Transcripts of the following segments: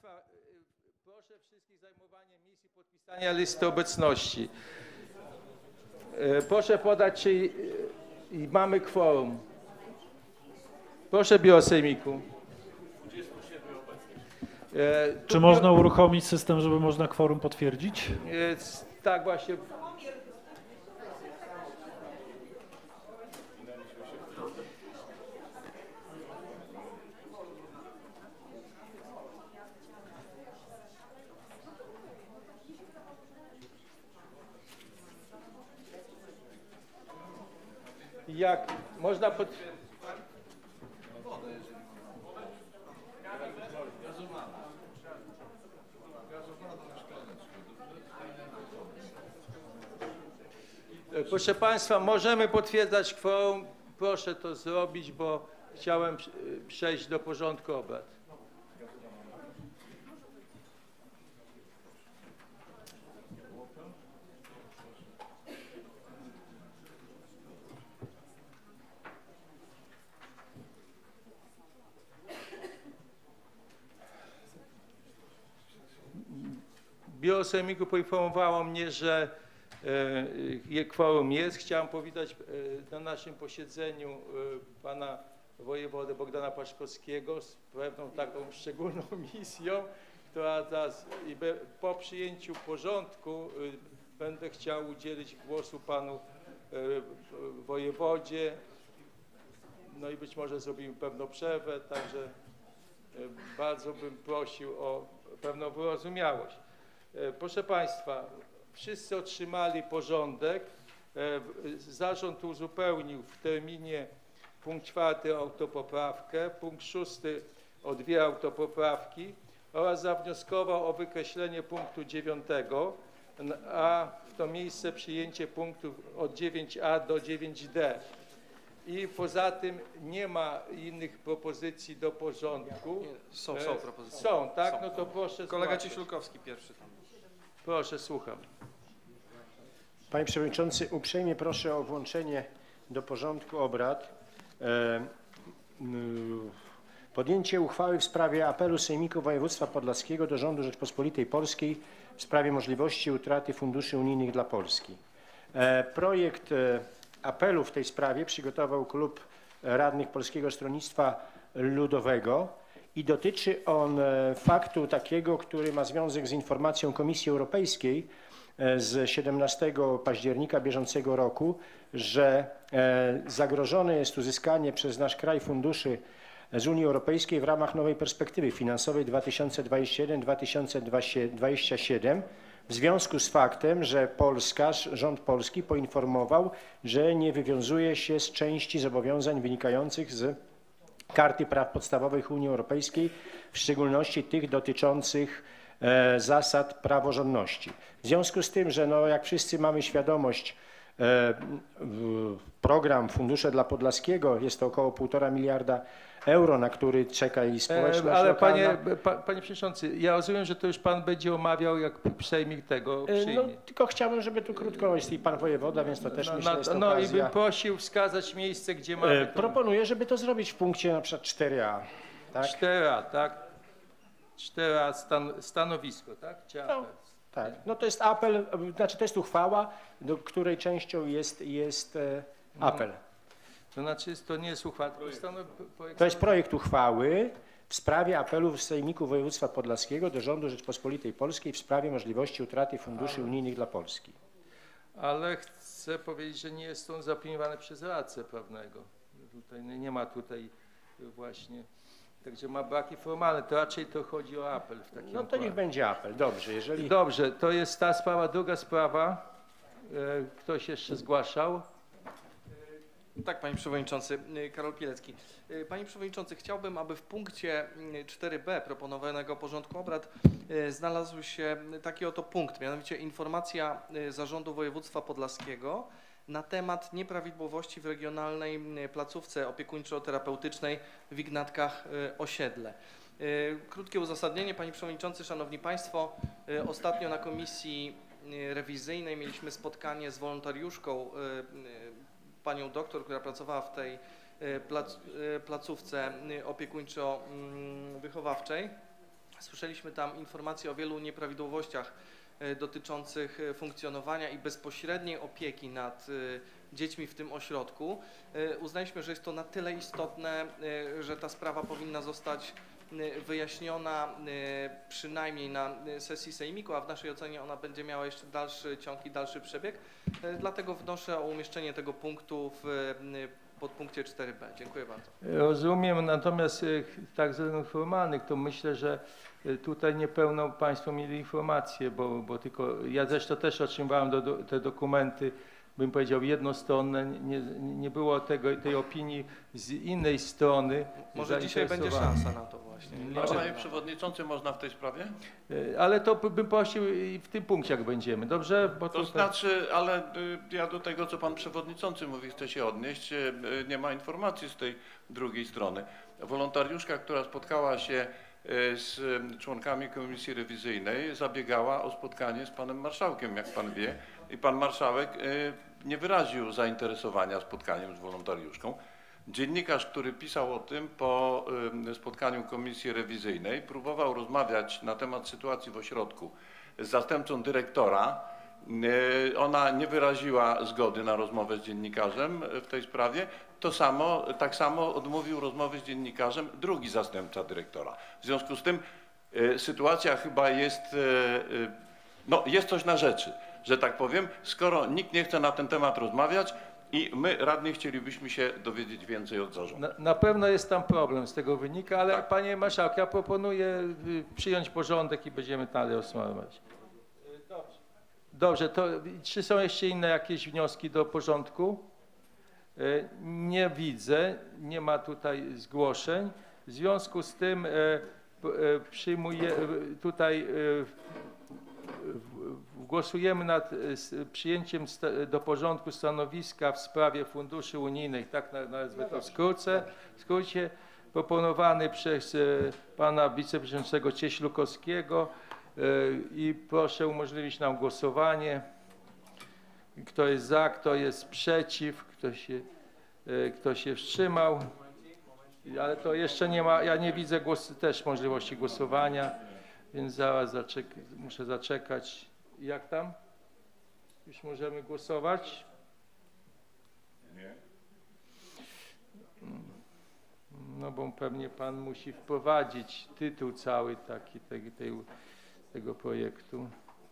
Państwa, proszę wszystkich zajmowanie miejsc i podpisania listy obecności. Proszę podać, czy mamy kworum. Proszę Biuro Sejmiku. Czy można uruchomić system, żeby można kworum potwierdzić? Tak właśnie. Jak można Proszę Państwa, możemy potwierdzać kworum. Proszę to zrobić, bo chciałem przejść do porządku obrad. Biuro Sejmiku poinformowało mnie, że kworum jest. Chciałem powitać na naszym posiedzeniu pana wojewodę Bogdana Paszkowskiego z pewną taką szczególną misją, która teraz po przyjęciu porządku będę chciał udzielić głosu panu wojewodzie. No i być może zrobimy pewną przerwę, także bardzo bym prosił o pewną wyrozumiałość. Proszę Państwa, wszyscy otrzymali porządek. Zarząd uzupełnił w terminie punkt 4 o autopoprawkę, punkt 6 o 2 autopoprawki oraz zawnioskował o wykreślenie punktu 9, a w to miejsce przyjęcie punktów od 9a do 9d. I poza tym nie ma innych propozycji do porządku. Są propozycje. Są, tak? No to proszę. Kolega Cieśulkowski pierwszy tam. Proszę, słucham. Panie Przewodniczący, uprzejmie proszę o włączenie do porządku obrad podjęcie uchwały w sprawie apelu Sejmiku Województwa Podlaskiego do Rządu Rzeczypospolitej Polskiej w sprawie możliwości utraty funduszy unijnych dla Polski. Projekt apelu w tej sprawie przygotował Klub Radnych Polskiego Stronnictwa Ludowego i dotyczy on faktu takiego, który ma związek z informacją Komisji Europejskiej z 17 października bieżącego roku, że zagrożone jest uzyskanie przez nasz kraj funduszy z Unii Europejskiej w ramach nowej perspektywy finansowej 2021-2027 w związku z faktem, że rząd polski poinformował, że nie wywiązuje się z części zobowiązań wynikających z Karty Praw Podstawowych Unii Europejskiej, w szczególności tych dotyczących zasad praworządności. W związku z tym, że no, jak wszyscy mamy świadomość, program Fundusze dla Podlaskiego jest to około 1,5 miliarda euro, na który czeka i społeczność ale lokalna. panie Przewodniczący, ja rozumiem, że to już Pan będzie omawiał, jak Sejmik tego przyjmie. No, tylko chciałbym, żeby tu krótko jest i Pan Wojewoda, więc to też myślę jest okazja. I bym prosił wskazać miejsce, gdzie mamy proponuję, żeby to zrobić w punkcie na przykład 4a. Tak? 4a, tak? 4a stanowisko, tak? No, tak. No to jest apel, znaczy to jest uchwała, do której częścią jest apel. To znaczy, to nie jest uchwała, to jest projekt uchwały w sprawie apelu w Sejmiku Województwa Podlaskiego do Rządu Rzeczypospolitej Polskiej w sprawie możliwości utraty funduszy unijnych dla Polski. Ale chcę powiedzieć, że nie jest on zaopiniowany przez radcę prawnego. Tutaj nie ma tutaj właśnie, także ma braki formalne, to raczej to chodzi o apel w takim No to niech będzie apel, dobrze. Jeżeli... Dobrze, to jest ta sprawa. Druga sprawa, ktoś jeszcze zgłaszał? Tak, Panie Przewodniczący, Karol Pielecki. Panie Przewodniczący, chciałbym, aby w punkcie 4b proponowanego porządku obrad znalazł się taki oto punkt, mianowicie informacja Zarządu Województwa Podlaskiego na temat nieprawidłowości w regionalnej placówce opiekuńczo-terapeutycznej w Ignatkach Osiedle. Krótkie uzasadnienie, Panie Przewodniczący, Szanowni Państwo, ostatnio na komisji rewizyjnej mieliśmy spotkanie z wolontariuszką, panią doktor, która pracowała w tej placówce opiekuńczo-wychowawczej. Słyszeliśmy tam informacje o wielu nieprawidłowościach dotyczących funkcjonowania i bezpośredniej opieki nad dziećmi w tym ośrodku. Uznaliśmy, że jest to na tyle istotne, że ta sprawa powinna zostać wyjaśniona przynajmniej na sesji sejmiku, a w naszej ocenie ona będzie miała jeszcze dalszy ciąg i dalszy przebieg. Dlatego wnoszę o umieszczenie tego punktu w podpunkcie 4b. Dziękuję bardzo. Rozumiem, natomiast tak z formalnych to myślę, że tutaj niepełną Państwo mieli informację, bo tylko ja zresztą też otrzymywałem te dokumenty, bym powiedział jednostronne, nie było tej opinii z innej strony. Może dzisiaj będzie szansa na to właśnie. Panie Przewodniczący, można w tej sprawie? Ale to bym prosił i w tym punkcie, jak będziemy, dobrze? Bo To znaczy, ale ja do tego, co Pan Przewodniczący mówi, chcę się odnieść. Nie ma informacji z tej drugiej strony. Wolontariuszka, która spotkała się z członkami Komisji Rewizyjnej, zabiegała o spotkanie z Panem Marszałkiem, jak Pan wie, i Pan Marszałek nie wyraził zainteresowania spotkaniem z wolontariuszką. Dziennikarz, który pisał o tym po spotkaniu Komisji Rewizyjnej, próbował rozmawiać na temat sytuacji w ośrodku z zastępcą dyrektora. Ona nie wyraziła zgody na rozmowę z dziennikarzem w tej sprawie. Tak samo odmówił rozmowy z dziennikarzem drugi zastępca dyrektora. W związku z tym sytuacja chyba jest, no jest coś na rzeczy, że tak powiem, skoro nikt nie chce na ten temat rozmawiać i my radni chcielibyśmy się dowiedzieć więcej od zarządu. Na pewno jest tam problem, z tego wynika, ale Tak. Panie Marszałku, ja proponuję przyjąć porządek i będziemy dalej rozmawiać. Dobrze, to czy są jeszcze inne jakieś wnioski do porządku? Nie widzę, nie ma tutaj zgłoszeń. W związku z tym przyjmuję tutaj głosujemy nad przyjęciem do porządku stanowiska w sprawie funduszy unijnych, tak nazwę to w skrócie, proponowany przez pana wiceprzewodniczącego Cieślukowskiego i proszę umożliwić nam głosowanie. Kto jest za, kto jest przeciw, kto się wstrzymał. Ale to jeszcze nie ma, ja nie widzę też możliwości głosowania, więc zaraz muszę zaczekać. Jak tam? Już możemy głosować? Nie. No bo pewnie Pan musi wprowadzić tytuł cały taki tego projektu.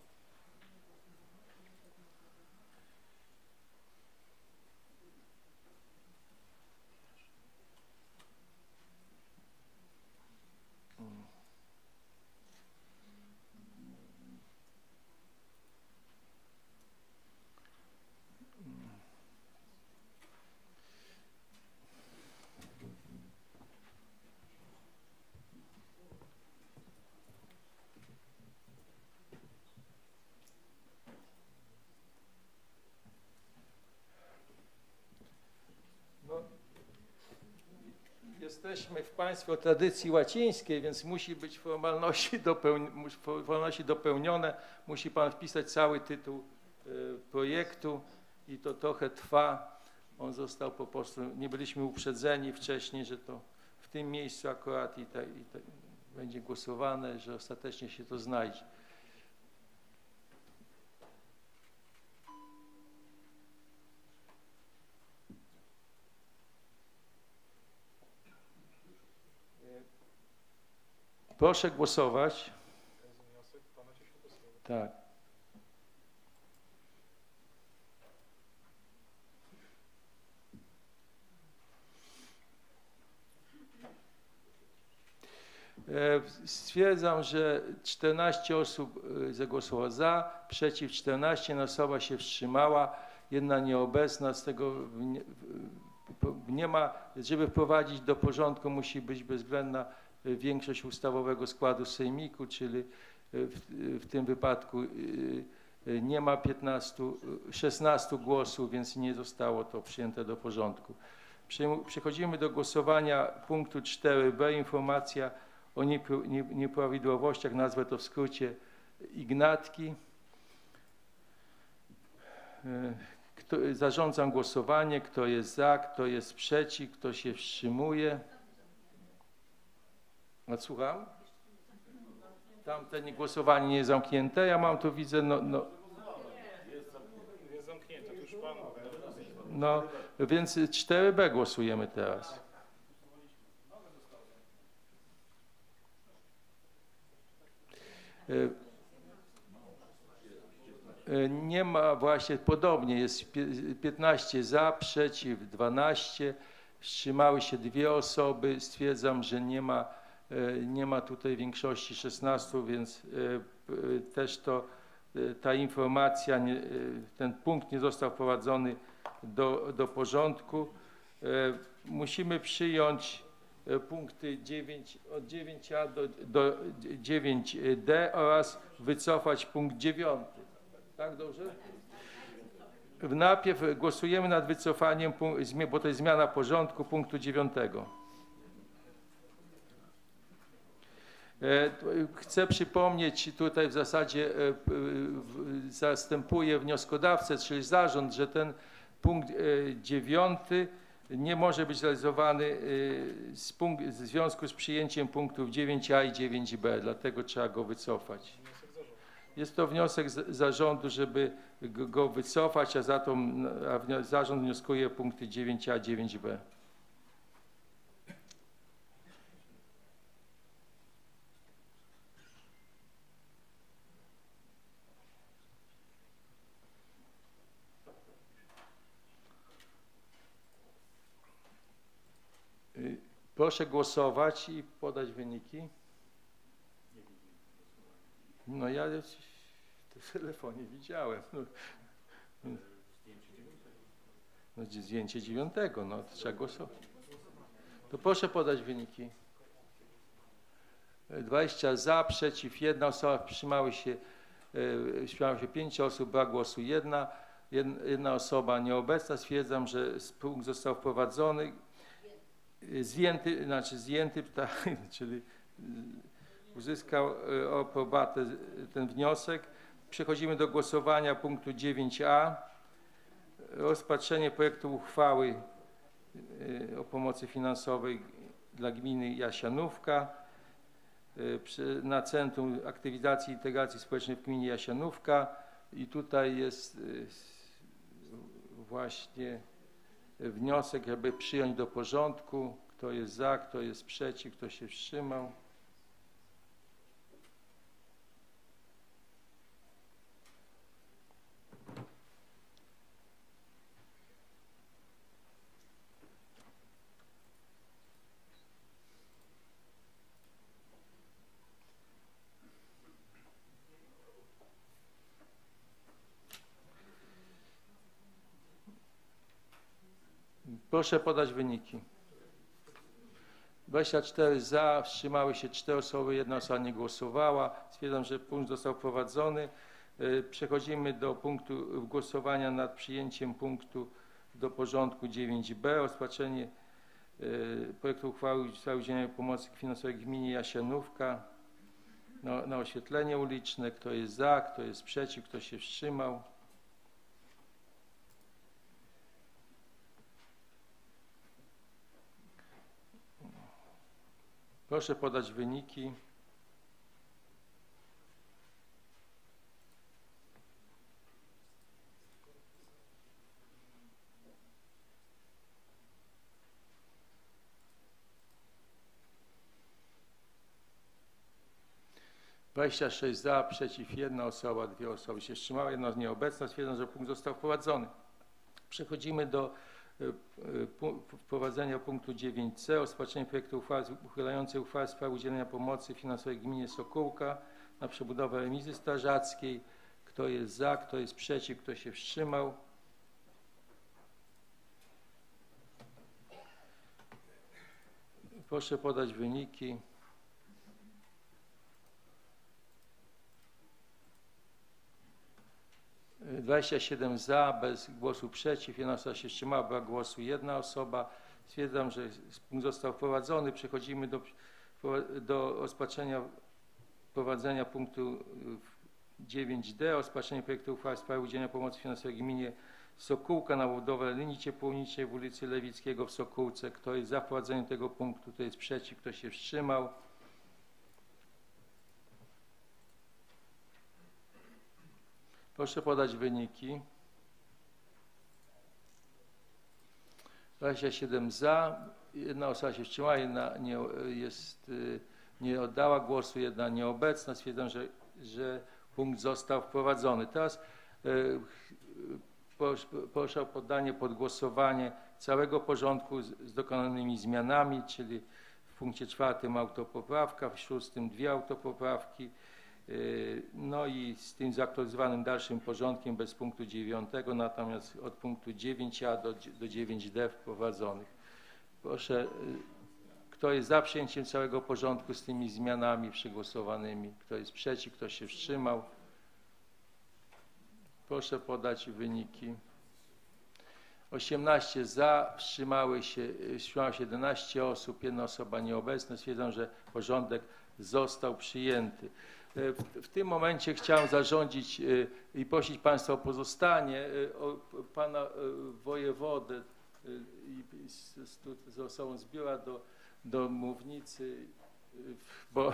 Jesteśmy w państwie o tradycji łacińskiej, więc musi być formalności dopełnione. Musi Pan wpisać cały tytuł projektu i to trochę trwa. On został po prostu, nie byliśmy uprzedzeni wcześniej, że to w tym miejscu akurat i będzie głosowane, że ostatecznie się to znajdzie. Proszę głosować. Tak. Stwierdzam, że 14 osób zagłosowało za, przeciw 14, jedna osoba się wstrzymała, jedna nieobecna, z tego nie ma, żeby wprowadzić do porządku, musi być bezwzględna większość ustawowego składu sejmiku, czyli w tym wypadku nie ma 16 głosów, więc nie zostało to przyjęte do porządku. Przechodzimy do głosowania punktu 4b, informacja o nieprawidłowościach, nazwę to w skrócie Ignatki. Zarządzam głosowanie, kto jest za, kto jest przeciw, kto się wstrzymuje. Słucham? tamte głosowanie nie jest zamknięte. Ja mam tu, widzę, Jest zamknięte, to już pan. no, więc 4B głosujemy teraz. Nie ma, właśnie podobnie, jest 15 za, przeciw 12, wstrzymały się 2 osoby. Stwierdzam, że nie ma tutaj większości 16, więc też ta informacja, ten punkt nie został wprowadzony do porządku. Musimy przyjąć punkty od 9a do 9d oraz wycofać punkt 9. Tak, dobrze? Najpierw głosujemy nad wycofaniem, bo to jest zmiana porządku punktu 9. Chcę przypomnieć, tutaj w zasadzie zastępuję wnioskodawcę, czyli zarząd, że ten punkt 9 nie może być realizowany w związku z przyjęciem punktów 9a i 9b, dlatego trzeba go wycofać. Jest to wniosek zarządu, żeby go wycofać, a zarząd wnioskuje punkty 9a, 9b. Proszę głosować i podać wyniki. No ja w telefonie widziałem. No, zdjęcie 9, no to trzeba głosować. To proszę podać wyniki. 20 za, przeciw 1 osoba, wstrzymało się 5 osób, brak głosu 1 osoba nieobecna. Stwierdzam, że punkt został wprowadzony. Zdjęty, czyli uzyskał aprobatę ten wniosek. Przechodzimy do głosowania punktu 9a. Rozpatrzenie projektu uchwały o pomocy finansowej dla gminy Jasianówka na Centrum Aktywizacji i Integracji Społecznej w gminie Jasianówka. I tutaj jest właśnie wniosek, żeby przyjąć do porządku. Kto jest za, kto jest przeciw, kto się wstrzymał. Proszę podać wyniki. 24 za, wstrzymały się 4 osoby, 1 osoba nie głosowała. Stwierdzam, że punkt został wprowadzony. Przechodzimy do punktu głosowania nad przyjęciem punktu do porządku 9b. Rozpatrzenie projektu uchwały w sprawie udzielenia pomocy finansowej gminie Jasianówka na oświetlenie uliczne. Kto jest za, kto jest przeciw, kto się wstrzymał. Proszę podać wyniki. (26 za, przeciw 1 osoba, 2 osoby się wstrzymały, 1 nieobecna. Stwierdzam, że punkt został wprowadzony. Przechodzimy do wprowadzenia punktu 9c. Rozpatrzenie projektu uchwały uchylającej uchwałę w sprawie udzielenia pomocy finansowej gminie Sokółka na przebudowę remizy strażackiej. Kto jest za, kto jest przeciw, kto się wstrzymał. Proszę podać wyniki. - 27 za, bez głosu przeciw, 1 osoba się wstrzymała, brak głosu 1 osoba. Stwierdzam, że punkt został wprowadzony. Przechodzimy do rozpatrzenia wprowadzenia punktu 9d. Rozpatrzenie projektu uchwały w sprawie udzielenia pomocy finansowej gminie Sokółka na budowę linii ciepłowniczej w ulicy Lewickiego w Sokółce. Kto jest za wprowadzeniem tego punktu, kto jest przeciw, kto się wstrzymał. Proszę podać wyniki. 27 za, jedna osoba się wstrzymała, jedna nie oddała głosu, jedna nieobecna. Stwierdzam, że punkt został wprowadzony. Teraz proszę o poddanie pod głosowanie całego porządku z dokonanymi zmianami, czyli w punkcie 4 autopoprawka, w 6 2 autopoprawki, no i z tym zaktualizowanym dalszym porządkiem bez punktu 9, natomiast od punktu 9a do 9d wprowadzonych. Proszę, kto jest za przyjęciem całego porządku z tymi zmianami przegłosowanymi? Kto jest przeciw? Kto się wstrzymał? Proszę podać wyniki. 18 za, wstrzymało się 11 osób, jedna osoba nieobecna. Stwierdzam, że porządek został przyjęty. W tym momencie chciałem zarządzić i prosić Państwa o pozostanie, Pana wojewodę z osobą z biura do mównicy, bo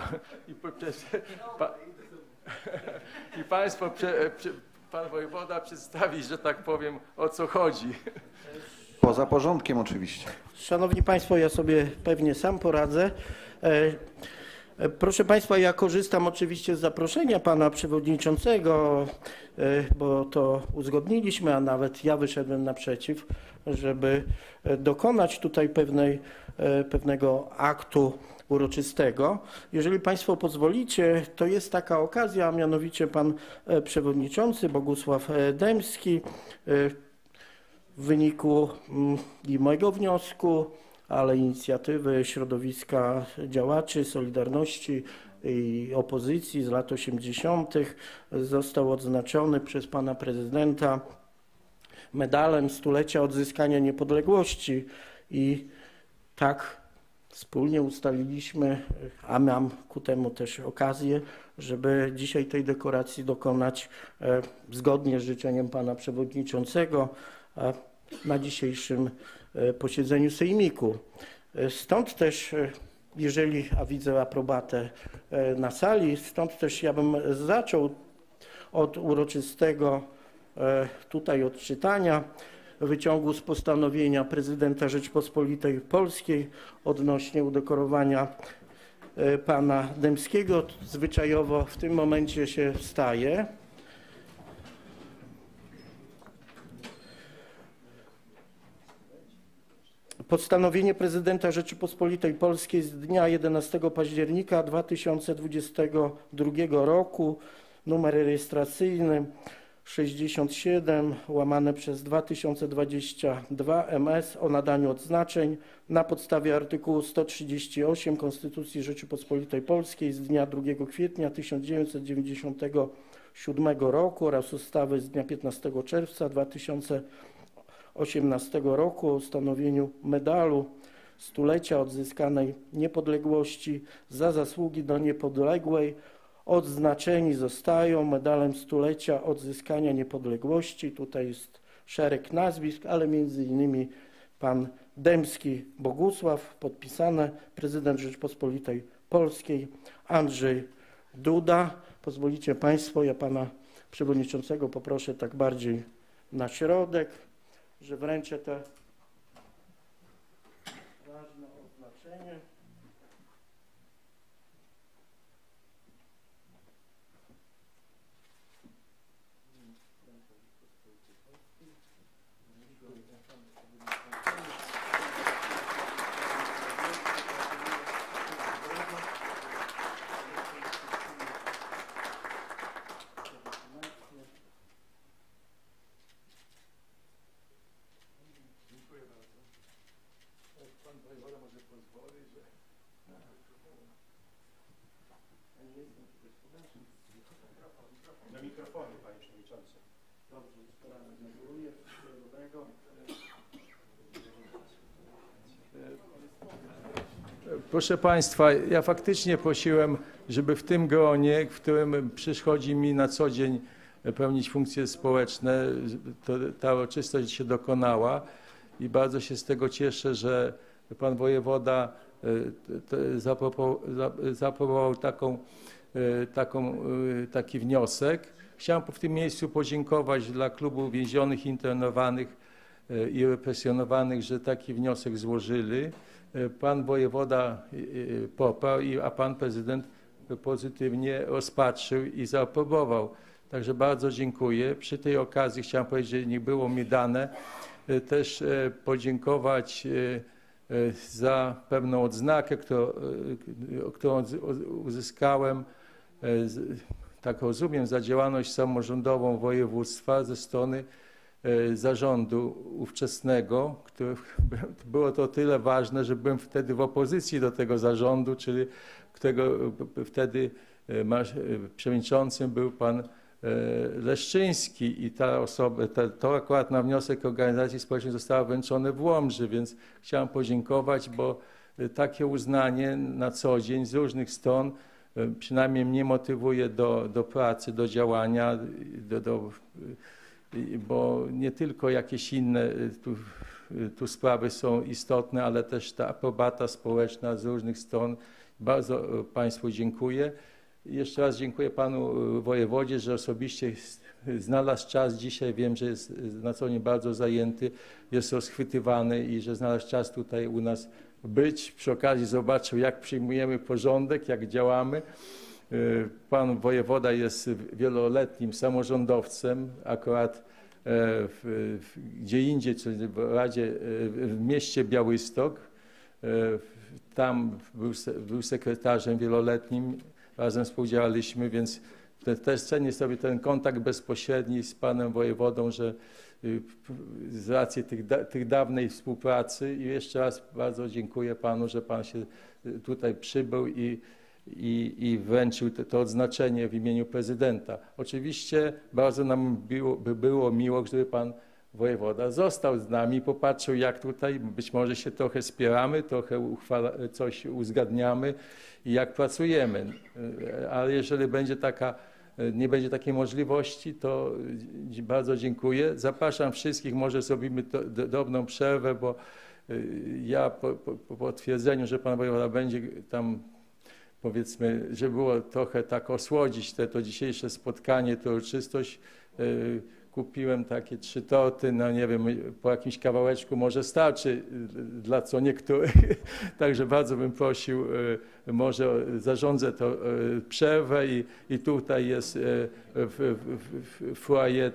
i Państwo, Pan wojewoda przedstawi, że tak powiem, o co chodzi. Poza porządkiem oczywiście. Szanowni Państwo, ja sobie pewnie sam poradzę. Proszę Państwa, ja korzystam oczywiście z zaproszenia Pana Przewodniczącego, bo to uzgodniliśmy, a nawet ja wyszedłem naprzeciw, żeby dokonać tutaj pewnego aktu uroczystego. Jeżeli Państwo pozwolicie, to jest taka okazja, a mianowicie Pan Przewodniczący Bogusław Dębski w wyniku i mojego wniosku, ale inicjatywy środowiska działaczy Solidarności i opozycji z lat 80. został odznaczony przez Pana Prezydenta medalem stulecia odzyskania niepodległości i tak wspólnie ustaliliśmy, a mam ku temu też okazję, żeby dzisiaj tej dekoracji dokonać zgodnie z życzeniem Pana Przewodniczącego na dzisiejszym posiedzeniu Sejmiku. Stąd też, a widzę aprobatę na sali, stąd też ja bym zaczął od uroczystego tutaj odczytania wyciągu z postanowienia Prezydenta Rzeczypospolitej Polskiej odnośnie udekorowania Pana Dębskiego. Zwyczajowo w tym momencie się wstaje. Postanowienie Prezydenta Rzeczypospolitej Polskiej z dnia 11 października 2022 roku, numer rejestracyjny 67/2022 MS o nadaniu odznaczeń na podstawie artykułu 138 Konstytucji Rzeczypospolitej Polskiej z dnia 2 kwietnia 1997 roku oraz ustawy z dnia 15 czerwca 2018 roku o ustanowieniu medalu stulecia odzyskanej niepodległości za zasługi do niepodległej. Odznaczeni zostają medalem stulecia odzyskania niepodległości. Tutaj jest szereg nazwisk, ale między innymi pan Dębski Bogusław, podpisane prezydent Rzeczypospolitej Polskiej Andrzej Duda. Pozwolicie Państwo, ja pana przewodniczącego poproszę tak bardziej na środek, że wręczę te ważne oznaczenie. Do mikrofonu, Panie Przewodniczący. Dobrze, dziękuję. Dobrego. Proszę Państwa, ja faktycznie prosiłem, żeby w tym gronie, w którym przychodzi mi na co dzień pełnić funkcje społeczne, ta uroczystość się dokonała i bardzo się z tego cieszę, że Pan wojewoda zaproponował taki wniosek. Chciałem w tym miejscu podziękować dla klubu więzionych, internowanych i represjonowanych, że taki wniosek złożyli. Pan wojewoda poparł, a pan prezydent pozytywnie rozpatrzył i zaaprobował. Także bardzo dziękuję. Przy tej okazji chciałem powiedzieć, że nie było mi dane też podziękować za pewną odznakę, którą uzyskałem, tak rozumiem, za działalność samorządową województwa ze strony zarządu ówczesnego, które było to tyle ważne, że byłem wtedy w opozycji do tego zarządu, czyli którego wtedy przewodniczącym był pan Leszczyński i ta osoba, to akurat na wniosek organizacji społecznej zostało wręczone w Łomży, więc chciałem podziękować, bo takie uznanie na co dzień z różnych stron przynajmniej mnie motywuje do pracy, do działania, bo nie tylko jakieś inne tu sprawy są istotne, ale też ta aprobata społeczna z różnych stron. Bardzo Państwu dziękuję. Jeszcze raz dziękuję panu wojewodzie, że osobiście znalazł czas dzisiaj. Wiem, że jest na co dzień bardzo zajęty, jest rozchwytywany i że znalazł czas tutaj u nas być. Przy okazji zobaczył, jak przyjmujemy porządek, jak działamy. Pan wojewoda jest wieloletnim samorządowcem, akurat gdzie indziej, czyli w mieście Białystok. Tam był sekretarzem wieloletnim, razem współdziałaliśmy, więc też cenię sobie ten kontakt bezpośredni z panem wojewodą, że z racji tych dawnej współpracy i jeszcze raz bardzo dziękuję panu, że pan się tutaj przybył i wręczył to odznaczenie w imieniu prezydenta. Oczywiście bardzo nam by było miło, gdyby pan wojewoda został z nami, popatrzył, jak tutaj być może się trochę spieramy, trochę coś uzgadniamy i jak pracujemy. Ale jeżeli nie będzie takiej możliwości, to bardzo dziękuję. Zapraszam wszystkich, może zrobimy drobną przerwę, bo ja po potwierdzeniu, że pan wojewoda będzie tam, powiedzmy, żeby było trochę tak osłodzić to dzisiejsze spotkanie, tę uroczystość, kupiłem takie 3 torty, no nie wiem, po jakimś kawałeczku może starczy dla co niektórych. Także bardzo bym prosił, może zarządzę to przerwę i tutaj jest w foyer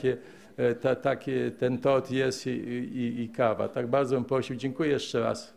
ten tort jest i kawa. Tak bardzo bym prosił. Dziękuję jeszcze raz.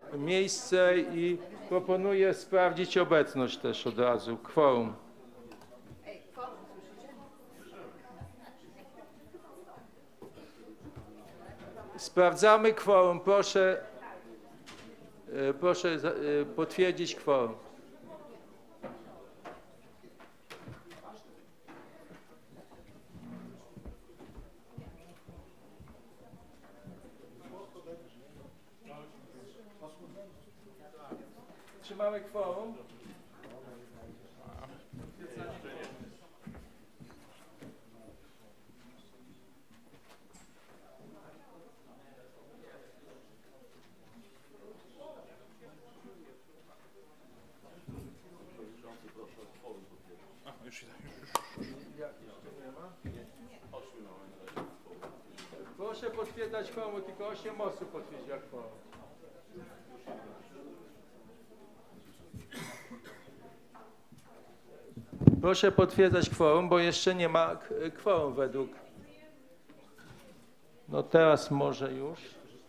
miejsce i proponuję sprawdzić obecność też od razu, kworum. Sprawdzamy kworum. Proszę potwierdzić kworum. Czy mamy kworum? Proszę potwierdzać kworum, tylko 8 osób potwierdziła kworum. Proszę potwierdzać kworum, bo jeszcze nie ma kworum według. No teraz może już.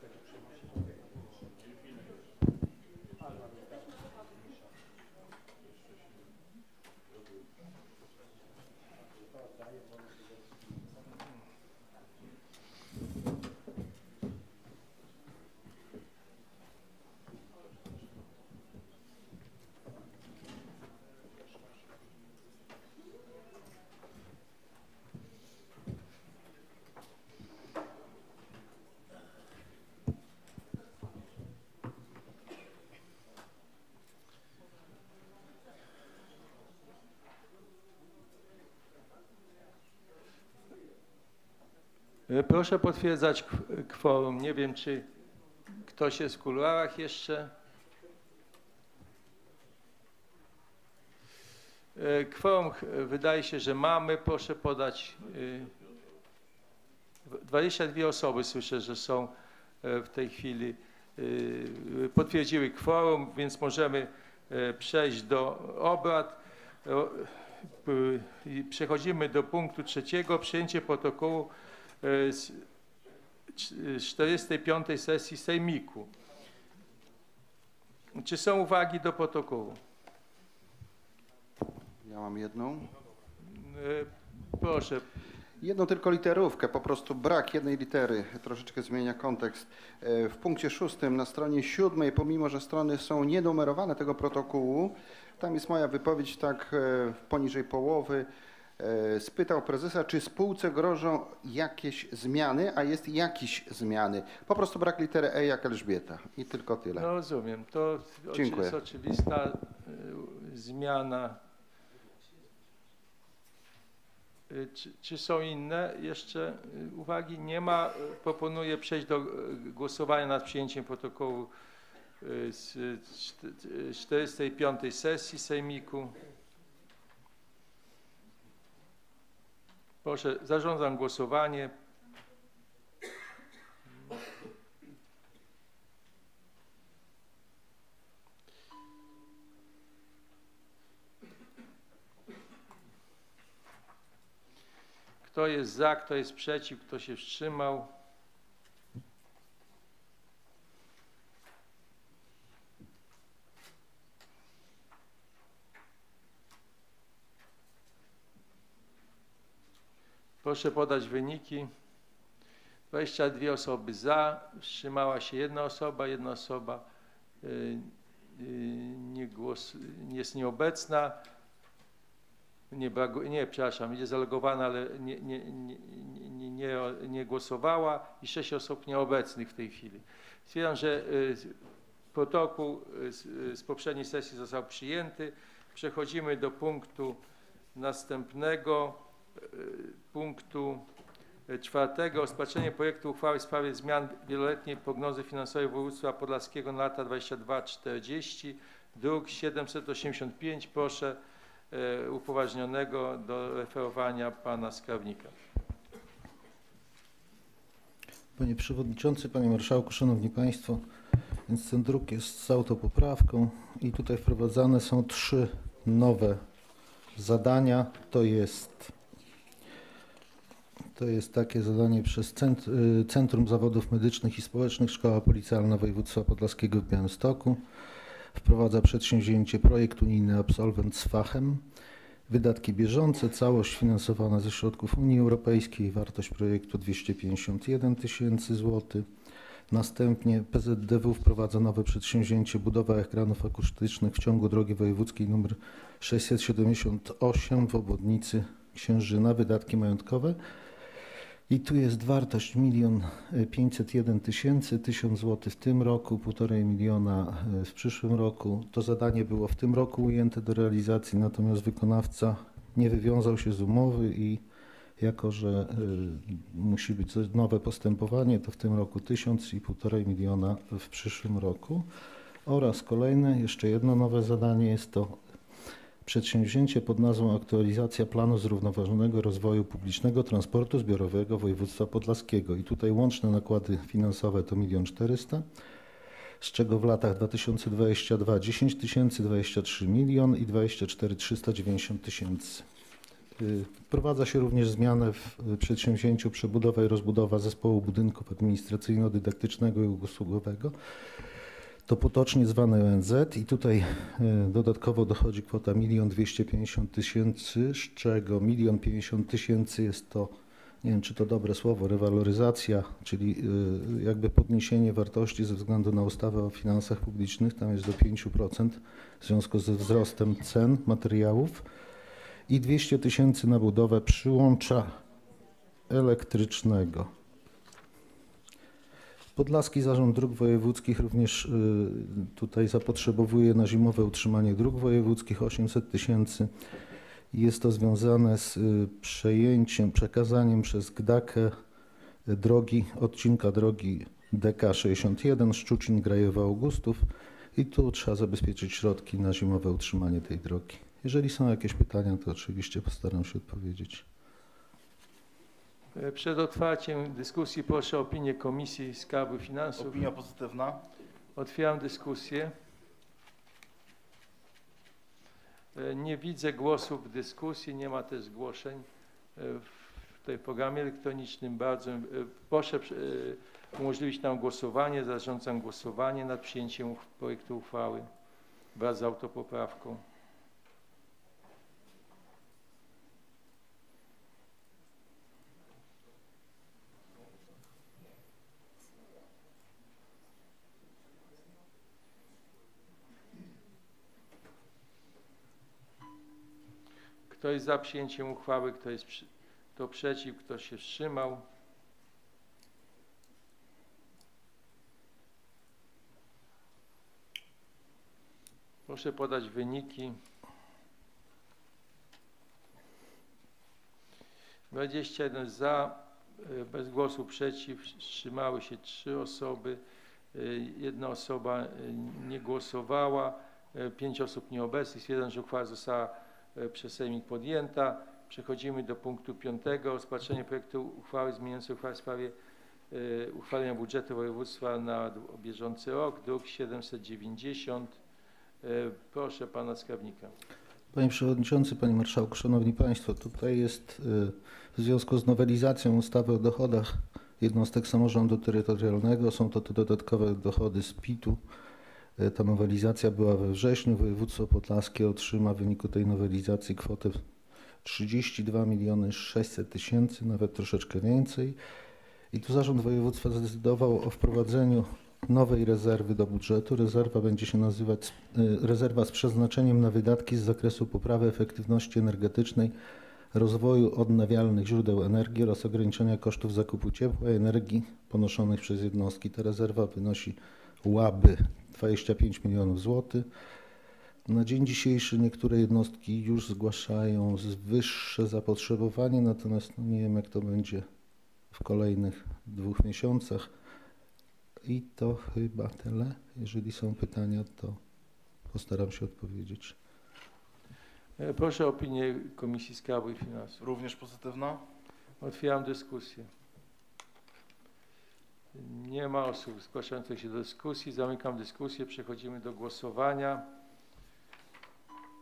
Proszę potwierdzać kworum. Nie wiem, czy ktoś jest w kuluarach jeszcze. Kworum wydaje się, że mamy. Proszę podać. 22 osoby słyszę, że są w tej chwili. Potwierdziły kworum, więc możemy przejść do obrad. Przechodzimy do punktu 3. Przyjęcie protokołu z 45. sesji Sejmiku. Czy są uwagi do protokołu? Ja mam jedną. Proszę. Jedną tylko literówkę, po prostu brak jednej litery, troszeczkę zmienia kontekst. W punkcie 6 na stronie 7, pomimo że strony są nienumerowane tego protokołu, tam jest moja wypowiedź tak poniżej połowy. Spytał prezesa, czy spółce grożą jakieś zmiany, a jest jakiś zmiany. Po prostu brak litery E jak Elżbieta i tylko tyle. No rozumiem, to Dziękuję. jest oczywista zmiana. Czy są inne jeszcze uwagi? Nie ma. Proponuję przejść do głosowania nad przyjęciem protokołu z 45. sesji Sejmiku. Proszę, zarządzam głosowanie. Kto jest za, kto jest przeciw, kto się wstrzymał? Proszę podać wyniki. 22 osoby za, wstrzymała się jedna osoba jest nieobecna. Przepraszam, jest zalogowana, ale nie głosowała i 6 osób nieobecnych w tej chwili. Stwierdzam, że protokół z poprzedniej sesji został przyjęty. Przechodzimy do punktu następnego, punktu 4. Rozpatrzenie projektu uchwały w sprawie zmian wieloletniej prognozy finansowej województwa podlaskiego na lata 22-40, druk 785. Proszę upoważnionego do referowania pana skarbnika. Panie Przewodniczący, Panie Marszałku, Szanowni Państwo, więc ten druk jest z autopoprawką i tutaj wprowadzane są 3 nowe zadania. To jest To jest takie zadanie przez Centrum Zawodów Medycznych i Społecznych Szkoła Policealna Województwa Podlaskiego w Białymstoku. Wprowadza przedsięwzięcie projekt unijny Absolwent z fachem. Wydatki bieżące, całość finansowana ze środków Unii Europejskiej, wartość projektu 251 tysięcy złotych. Następnie PZDW wprowadza nowe przedsięwzięcie budowa ekranów akustycznych w ciągu drogi wojewódzkiej nr 678 w obwodnicy Księżyna, wydatki majątkowe. I tu jest wartość 1 501 tysięcy, 1000 zł w tym roku, 1,5 miliona w przyszłym roku. To zadanie było w tym roku ujęte do realizacji, natomiast wykonawca nie wywiązał się z umowy i jako że musi być nowe postępowanie, to w tym roku 1000 i 1,5 miliona w przyszłym roku. Oraz kolejne, jeszcze jedno nowe zadanie, jest to przedsięwzięcie pod nazwą Aktualizacja planu zrównoważonego rozwoju publicznego transportu zbiorowego województwa podlaskiego. I tutaj łączne nakłady finansowe to 1 400 000, z czego w latach 2022 10 tysięcy, 23 milion i 24 390 tysięcy. Wprowadza się również zmianę w przedsięwzięciu przebudowa i rozbudowa zespołu budynków administracyjno-dydaktycznego i usługowego. To potocznie zwane ONZ i tutaj dodatkowo dochodzi kwota 1 250 tysięcy, z czego 1 050 tysięcy jest to, nie wiem czy to dobre słowo, rewaloryzacja, czyli jakby podniesienie wartości ze względu na ustawę o finansach publicznych, tam jest do 5% w związku ze wzrostem cen materiałów i 200 tysięcy na budowę przyłącza elektrycznego. Podlaski Zarząd Dróg Wojewódzkich również tutaj zapotrzebowuje na zimowe utrzymanie dróg wojewódzkich 800 tysięcy. Jest to związane z przekazaniem przez GDAK-ę odcinka drogi DK 61 Szczucin-Grajewo-Augustów i tu trzeba zabezpieczyć środki na zimowe utrzymanie tej drogi. Jeżeli są jakieś pytania, to oczywiście postaram się odpowiedzieć. Przed otwarciem dyskusji proszę o opinię Komisji Skarbu i Finansów. Opinia pozytywna. Otwieram dyskusję. Nie widzę głosów w dyskusji, nie ma też zgłoszeń w tej programie elektronicznym. Bardzo proszę umożliwić nam głosowanie. Zarządzam głosowanie nad przyjęciem projektu uchwały wraz z autopoprawką. Kto jest za przyjęciem uchwały, kto przeciw, kto się wstrzymał? Proszę podać wyniki. 21 za, bez głosu przeciw, wstrzymały się 3 osoby, 1 osoba nie głosowała, 5 osób nieobecnych. Stwierdzam, że uchwała została przez Sejmik podjęta. Przechodzimy do punktu 5. Rozpatrzenie projektu uchwały zmieniającej uchwałę w sprawie uchwalenia budżetu województwa na bieżący rok, druk 790. Proszę pana skarbnika. Panie Przewodniczący, Panie Marszałku, Szanowni Państwo, tutaj jest w związku z nowelizacją ustawy o dochodach jednostek samorządu terytorialnego, są to te dodatkowe dochody z PIT-u. Ta nowelizacja była we wrześniu. Województwo podlaskie otrzyma w wyniku tej nowelizacji kwotę 32 600 tysięcy, nawet troszeczkę więcej. I tu Zarząd Województwa zdecydował o wprowadzeniu nowej rezerwy do budżetu. Rezerwa będzie się nazywać rezerwa z przeznaczeniem na wydatki z zakresu poprawy efektywności energetycznej, rozwoju odnawialnych źródeł energii oraz ograniczenia kosztów zakupu ciepła i energii ponoszonych przez jednostki. Ta rezerwa wynosi łaby 25 milionów złotych. Na dzień dzisiejszy niektóre jednostki już zgłaszają wyższe zapotrzebowanie, natomiast nie wiem jak to będzie w kolejnych 2 miesiącach. I to chyba tyle. Jeżeli są pytania, to postaram się odpowiedzieć. Proszę o opinię Komisji Skarbu i Finansów. Również pozytywna. Otwieram dyskusję. Nie ma osób zgłaszających się do dyskusji. Zamykam dyskusję. Przechodzimy do głosowania.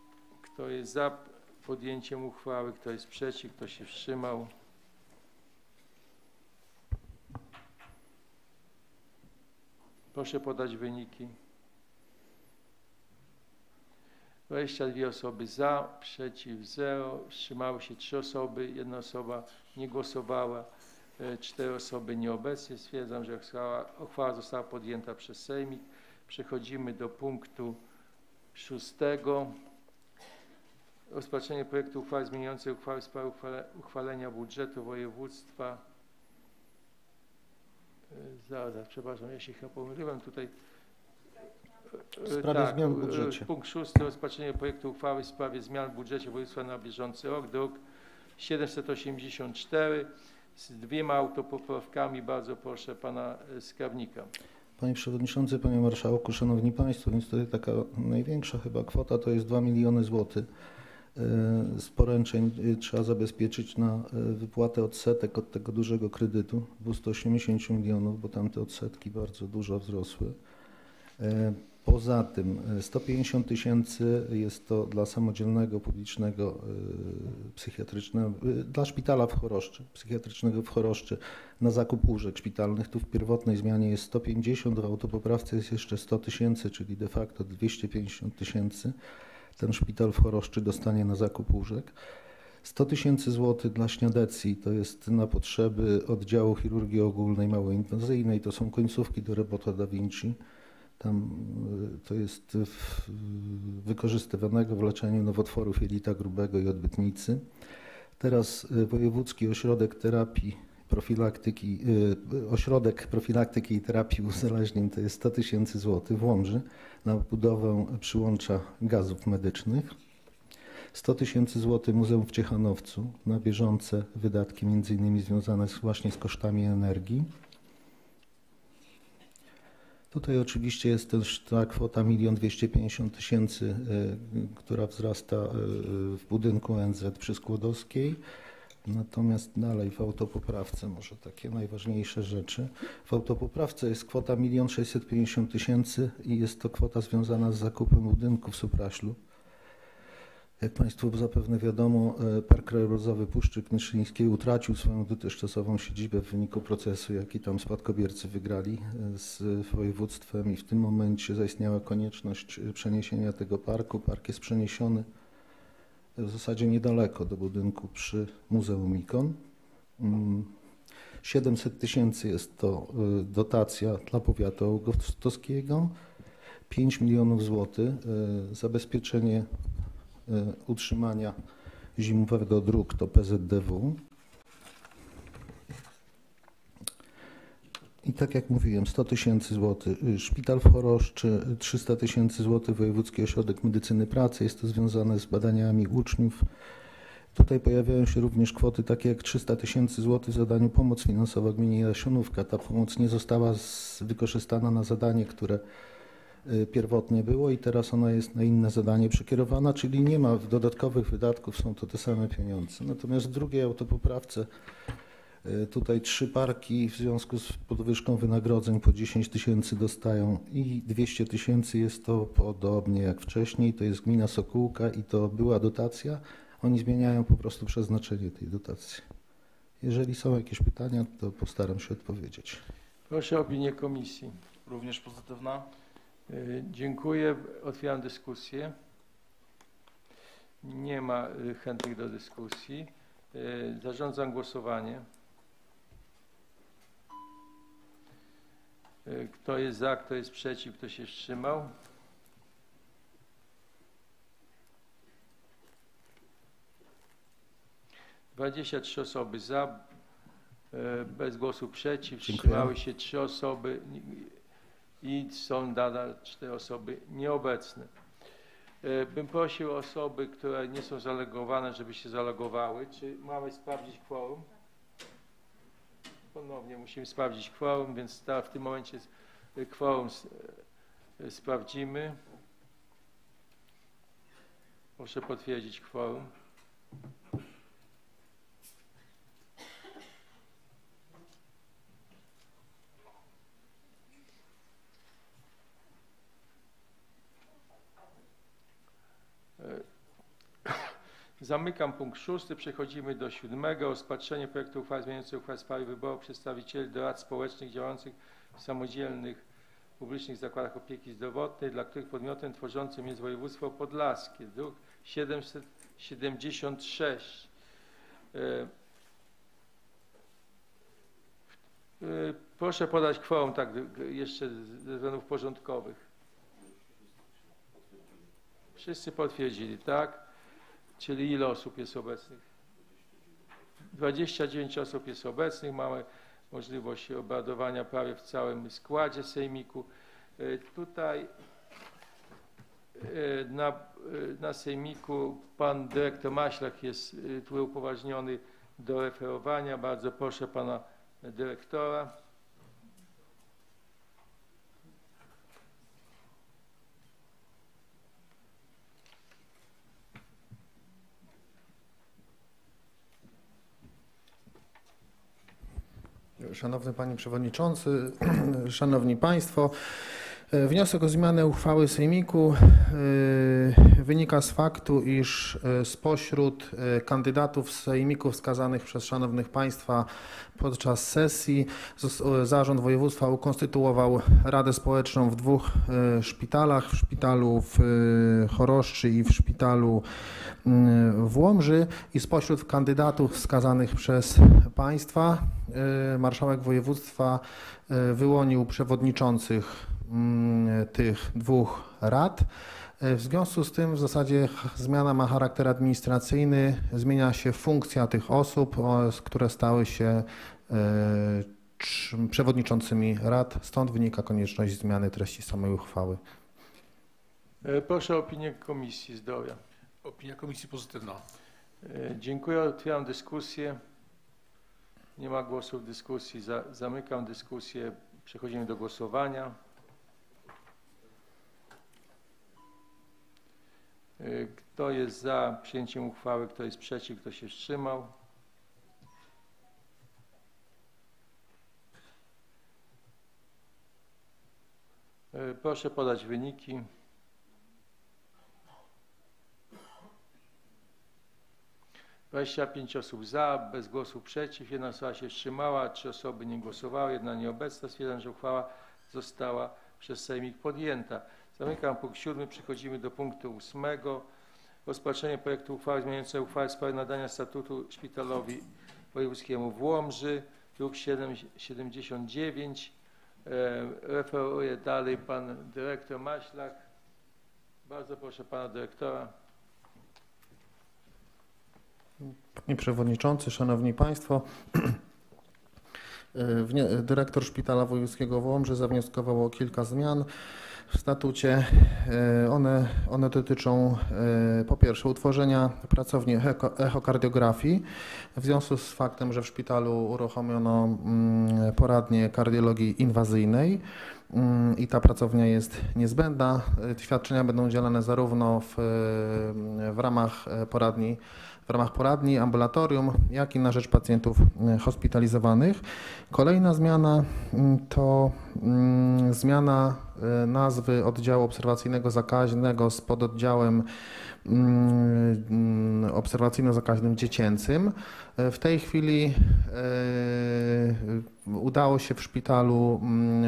Kto jest za podjęciem uchwały, kto jest przeciw, kto się wstrzymał? Proszę podać wyniki. 22 osoby za, przeciw 0, wstrzymały się 3 osoby, 1 osoba nie głosowała, 4 osoby nieobecnie. Stwierdzam, że uchwała została podjęta przez Sejmik. Przechodzimy do punktu 6. Rozpatrzenie projektu uchwały zmieniającej uchwałę w sprawie uchwalenia budżetu województwa. Zaraz, przepraszam, ja się chyba pomyliłem tutaj. W sprawie zmian w budżecie. Punkt 6. Rozpatrzenie projektu uchwały w sprawie zmian w budżecie województwa na bieżący rok, druk 784 z 2 autopoprawkami. Bardzo proszę pana skarbnika. Panie Przewodniczący, Panie Marszałku, Szanowni Państwo, więc tutaj taka największa chyba kwota to jest 2 miliony złotych. Z poręczeń trzeba zabezpieczyć na wypłatę odsetek od tego dużego kredytu, 280 milionów, bo tam te odsetki bardzo dużo wzrosły. Poza tym 150 tysięcy jest to dla samodzielnego, publicznego, psychiatrycznego, dla szpitala w Choroszczy, psychiatrycznego w Choroszczy na zakup łóżek szpitalnych. Tu w pierwotnej zmianie jest 150, w autopoprawce jest jeszcze 100 tysięcy, czyli de facto 250 tysięcy. Ten szpital w Choroszczy dostanie na zakup łóżek. 100 tysięcy złotych dla Śniadecji to jest na potrzeby oddziału chirurgii ogólnej małoinwazyjnej, to są końcówki do robota Da Vinci. Tam to jest wykorzystywanego w leczeniu nowotworów jelita grubego i odbytnicy. Teraz Wojewódzki Ośrodek Terapii Ośrodek Profilaktyki i Terapii Uzależnień to jest 100 tysięcy złotych w Łomży na budowę przyłącza gazów medycznych. 100 tysięcy złotych Muzeum w Ciechanowcu na bieżące wydatki m.in. związane właśnie z kosztami energii. Tutaj oczywiście jest też ta kwota 1 250 000, która wzrasta w budynku ONZ przy Skłodowskiej. Natomiast dalej w autopoprawce może takie najważniejsze rzeczy. W autopoprawce jest kwota 1 650 000 i jest to kwota związana z zakupem budynku w Supraślu. Jak Państwu zapewne wiadomo, Park Krajobrazowy Puszczy Knyszyńskiej utracił swoją dotychczasową siedzibę w wyniku procesu, jaki tam spadkobiercy wygrali z województwem i w tym momencie zaistniała konieczność przeniesienia tego parku. Park jest przeniesiony w zasadzie niedaleko do budynku przy Muzeum Ikon. 700 tysięcy jest to dotacja dla powiatu augustowskiego, 5 milionów złotych zabezpieczenie utrzymania zimowego dróg to PZDW. I tak jak mówiłem, 100 tysięcy złotych. Szpital w Choroszczy, 300 tysięcy złotych, Wojewódzki Ośrodek Medycyny Pracy. Jest to związane z badaniami uczniów. Tutaj pojawiają się również kwoty takie jak 300 tysięcy złotych w zadaniu pomoc finansowa gminie Jasionówka. Ta pomoc nie została wykorzystana na zadanie, które pierwotnie było i teraz ona jest na inne zadanie przekierowana, czyli nie ma dodatkowych wydatków, są to te same pieniądze. Natomiast w drugiej autopoprawce tutaj 3 parki w związku z podwyżką wynagrodzeń po 10 tysięcy dostają i 200 tysięcy jest to podobnie jak wcześniej, to jest gmina Sokółka i to była dotacja, oni zmieniają po prostu przeznaczenie tej dotacji. Jeżeli są jakieś pytania, to postaram się odpowiedzieć. Proszę o opinię komisji. Również pozytywna. Dziękuję. Otwieram dyskusję. Nie ma chętnych do dyskusji. Zarządzam głosowanie. Kto jest za, kto jest przeciw, kto się wstrzymał? Dwadzieścia osoby za, bez głosu przeciw, wstrzymały się 3 osoby i są nadal 4 osoby nieobecne. Bym prosił osoby, które nie są zalogowane, żeby się zalogowały. Czy mamy sprawdzić kworum? Ponownie musimy sprawdzić kworum, więc w tym momencie kworum sprawdzimy. Proszę potwierdzić kworum. Zamykam punkt 6. Przechodzimy do 7. Rozpatrzenie projektu uchwały zmieniającej uchwałę w sprawie wyboru przedstawicieli do rad społecznych działających w samodzielnych publicznych zakładach opieki zdrowotnej, dla których podmiotem tworzącym jest województwo podlaskie, druk 776. Proszę podać kworum, tak jeszcze ze względów porządkowych. Wszyscy potwierdzili, tak? Czyli ile osób jest obecnych? 29 osób jest obecnych. Mamy możliwość obradowania prawie w całym składzie sejmiku. Tutaj na sejmiku pan dyrektor Maślak jest tu upoważniony do referowania. Bardzo proszę pana dyrektora. Szanowny Panie Przewodniczący, Szanowni Państwo, wniosek o zmianę uchwały Sejmiku wynika z faktu, iż spośród kandydatów Sejmiku wskazanych przez Szanownych Państwa podczas sesji Zarząd Województwa ukonstytuował Radę Społeczną w 2 szpitalach, w szpitalu w Choroszczy i w szpitalu w Łomży i spośród kandydatów wskazanych przez Państwa marszałek województwa wyłonił przewodniczących tych 2 rad. W związku z tym w zasadzie zmiana ma charakter administracyjny, zmienia się funkcja tych osób, które stały się przewodniczącymi rad, stąd wynika konieczność zmiany treści samej uchwały. Proszę o opinię Komisji Zdrowia. Opinia komisji pozytywna. Dziękuję. Otwieram dyskusję. Nie ma głosów w dyskusji. Zamykam dyskusję. Przechodzimy do głosowania. Kto jest za przyjęciem uchwały? Kto jest przeciw? Kto się wstrzymał? Proszę podać wyniki. Pięć osób za, bez głosów przeciw, 1 osoba się wstrzymała, 3 osoby nie głosowały, 1 nieobecna. Stwierdzam, że uchwała została przez Sejmik podjęta. Zamykam punkt 7. Przechodzimy do punktu 8. Rozpatrzenie projektu uchwały zmieniającej uchwałę w sprawie nadania statutu szpitalowi wojewódzkiemu w Łomży, druk 779. Referuje dalej pan dyrektor Maślak. Bardzo proszę pana dyrektora. Panie Przewodniczący, Szanowni Państwo, dyrektor Szpitala Wojewódzkiego w Łomży zawnioskował o kilka zmian w statucie. One dotyczą po pierwsze utworzenia pracowni echokardiografii w związku z faktem, że w szpitalu uruchomiono poradnię kardiologii inwazyjnej i ta pracownia jest niezbędna. Świadczenia będą udzielane zarówno w ramach poradni, ambulatorium, jak i na rzecz pacjentów hospitalizowanych. Kolejna zmiana to zmiana nazwy oddziału obserwacyjnego zakaźnego z pododdziałem obserwacyjno-zakaźnym dziecięcym. W tej chwili udało się w szpitalu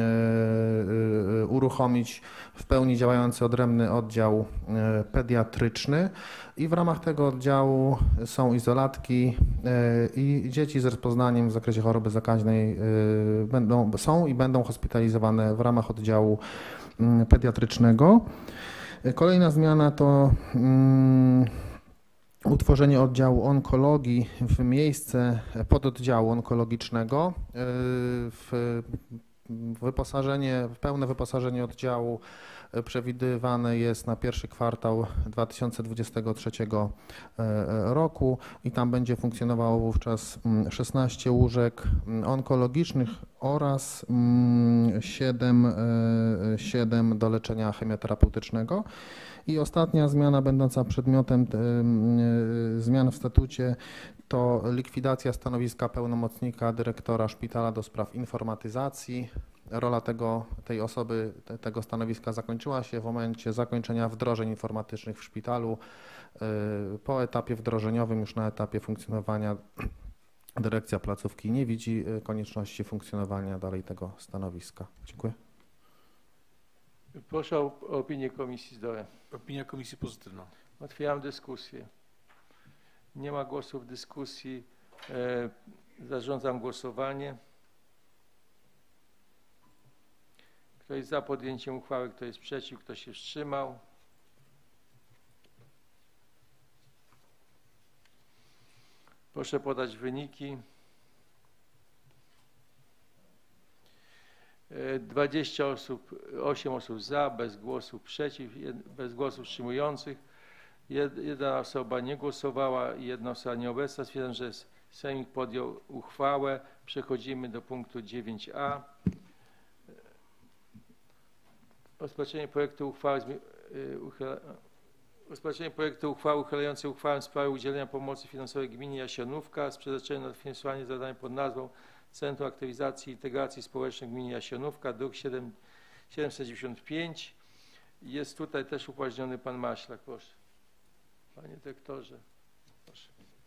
uruchomić w pełni działający odrębny oddział pediatryczny i w ramach tego oddziału są izolatki i dzieci z rozpoznaniem w zakresie choroby zakaźnej są i będą hospitalizowane w ramach oddziału pediatrycznego. Kolejna zmiana to utworzenie oddziału onkologii w miejsce pododdziału onkologicznego. Pełne wyposażenie oddziału przewidywane jest na pierwszy kwartał 2023 roku i tam będzie funkcjonowało wówczas 16 łóżek onkologicznych oraz 7 do leczenia chemioterapeutycznego. I ostatnia zmiana będąca przedmiotem zmian w statucie to likwidacja stanowiska pełnomocnika dyrektora szpitala do spraw informatyzacji. Rola tej osoby, tego stanowiska zakończyła się w momencie zakończenia wdrożeń informatycznych w szpitalu. Po etapie wdrożeniowym, już na etapie funkcjonowania, dyrekcja placówki nie widzi konieczności funkcjonowania dalej tego stanowiska. Dziękuję. Proszę o opinię Komisji Zdrowia. Opinia komisji pozytywna. Otwieram dyskusję. Nie ma głosów w dyskusji. Zarządzam głosowanie. Kto jest za podjęciem uchwały, kto jest przeciw, kto się wstrzymał? Proszę podać wyniki. 28 osób za, bez głosów przeciw, bez głosów wstrzymujących. Jedna osoba nie głosowała i jedna osoba nieobecna. Stwierdzam, że Sejmik podjął uchwałę. Przechodzimy do punktu 9a. Rozpatrzenie projektu uchwały uchylającej uchwałę w sprawie udzielenia pomocy finansowej gminie Jasionówka z przeznaczeniem na dofinansowanie zadań pod nazwą Centrum Aktywizacji i Integracji Społecznej gminy Jasionówka, druk 795. Jest tutaj też upoważniony pan Maślak, proszę. Panie dyrektorze, proszę.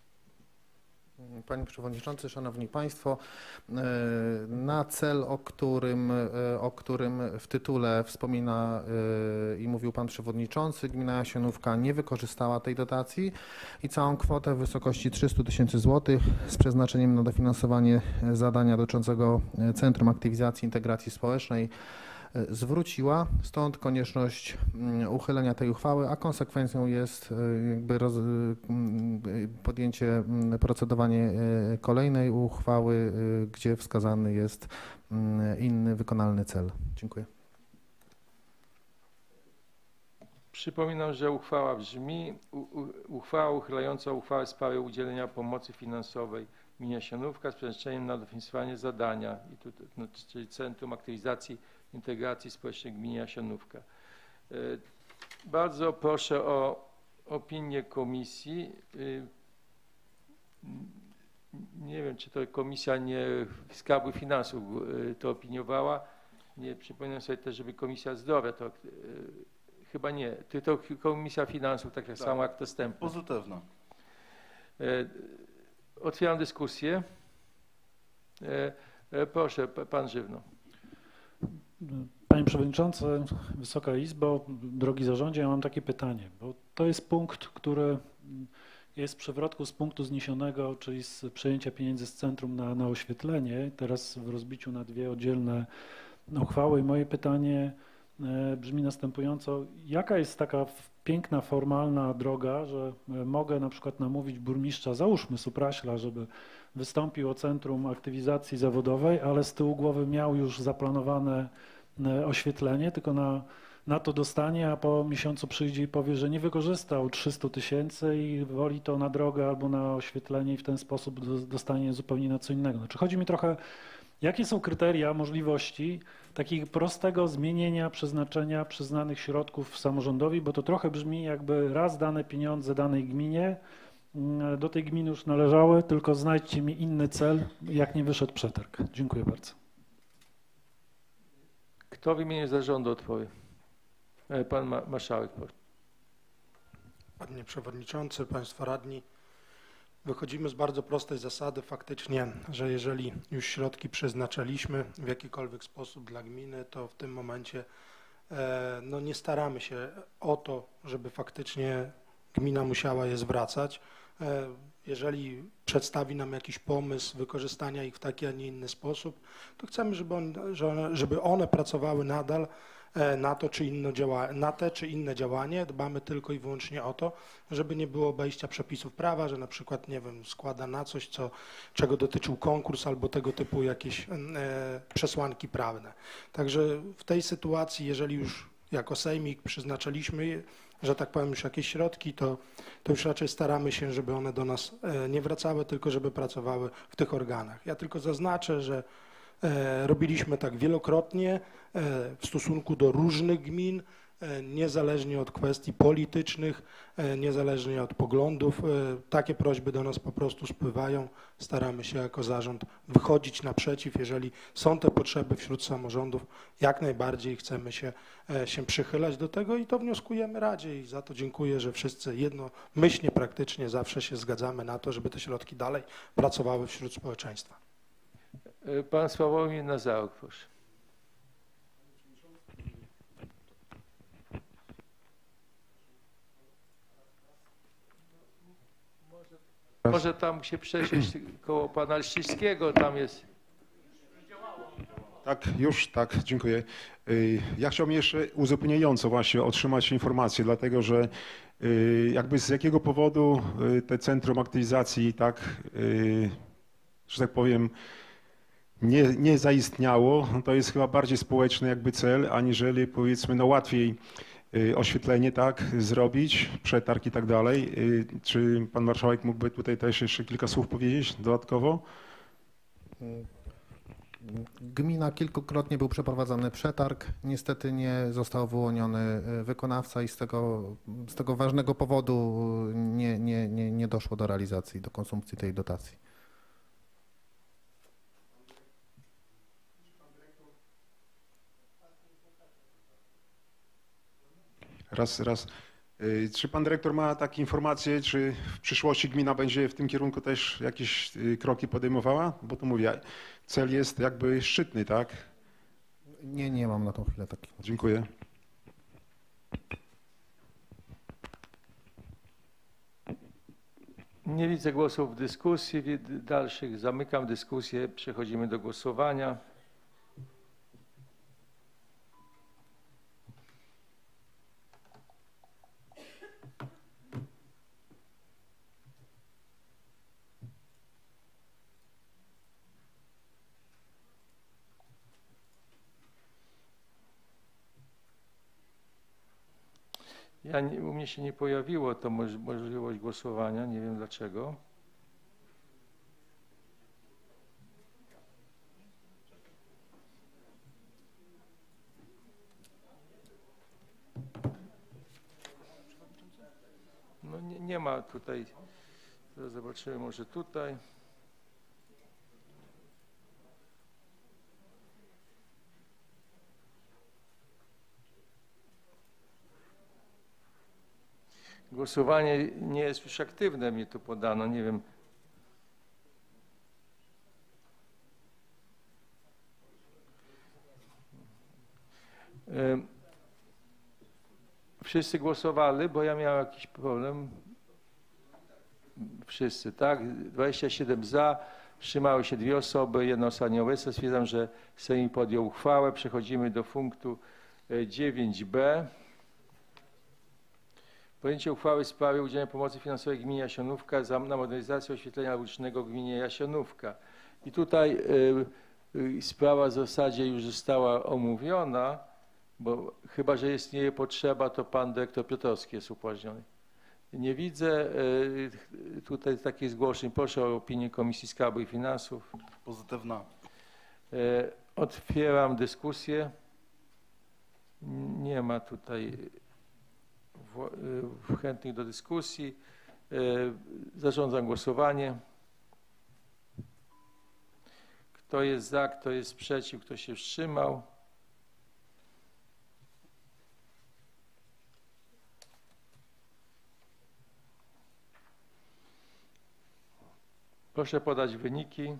Panie Przewodniczący, Szanowni Państwo, na cel, o którym w tytule wspomina i mówił Pan Przewodniczący, gmina Jasionówka nie wykorzystała tej dotacji i całą kwotę w wysokości 300 000 złotych z przeznaczeniem na dofinansowanie zadania dotyczącego Centrum Aktywizacji i Integracji Społecznej zwróciła, stąd konieczność uchylenia tej uchwały, a konsekwencją jest jakby podjęcie procedowanie kolejnej uchwały, gdzie wskazany jest inny wykonalny cel. Dziękuję. Przypominam, że uchwała brzmi: uchwała uchylająca uchwałę w sprawie udzielenia pomocy finansowej gminie Jasionówka z przeznaczeniem na dofinansowanie zadania, czyli Centrum Aktywizacji Integracji Społecznej gminy Jasionówka. Bardzo proszę o opinię komisji. Nie wiem, czy to komisja Skarbu Finansów to opiniowała. Nie przypominam sobie też, żeby Komisja Zdrowia to chyba nie. To Komisja Finansów, tak samo jak dostępna. Pozytywna. Otwieram dyskusję. Proszę, pan Żywno. Panie Przewodniczący, Wysoka Izbo, drogi zarządzie, ja mam takie pytanie, bo to jest punkt, który jest w przewrotku z punktu zniesionego, czyli z przejęcia pieniędzy z centrum na oświetlenie, teraz w rozbiciu na dwie oddzielne uchwały. I moje pytanie brzmi następująco: jaka jest taka piękna, formalna droga, że mogę na przykład namówić burmistrza, załóżmy Supraśla, żeby wystąpił o Centrum Aktywizacji Zawodowej, ale z tyłu głowy miał już zaplanowane oświetlenie, tylko na to dostanie, a po miesiącu przyjdzie i powie, że nie wykorzystał 300 000 i woli to na drogę albo na oświetlenie i w ten sposób dostanie zupełnie na co innego. Znaczy, chodzi mi trochę, jakie są kryteria możliwości takiego prostego zmienienia przeznaczenia przyznanych środków samorządowi, bo to trochę brzmi, jakby raz dane pieniądze danej gminie do tej gminy już należały, tylko znajdźcie mi inny cel, jak nie wyszedł przetarg. Dziękuję bardzo. Kto w imieniu zarządu odpowie? Pan marszałek. Panie Przewodniczący, Państwo Radni, wychodzimy z bardzo prostej zasady faktycznie, że jeżeli już środki przeznaczyliśmy w jakikolwiek sposób dla gminy, to w tym momencie no nie staramy się o to, żeby faktycznie gmina musiała je zwracać. Jeżeli przedstawi nam jakiś pomysł wykorzystania ich w taki, a nie inny sposób, to chcemy, żeby one pracowały nadal na to czy inne działanie. Dbamy tylko i wyłącznie o to, żeby nie było obejścia przepisów prawa, że na przykład, nie wiem, składa na coś, czego dotyczył konkurs albo tego typu jakieś przesłanki prawne. Także w tej sytuacji, jeżeli już jako sejmik przeznaczyliśmy, że tak powiem, już jakieś środki, to już raczej staramy się, żeby one do nas nie wracały, tylko żeby pracowały w tych organach. Ja tylko zaznaczę, że robiliśmy tak wielokrotnie w stosunku do różnych gmin, niezależnie od kwestii politycznych, niezależnie od poglądów. Takie prośby do nas po prostu spływają. Staramy się jako zarząd wychodzić naprzeciw, jeżeli są te potrzeby wśród samorządów. Jak najbardziej chcemy się przychylać do tego i to wnioskujemy Radzie i za to dziękuję, że wszyscy jednomyślnie praktycznie zawsze się zgadzamy na to, żeby te środki dalej pracowały wśród społeczeństwa. Pan Sławomir Nazaruk, proszę. Może tam się przesiąść koło pana Lścińskiego, tam jest. Tak, już, tak, dziękuję. Ja chciałbym jeszcze uzupełniająco właśnie otrzymać informację, dlatego że jakby z jakiego powodu te centrum aktywizacji tak, że tak powiem, nie zaistniało, to jest chyba bardziej społeczny jakby cel, aniżeli powiedzmy no łatwiej oświetlenie tak zrobić, przetarg i tak dalej. Czy pan marszałek mógłby tutaj też jeszcze kilka słów powiedzieć dodatkowo? Gmina kilkukrotnie był przeprowadzany przetarg, niestety nie został wyłoniony wykonawca i z tego ważnego powodu nie doszło do realizacji, do konsumpcji tej dotacji. Raz. Czy pan dyrektor ma takie informacje, czy w przyszłości gmina będzie w tym kierunku też jakieś kroki podejmowała? Bo to mówię, cel jest jakby szczytny, tak? Nie mam na tą chwilę takich. Dziękuję. Nie widzę głosów w dyskusji dalszych. Zamykam dyskusję. Przechodzimy do głosowania. U mnie się nie pojawiło to możliwość głosowania, nie wiem dlaczego. No nie ma tutaj, zaraz zobaczymy może tutaj. Głosowanie nie jest już aktywne, mi tu podano, nie wiem. Wszyscy głosowali, bo ja miałem jakiś problem. Wszyscy, tak? 27 za, wstrzymały się 2 osoby, 1 osoba nieobecna. Stwierdzam, że Sejm podjął uchwałę. Przechodzimy do punktu 9b. Podjęcie uchwały w sprawie udzielenia pomocy finansowej gminie Jasionówka na modernizację oświetlenia ulicznego w gminie Jasionówka. I tutaj sprawa w zasadzie już została omówiona, bo chyba że istnieje potrzeba, to pan dyrektor Piotrowski jest upoważniony. Nie widzę tutaj takich zgłoszeń. Proszę o opinię Komisji Skarbu i Finansów. Pozytywna. Otwieram dyskusję. Nie ma tutaj chętnych do dyskusji. Zarządzam głosowanie. Kto jest za, kto jest przeciw, kto się wstrzymał? Proszę podać wyniki.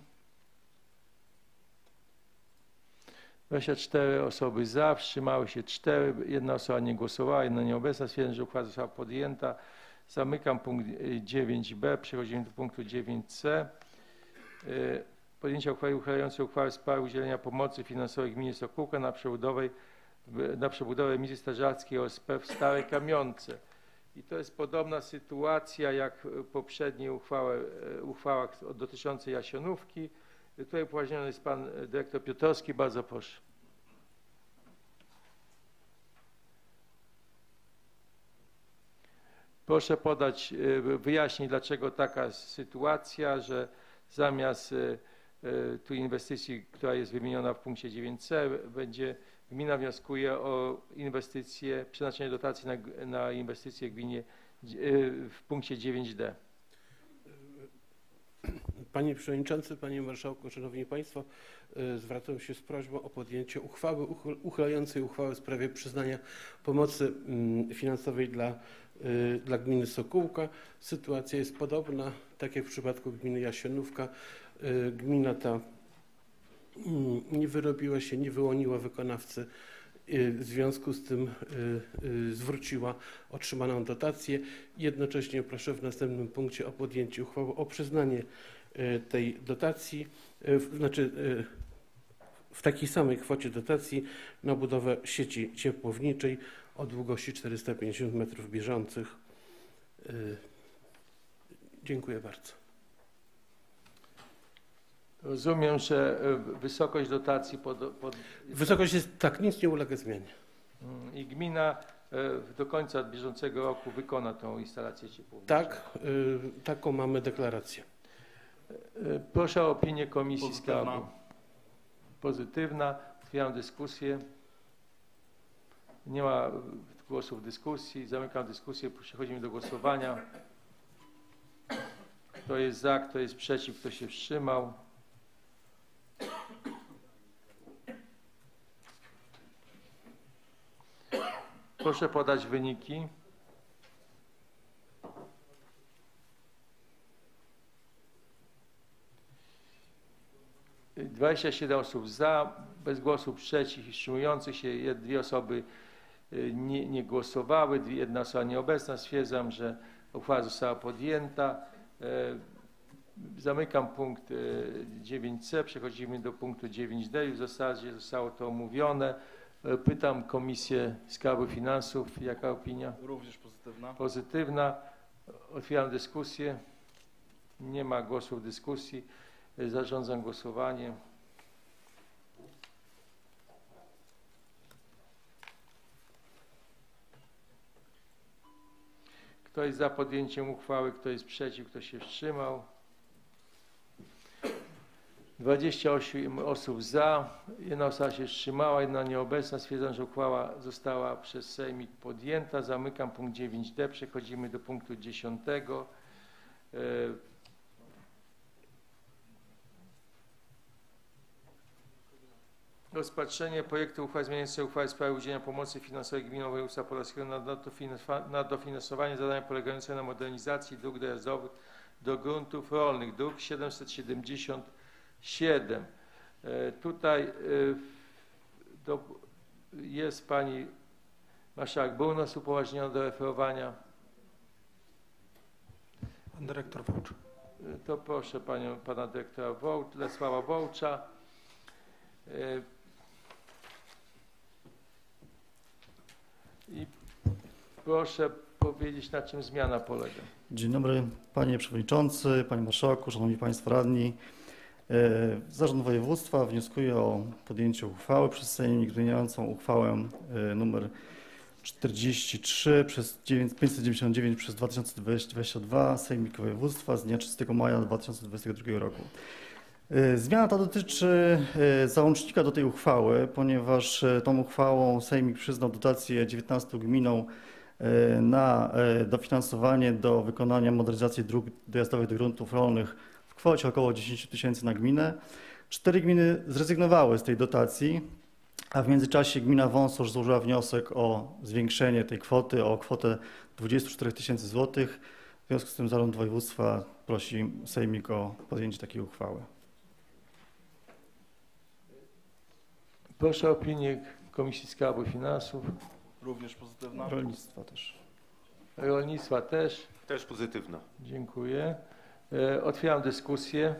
24 osoby za, wstrzymały się 4, 1 osoba nie głosowała, 1 nieobecna. Stwierdzam, że uchwała została podjęta. Zamykam punkt 9b, przechodzimy do punktu 9c. Podjęcie uchwały uchylającej uchwałę w sprawie udzielenia pomocy finansowej gminie Sokółka na przebudowę misji strażackiej OSP w Starej Kamionce. I to jest podobna sytuacja jak poprzednie uchwałach dotyczących Jasionówki. Tutaj upoważniony jest pan dyrektor Piotrowski. Bardzo proszę. Proszę podać, wyjaśnić, dlaczego taka sytuacja, że zamiast tu inwestycji, która jest wymieniona w punkcie 9c, gmina wnioskuje o inwestycje, przeznaczenie dotacji na inwestycje gminie w punkcie 9d. Panie Przewodniczący, Panie Marszałku, Szanowni Państwo, zwracam się z prośbą o podjęcie uchwały uchylającej uchwałę w sprawie przyznania pomocy finansowej dla gminy Sokółka. Sytuacja jest podobna, tak jak w przypadku gminy Jasionówka. Gmina ta nie wyrobiła się, nie wyłoniła wykonawcy w związku z tym zwróciła otrzymaną dotację. Jednocześnie proszę w następnym punkcie o podjęcie uchwały o przyznanie tej dotacji, w takiej samej kwocie dotacji na budowę sieci ciepłowniczej o długości 450 m3. Dziękuję bardzo. Rozumiem, że wysokość dotacji Wysokość jest tak, nic nie ulega zmianie. I gmina do końca bieżącego roku wykona tą instalację ciepłowniczą. Tak, taką mamy deklarację. Proszę o opinię Komisji Skarbu. Pozytywna. Otwieram dyskusję. Nie ma głosów w dyskusji. Zamykam dyskusję. Przechodzimy do głosowania. Kto jest za, kto jest przeciw, kto się wstrzymał? Proszę podać wyniki. - 27 osób za, bez głosów przeciw i wstrzymujących się. 2 osoby nie głosowały, 1 osoba nieobecna. Stwierdzam, że uchwała została podjęta. Zamykam punkt 9c. Przechodzimy do punktu 9d. W zasadzie zostało to omówione. Pytam Komisję Skarbu Finansów. Jaka opinia? Również pozytywna. Pozytywna. Otwieram dyskusję. Nie ma głosów w dyskusji. Zarządzam głosowanie. Kto jest za podjęciem uchwały? Kto jest przeciw? Kto się wstrzymał? 28 osób za, 1 osoba się wstrzymała, 1 nieobecna. Stwierdzam, że uchwała została przez Sejmik podjęta. Zamykam punkt 9d. Przechodzimy do punktu 10. Rozpatrzenie projektu uchwały zmieniającej uchwałę w sprawie udzielenia pomocy finansowej gminom województwa podlaskiego na dofinansowanie zadań polegających na modernizacji dróg dojazdowych do gruntów rolnych, druk 777. Tutaj jest pani marszałek Burnos upoważniona do referowania. Pan dyrektor Wołcz. To proszę pana dyrektora Lesława Wołcza. I proszę powiedzieć, na czym zmiana polega. Dzień dobry Panie Przewodniczący, Panie Marszałku, Szanowni Państwo Radni. Zarząd Województwa wnioskuje o podjęcie uchwały przez Sejmik zmieniającą uchwałę nr 43 przez 599 przez 2022 Sejmik Województwa z dnia 30 maja 2022 roku. Zmiana ta dotyczy załącznika do tej uchwały, ponieważ tą uchwałą Sejmik przyznał dotację 19 gminom na dofinansowanie do wykonania modernizacji dróg dojazdowych do gruntów rolnych w kwocie około 10 tysięcy na gminę. 4 gminy zrezygnowały z tej dotacji, a w międzyczasie gmina Wąsorz złożyła wniosek o zwiększenie tej kwoty o kwotę 24 tysięcy złotych. W związku z tym Zarząd Województwa prosi Sejmik o podjęcie takiej uchwały. Proszę o opinię Komisji Skarbu i Finansów. Również pozytywna. Rolnictwa też. Rolnictwa też. Też pozytywna. Dziękuję. Otwieram dyskusję.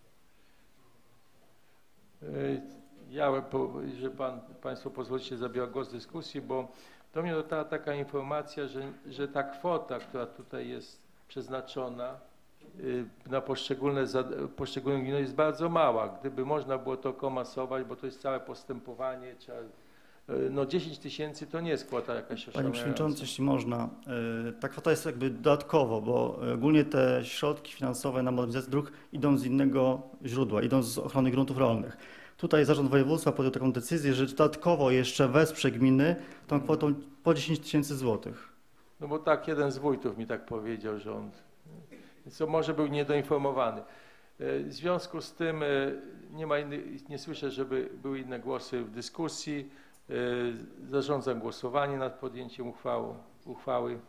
Ja, że Państwo pozwolicie, zabiorę głos w dyskusji, bo do mnie dotarła taka informacja, że ta kwota, która tutaj jest przeznaczona na poszczególne gminy jest bardzo mała. Gdyby można było to komasować, bo to jest całe postępowanie, no 10 tysięcy to nie jest kwota jakaś Panie oszałamiająca. Przewodniczący, jeśli można, ta kwota jest jakby dodatkowo, bo ogólnie te środki finansowe na modernizację dróg idą z innego źródła, idą z ochrony gruntów rolnych. Tutaj Zarząd Województwa podjął taką decyzję, że dodatkowo jeszcze wesprze gminy tą kwotą po 10 tysięcy złotych. No bo tak jeden z wójtów mi tak powiedział, że on, co może był niedoinformowany. W związku z tym nie słyszę, żeby były inne głosy w dyskusji. Zarządzam głosowanie nad podjęciem uchwały.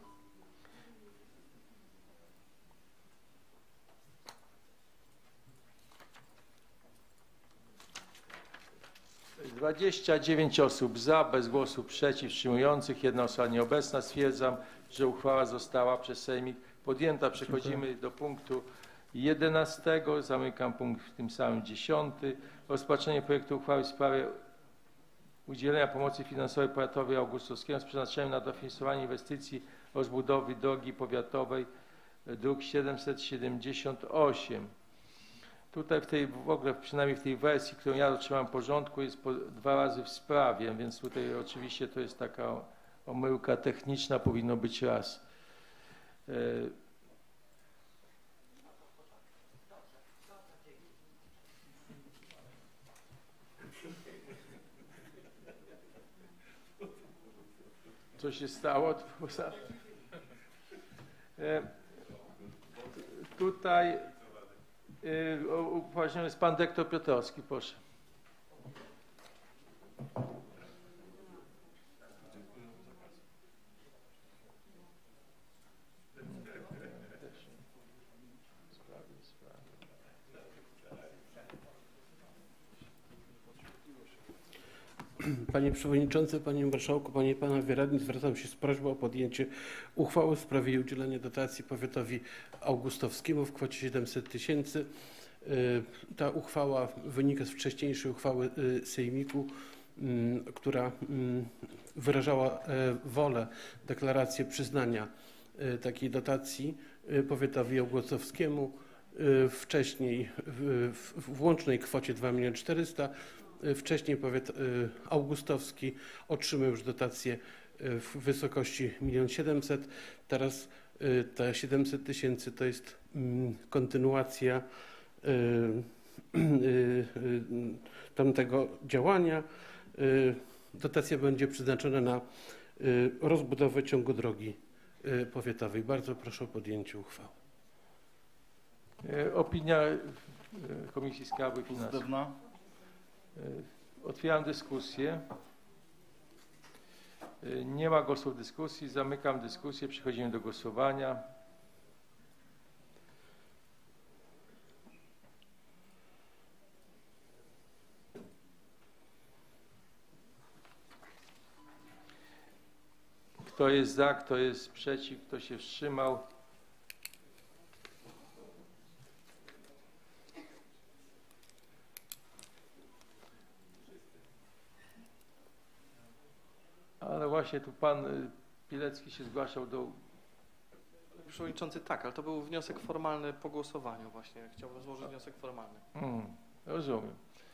29 osób za, bez głosów przeciw, wstrzymujących, 1 osoba nieobecna. Stwierdzam, że uchwała została przez Sejmik podjęta. Przechodzimy do punktu 11. Zamykam punkt tym samym 10. Rozpatrzenie projektu uchwały w sprawie udzielenia pomocy finansowej powiatowi augustowskiemu z przeznaczeniem na dofinansowanie inwestycji rozbudowy drogi powiatowej, druk 778. Tutaj w ogóle przynajmniej w tej wersji, którą ja otrzymałem w porządku, jest 2 razy w sprawie, więc tutaj oczywiście to jest taka omyłka techniczna, powinno być raz. Co się stało? Tutaj upoważniony jest pan dyrektor Piotrowski, proszę. Panie Przewodniczący, Panie Marszałku, Panie i Panowie Radni, zwracam się z prośbą o podjęcie uchwały w sprawie udzielenia dotacji powiatowi augustowskiemu w kwocie 700 000. Ta uchwała wynika z wcześniejszej uchwały Sejmiku, która wyrażała wolę, deklarację przyznania takiej dotacji powiatowi augustowskiemu. Wcześniej w łącznej kwocie 2 400 000. Wcześniej powiat augustowski otrzymał już dotację w wysokości 1 700 000. Teraz te 700 000 to jest kontynuacja tamtego działania. Dotacja będzie przeznaczona na rozbudowę ciągu drogi powiatowej. Bardzo proszę o podjęcie uchwały. Opinia Komisji Skarbu i Finansów. Otwieram dyskusję. Nie ma głosów w dyskusji. Zamykam dyskusję. Przechodzimy do głosowania. Kto jest za, kto jest przeciw, kto się wstrzymał? Ale właśnie tu pan Pilecki się zgłaszał do... Panie Przewodniczący, tak, ale to był wniosek formalny po głosowaniu właśnie. Chciałbym złożyć wniosek formalny. Rozumiem.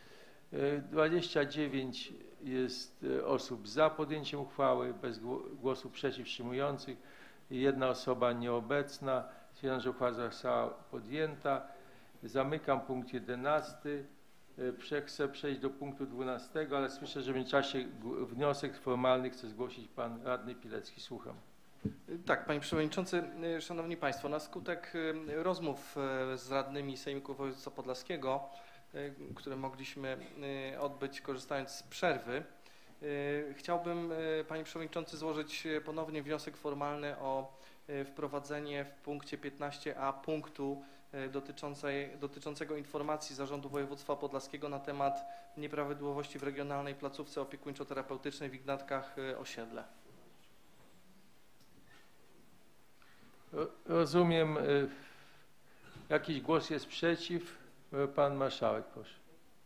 29 jest osób za podjęciem uchwały, bez głosów przeciw, wstrzymujących. 1 osoba nieobecna. Stwierdzam, że uchwała została podjęta. Zamykam punkt 11. Chcę przejść do punktu 12, ale słyszę, że w międzyczasie wniosek formalny chce zgłosić pan radny Pilecki. Słucham. Tak, Panie Przewodniczący, Szanowni Państwo, na skutek rozmów z radnymi Sejmiku Województwa Podlaskiego, które mogliśmy odbyć korzystając z przerwy, chciałbym, Panie Przewodniczący, złożyć ponownie wniosek formalny o wprowadzenie w punkcie 15a punktu dotyczącego informacji Zarządu Województwa Podlaskiego na temat nieprawidłowości w regionalnej placówce opiekuńczo-terapeutycznej w Ignatkach Osiedle. Rozumiem. Jakiś głos jest przeciw? Pan marszałek, proszę.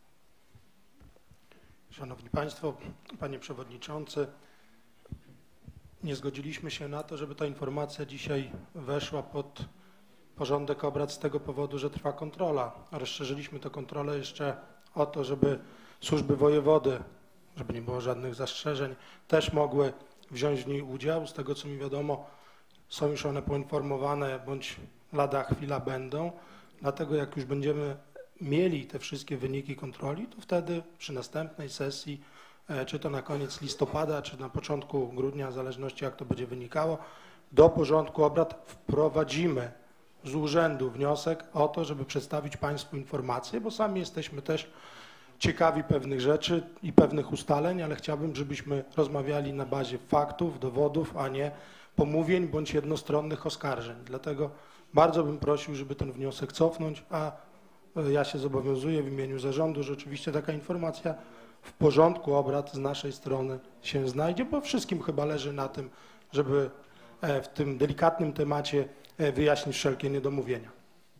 Szanowni Państwo, Panie Przewodniczący, nie zgodziliśmy się na to, żeby ta informacja dzisiaj weszła pod porządek obrad z tego powodu, że trwa kontrola. Rozszerzyliśmy tę kontrolę jeszcze o to, żeby służby wojewody, żeby nie było żadnych zastrzeżeń, też mogły wziąć w niej udział. Z tego co mi wiadomo, są już one poinformowane, bądź lada chwila będą. Dlatego jak już będziemy mieli te wszystkie wyniki kontroli, to wtedy przy następnej sesji, czy to na koniec listopada, czy na początku grudnia, w zależności jak to będzie wynikało, do porządku obrad wprowadzimy z urzędu wniosek o to, żeby przedstawić Państwu informacje, bo sami jesteśmy też ciekawi pewnych rzeczy i pewnych ustaleń, ale chciałbym, żebyśmy rozmawiali na bazie faktów, dowodów, a nie pomówień bądź jednostronnych oskarżeń. Dlatego bardzo bym prosił, żeby ten wniosek cofnąć, a ja się zobowiązuję w imieniu zarządu, że oczywiście taka informacja w porządku obrad z naszej strony się znajdzie, bo wszystkim chyba leży na tym, żeby w tym delikatnym temacie wyjaśnić wszelkie niedomówienia.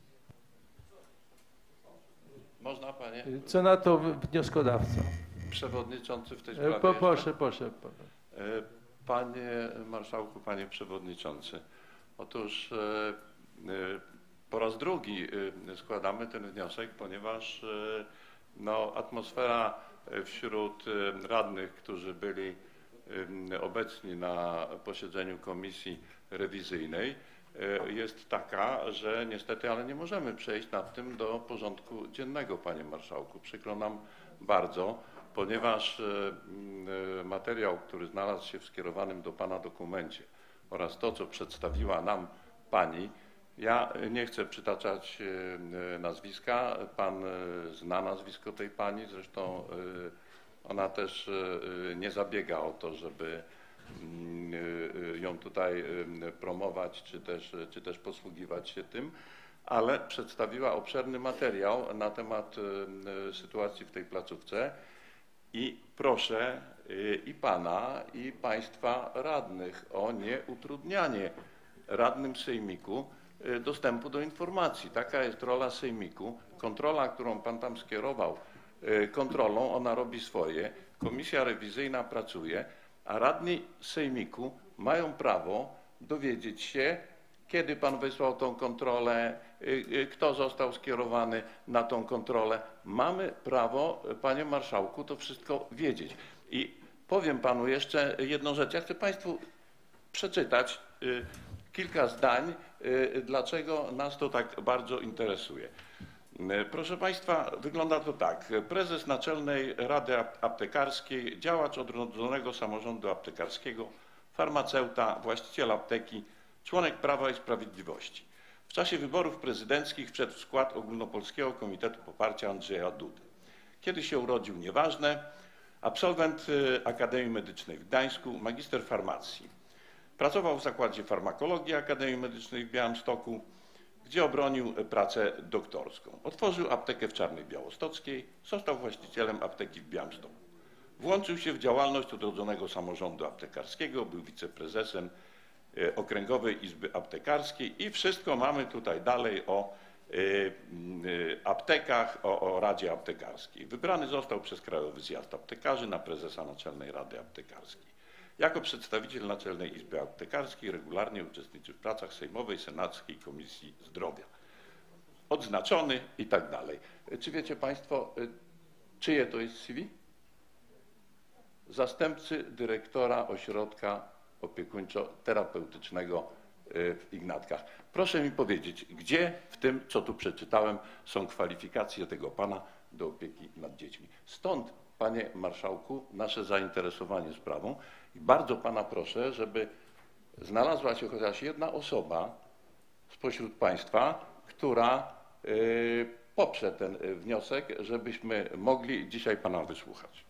Można, panie Co na to wnioskodawca? przewodniczący w tej sprawie? Proszę. Panie marszałku, panie przewodniczący, otóż po raz drugi składamy ten wniosek, ponieważ no, atmosfera wśród radnych, którzy byli obecni na posiedzeniu komisji rewizyjnej, jest taka, że niestety, ale nie możemy przejść nad tym do porządku dziennego, panie marszałku. Przykro nam bardzo, ponieważ materiał, który znalazł się w skierowanym do pana dokumencie oraz to, co przedstawiła nam pani, ja nie chcę przytaczać nazwiska, pan zna nazwisko tej pani, zresztą ona też nie zabiega o to, żeby ją tutaj promować, czy też posługiwać się tym, ale przedstawiła obszerny materiał na temat sytuacji w tej placówce i proszę i pana, i państwa radnych o nieutrudnianie radnym sejmiku dostępu do informacji. Taka jest rola sejmiku. Kontrola, którą pan tam skierował kontrolą, ona robi swoje. Komisja rewizyjna pracuje, a radni sejmiku mają prawo dowiedzieć się, kiedy pan wysłał tą kontrolę, kto został skierowany na tą kontrolę. Mamy prawo, panie marszałku, to wszystko wiedzieć. I powiem panu jeszcze jedną rzecz. Ja chcę państwu przeczytać kilka zdań, dlaczego nas to tak bardzo interesuje. Proszę państwa, wygląda to tak. Prezes Naczelnej Rady Aptekarskiej, działacz Odrodzonego Samorządu Aptekarskiego, farmaceuta, właściciel apteki, członek Prawa i Sprawiedliwości. W czasie wyborów prezydenckich wszedł w skład Ogólnopolskiego Komitetu Poparcia Andrzeja Dudy. Kiedy się urodził, nieważne. Absolwent Akademii Medycznej w Gdańsku, magister farmacji. Pracował w Zakładzie Farmakologii Akademii Medycznej w Białymstoku, gdzie obronił pracę doktorską. Otworzył aptekę w Czarnej Białostockiej, został właścicielem apteki w Białymstoku. Włączył się w działalność Odrodzonego Samorządu Aptekarskiego, był wiceprezesem Okręgowej Izby Aptekarskiej i wszystko mamy tutaj dalej o aptekach, o Radzie Aptekarskiej. Wybrany został przez Krajowy Zjazd Aptekarzy na prezesa Naczelnej Rady Aptekarskiej. Jako przedstawiciel Naczelnej Izby Aptekarskiej regularnie uczestniczy w pracach Sejmowej, Senackiej Komisji Zdrowia. Odznaczony i tak dalej. Czy wiecie państwo, czyje to jest CV? Zastępcy dyrektora ośrodka opiekuńczo-terapeutycznego w Ignatkach. Proszę mi powiedzieć, gdzie w tym, co tu przeczytałem, są kwalifikacje tego pana do opieki nad dziećmi. Stąd, panie marszałku, nasze zainteresowanie sprawą i bardzo pana proszę, żeby znalazła się chociaż jedna osoba spośród państwa, która poprze ten wniosek, żebyśmy mogli dzisiaj pana wysłuchać.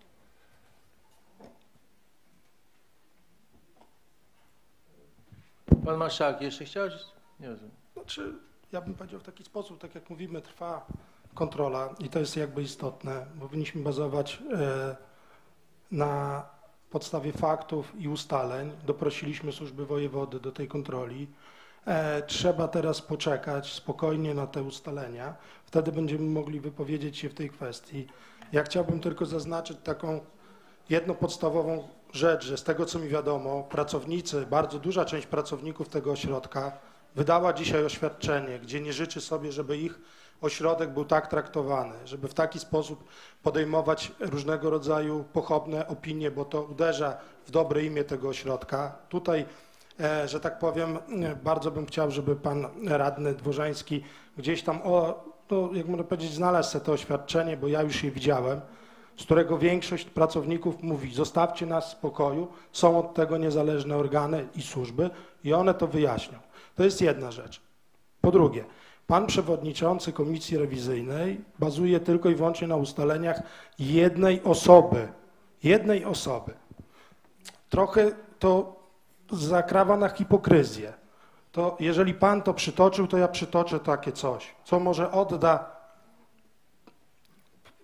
Pan marszałek jeszcze chciał? Nie rozumiem. Znaczy, ja bym powiedział w taki sposób, tak jak mówimy, trwa kontrola i to jest jakby istotne, bo powinniśmy bazować na podstawie faktów i ustaleń. Doprosiliśmy służby wojewody do tej kontroli. Trzeba teraz poczekać spokojnie na te ustalenia. Wtedy będziemy mogli wypowiedzieć się w tej kwestii. Ja chciałbym tylko zaznaczyć taką jedną podstawową rzecz, że z tego co mi wiadomo, pracownicy, bardzo duża część pracowników tego ośrodka wydała dzisiaj oświadczenie, gdzie nie życzy sobie, żeby ich ośrodek był tak traktowany, żeby w taki sposób podejmować różnego rodzaju pochopne opinie, bo to uderza w dobre imię tego ośrodka. Tutaj, że tak powiem, bardzo bym chciał, żeby pan radny Dworzański gdzieś tam, jak można powiedzieć, znalazł sobie to oświadczenie, bo ja już je widziałem, z którego większość pracowników mówi: zostawcie nas w spokoju, są od tego niezależne organy i służby i one to wyjaśnią. To jest jedna rzecz. Po drugie, pan przewodniczący komisji rewizyjnej bazuje tylko i wyłącznie na ustaleniach jednej osoby. Trochę to zakrawa na hipokryzję. To jeżeli pan to przytoczył, to ja przytoczę takie coś, co może odda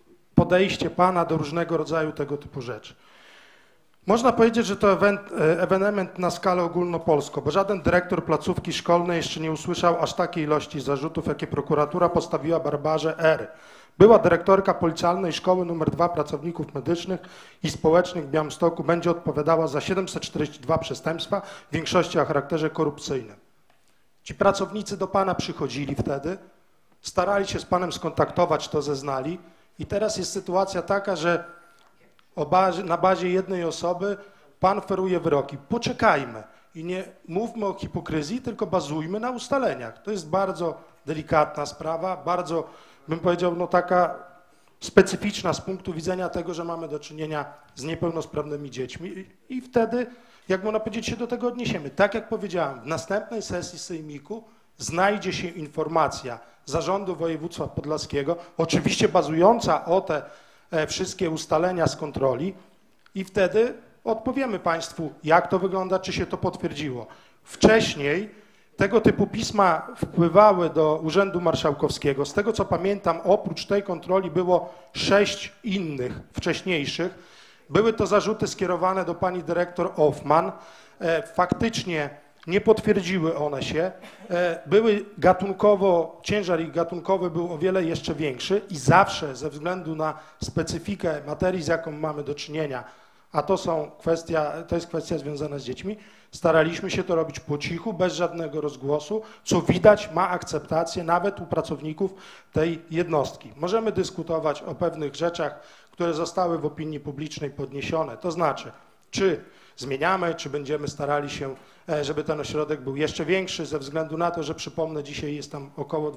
podejście pana do różnego rodzaju tego typu rzeczy. Można powiedzieć, że to ewenement na skalę ogólnopolską, bo żaden dyrektor placówki szkolnej jeszcze nie usłyszał aż takiej ilości zarzutów, jakie prokuratura postawiła Barbarze R. Była dyrektorka Policjalnej Szkoły nr 2 Pracowników Medycznych i Społecznych w Białymstoku, będzie odpowiadała za 742 przestępstwa, w większości o charakterze korupcyjnym. Ci pracownicy do pana przychodzili wtedy, starali się z panem skontaktować, to zeznali i teraz jest sytuacja taka, że na bazie jednej osoby pan feruje wyroki. Poczekajmy i nie mówmy o hipokryzji, tylko bazujmy na ustaleniach. To jest bardzo delikatna sprawa, bardzo, bym powiedział, no taka specyficzna z punktu widzenia tego, że mamy do czynienia z niepełnosprawnymi dziećmi i wtedy, jak można powiedzieć, się do tego odniesiemy. Tak jak powiedziałem, w następnej sesji Sejmiku znajdzie się informacja Zarządu Województwa Podlaskiego, oczywiście bazująca o te wszystkie ustalenia z kontroli i wtedy odpowiemy państwu, jak to wygląda, czy się to potwierdziło. Wcześniej tego typu pisma wpływały do Urzędu Marszałkowskiego. Z tego co pamiętam, oprócz tej kontroli było 6 innych wcześniejszych. Były to zarzuty skierowane do pani dyrektor Hoffman. Faktycznie nie potwierdziły one się. Były gatunkowo, ciężar ich gatunkowy był o wiele jeszcze większy i zawsze ze względu na specyfikę materii, z jaką mamy do czynienia, a to jest kwestia związana z dziećmi, staraliśmy się to robić po cichu, bez żadnego rozgłosu, co widać ma akceptację nawet u pracowników tej jednostki. Możemy dyskutować o pewnych rzeczach, które zostały w opinii publicznej podniesione, to znaczy, czy zmieniamy, czy będziemy starali się, żeby ten ośrodek był jeszcze większy, ze względu na to, że przypomnę, dzisiaj jest tam około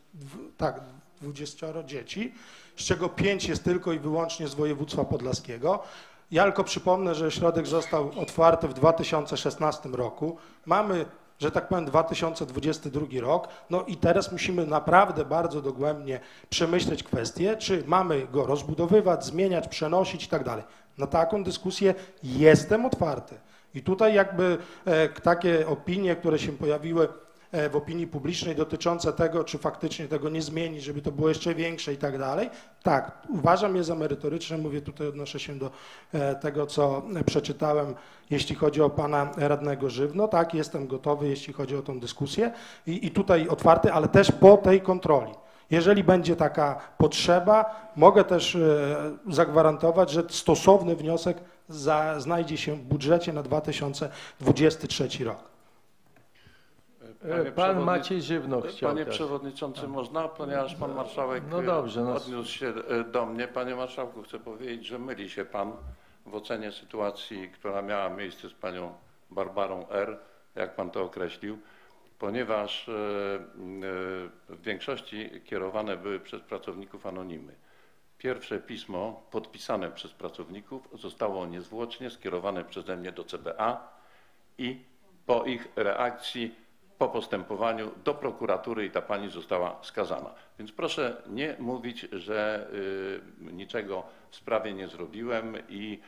20 dzieci, z czego 5 jest tylko i wyłącznie z województwa podlaskiego. Ja tylko przypomnę, że ośrodek został otwarty w 2016 roku. Mamy, że tak powiem, 2022 rok. No i teraz musimy naprawdę bardzo dogłębnie przemyśleć kwestię, czy mamy go rozbudowywać, zmieniać, przenosić i tak dalej. Na taką dyskusję jestem otwarty. I tutaj jakby takie opinie, które się pojawiły w opinii publicznej dotyczące tego, czy faktycznie tego nie zmienić, żeby to było jeszcze większe i tak dalej. Tak, uważam je za merytoryczne, mówię tutaj, odnoszę się do tego, co przeczytałem, jeśli chodzi o pana radnego Żywno. Tak, jestem gotowy, jeśli chodzi o tą dyskusję i tutaj otwarty, ale też po tej kontroli. Jeżeli będzie taka potrzeba, mogę też zagwarantować, że stosowny wniosek znajdzie się w budżecie na 2023 rok. Pan Maciej Żywno chciał. Panie Przewodniczący, można? Ponieważ Pan Marszałek odniósł się do mnie. Panie Marszałku, chcę powiedzieć, że myli się Pan w ocenie sytuacji, która miała miejsce z Panią Barbarą R., jak Pan to określił, ponieważ w większości kierowane były przez pracowników anonimy. Pierwsze pismo podpisane przez pracowników zostało niezwłocznie skierowane przeze mnie do CBA i po ich reakcji, po postępowaniu do prokuratury i ta pani została skazana. Więc proszę nie mówić, że niczego w sprawie nie zrobiłem i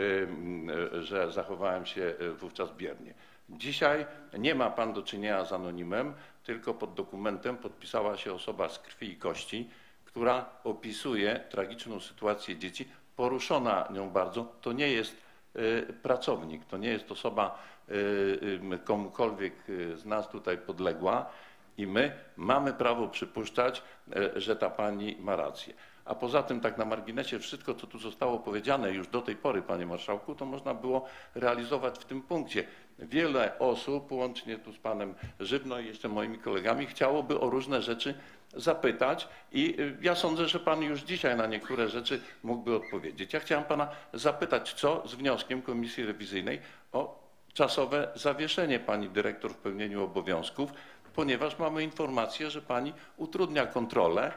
że zachowałem się wówczas biernie. Dzisiaj nie ma pan do czynienia z anonimem, tylko pod dokumentem podpisała się osoba z krwi i kości, która opisuje tragiczną sytuację dzieci, poruszona nią bardzo. To nie jest pracownik, to nie jest osoba komukolwiek z nas tutaj podległa i my mamy prawo przypuszczać, że ta pani ma rację. A poza tym, tak na marginesie, wszystko, co tu zostało powiedziane już do tej pory, panie marszałku, to można było realizować w tym punkcie. Wiele osób, łącznie tu z panem Żywno i jeszcze moimi kolegami, chciałoby o różne rzeczy zapytać i ja sądzę, że pan już dzisiaj na niektóre rzeczy mógłby odpowiedzieć. Ja chciałem pana zapytać, co z wnioskiem Komisji Rewizyjnej o czasowe zawieszenie pani dyrektor w pełnieniu obowiązków, ponieważ mamy informację, że pani utrudnia kontrolę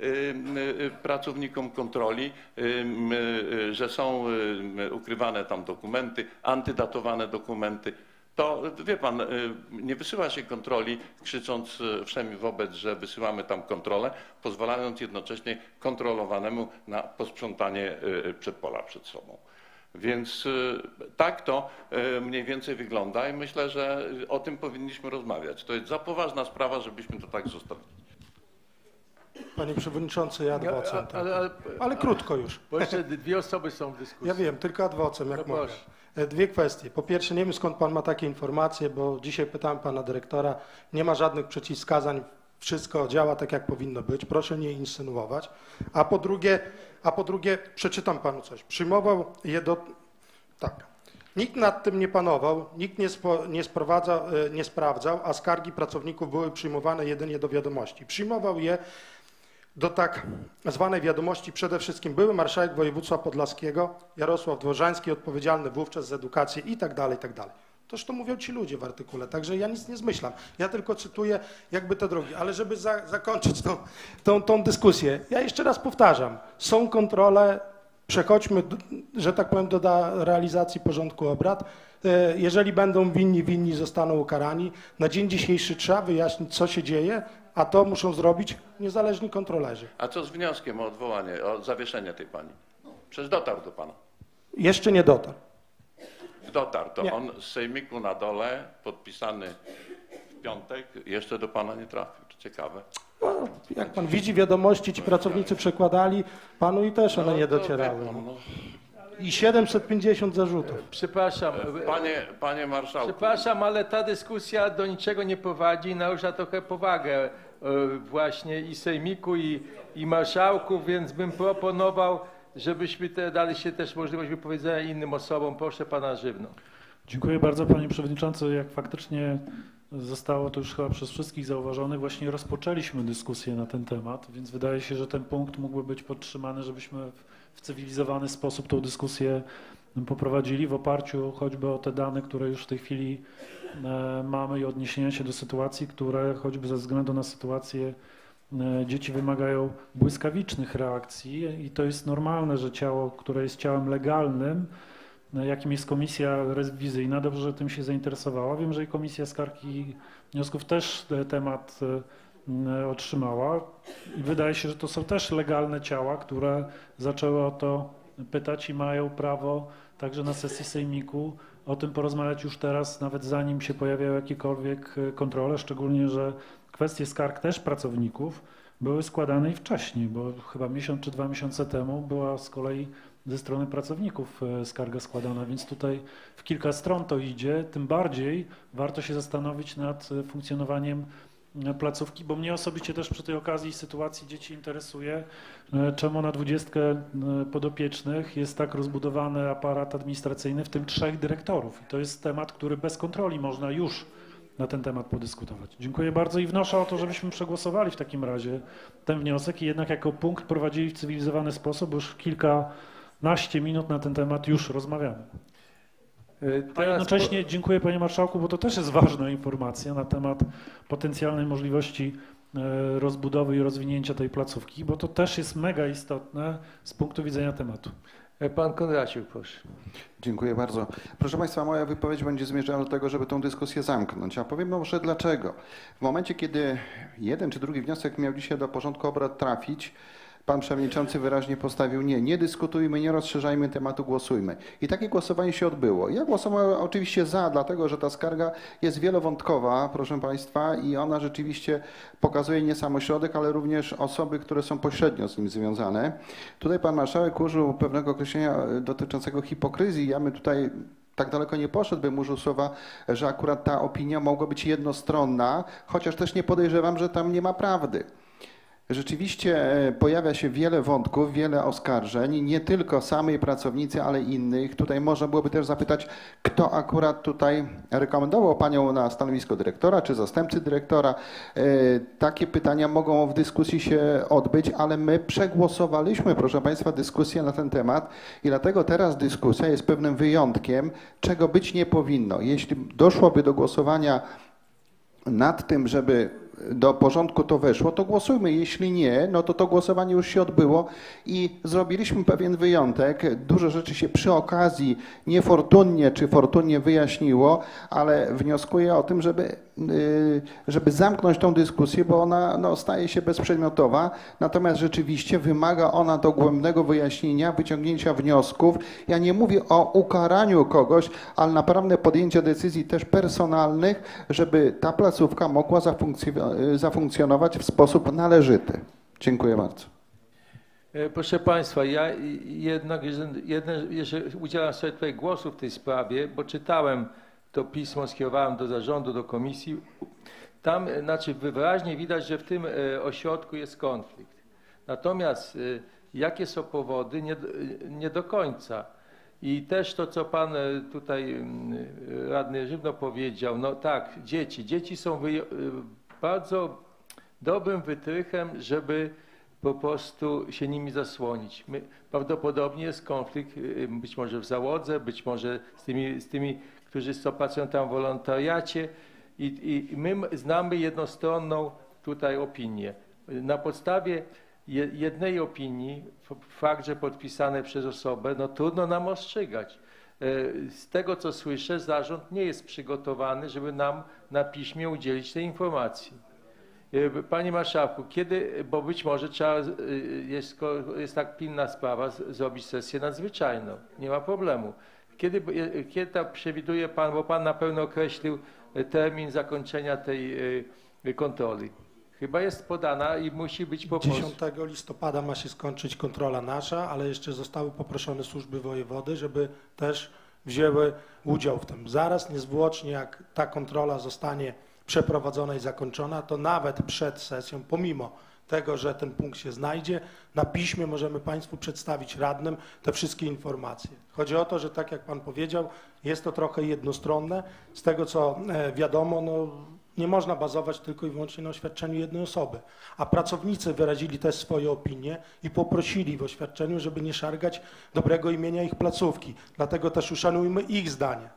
pracownikom kontroli, że są ukrywane tam dokumenty, antydatowane dokumenty. To wie pan, nie wysyła się kontroli krzycząc wszemi wobec, że wysyłamy tam kontrolę, pozwalając jednocześnie kontrolowanemu na posprzątanie przedpola przed sobą. Więc tak to mniej więcej wygląda i myślę, że o tym powinniśmy rozmawiać. To jest za poważna sprawa, żebyśmy to tak zostawili. Panie Przewodniczący, ja ad vocem. Ale krótko już. Bo jeszcze dwie osoby są w dyskusji. Ja wiem, tylko ad vocem, jak No mogę. proszę. Dwie kwestie. Po pierwsze, nie wiem skąd Pan ma takie informacje, bo dzisiaj pytałem Pana Dyrektora, nie ma żadnych przeciwwskazań, wszystko działa tak, jak powinno być, proszę nie insynuować. A po drugie przeczytam Panu coś. Przyjmował je do... Tak. Nikt nad tym nie panował, nikt nie sprawdzał, a skargi pracowników były przyjmowane jedynie do wiadomości. Przyjmował je do tak zwanej wiadomości przede wszystkim były marszałek województwa podlaskiego Jarosław Dworzański, odpowiedzialny wówczas za edukację i tak dalej, i tak dalej. Toż to mówią ci ludzie w artykule, także ja nic nie zmyślam. Ja tylko cytuję jakby te drogi, ale żeby zakończyć tą dyskusję, ja jeszcze raz powtarzam, są kontrole, przechodźmy, że tak powiem, do realizacji porządku obrad. Jeżeli będą winni zostaną ukarani. Na dzień dzisiejszy trzeba wyjaśnić, co się dzieje, a to muszą zrobić niezależni kontrolerzy. A co z wnioskiem o odwołanie, o zawieszenie tej pani? Przecież dotarł do pana. Jeszcze nie dotarł. Dotarł, to Nie. on z sejmiku na dole, podpisany w piątek, jeszcze do pana nie trafił. To ciekawe. No, jak pan widzi, wiadomości ci pracownicy przekładali, panu i też one nie docierały. I 750 zarzutów. Przepraszam. Panie marszałku. Przepraszam, ale ta dyskusja do niczego nie prowadzi, narusza trochę powagę właśnie i sejmiku, i marszałków, więc bym proponował, żebyśmy dali się też możliwość wypowiedzenia innym osobom. Proszę pana Żywno. Dziękuję bardzo, panie przewodniczący. Jak faktycznie zostało to już chyba przez wszystkich zauważone, właśnie rozpoczęliśmy dyskusję na ten temat, więc wydaje się, że ten punkt mógłby być podtrzymany, żebyśmy w cywilizowany sposób tą dyskusję poprowadzili w oparciu choćby o te dane, które już w tej chwili mamy i odniesienia się do sytuacji, które choćby ze względu na sytuację dzieci wymagają błyskawicznych reakcji i to jest normalne, że ciało, które jest ciałem legalnym, jakim jest komisja rewizyjna, dobrze, że tym się zainteresowała. Wiem, że i komisja skarg i wniosków też temat otrzymała i wydaje się, że to są też legalne ciała, które zaczęły o to pytać i mają prawo także na sesji sejmiku o tym porozmawiać już teraz, nawet zanim się pojawiają jakiekolwiek kontrole, szczególnie, że kwestie skarg też pracowników były składane i wcześniej, bo chyba miesiąc czy 2 miesiące temu była z kolei ze strony pracowników skarga składana, więc tutaj w kilka stron to idzie, tym bardziej warto się zastanowić nad funkcjonowaniem placówki, bo mnie osobiście też przy tej okazji sytuacji dzieci interesuje, czemu na 20 podopiecznych jest tak rozbudowany aparat administracyjny, w tym 3 dyrektorów. I to jest temat, który bez kontroli można już na ten temat podyskutować. Dziękuję bardzo i wnoszę o to, żebyśmy przegłosowali w takim razie ten wniosek i jednak jako punkt prowadzili w cywilizowany sposób, bo już kilkanaście minut na ten temat już rozmawiamy. A jednocześnie dziękuję panie marszałku, bo to też jest ważna informacja na temat potencjalnej możliwości rozbudowy i rozwinięcia tej placówki, bo to też jest mega istotne z punktu widzenia tematu. Pan Kondraciuk, proszę. Dziękuję bardzo. Proszę Państwa, moja wypowiedź będzie zmierzała do tego, żeby tę dyskusję zamknąć. A powiem może dlaczego. W momencie, kiedy jeden czy drugi wniosek miał dzisiaj do porządku obrad trafić, pan przewodniczący wyraźnie postawił nie dyskutujmy, nie rozszerzajmy tematu, głosujmy. I takie głosowanie się odbyło. Ja głosowałem oczywiście za, dlatego że ta skarga jest wielowątkowa, proszę Państwa, i ona rzeczywiście pokazuje nie sam ośrodek, ale również osoby, które są pośrednio z nim związane. Tutaj pan marszałek użył pewnego określenia dotyczącego hipokryzji. Ja bym tutaj tak daleko nie poszedłbym, użył słowa, że akurat ta opinia mogła być jednostronna, chociaż też nie podejrzewam, że tam nie ma prawdy. Rzeczywiście pojawia się wiele wątków, wiele oskarżeń, nie tylko samej pracownicy, ale innych. Tutaj można byłoby też zapytać, kto akurat tutaj rekomendował panią na stanowisko dyrektora czy zastępcy dyrektora. Takie pytania mogą w dyskusji się odbyć, ale my przegłosowaliśmy, proszę Państwa, dyskusję na ten temat i dlatego teraz dyskusja jest pewnym wyjątkiem, czego być nie powinno. Jeśli doszłoby do głosowania nad tym, żeby do porządku to weszło, to głosujmy. Jeśli nie, no to głosowanie już się odbyło i zrobiliśmy pewien wyjątek. Dużo rzeczy się przy okazji niefortunnie czy fortunnie wyjaśniło, ale wnioskuję o tym, żeby zamknąć tą dyskusję, bo ona staje się bezprzedmiotowa, natomiast rzeczywiście wymaga ona dogłębnego wyjaśnienia, wyciągnięcia wniosków. Ja nie mówię o ukaraniu kogoś, ale naprawdę podjęcia decyzji też personalnych, żeby ta placówka mogła zafunkcjonować w sposób należyty. Dziękuję bardzo. Proszę Państwa, ja jednak jeżeli udzielam sobie tutaj głosu w tej sprawie, bo czytałem to pismo, skierowałem do zarządu, do komisji. Tam znaczy wyraźnie widać, że w tym ośrodku jest konflikt. Natomiast jakie są powody, nie do końca. I też to, co pan tutaj radny Żywno powiedział, no tak, dzieci są bardzo dobrym wytrychem, żeby po prostu się nimi zasłonić. Prawdopodobnie jest konflikt, być może w załodze, być może z tymi którzy pracują tam w wolontariacie i my znamy jednostronną tutaj opinię. Na podstawie jednej opinii, fakt, że podpisane przez osobę, no trudno nam ostrzegać. Z tego, co słyszę, zarząd nie jest przygotowany, żeby nam na piśmie udzielić tej informacji. Panie Marszałku, kiedy, bo być może trzeba, jest tak pilna sprawa, zrobić sesję nadzwyczajną, nie ma problemu. Kiedy to przewiduje pan, bo pan na pewno określił termin zakończenia tej kontroli? Chyba jest podana i musi być po prostu. 10 listopada ma się skończyć kontrola nasza, ale jeszcze zostały poproszone służby wojewody, żeby też wzięły udział w tym. Zaraz, niezwłocznie, jak ta kontrola zostanie przeprowadzona i zakończona, to nawet przed sesją, pomimo tego, że ten punkt się znajdzie, na piśmie możemy Państwu przedstawić radnym te wszystkie informacje. Chodzi o to, że tak jak Pan powiedział, jest to trochę jednostronne. Z tego, co wiadomo, no, nie można bazować tylko i wyłącznie na oświadczeniu jednej osoby. A pracownicy wyrazili też swoje opinie i poprosili w oświadczeniu, żeby nie szargać dobrego imienia ich placówki. Dlatego też uszanujmy ich zdanie.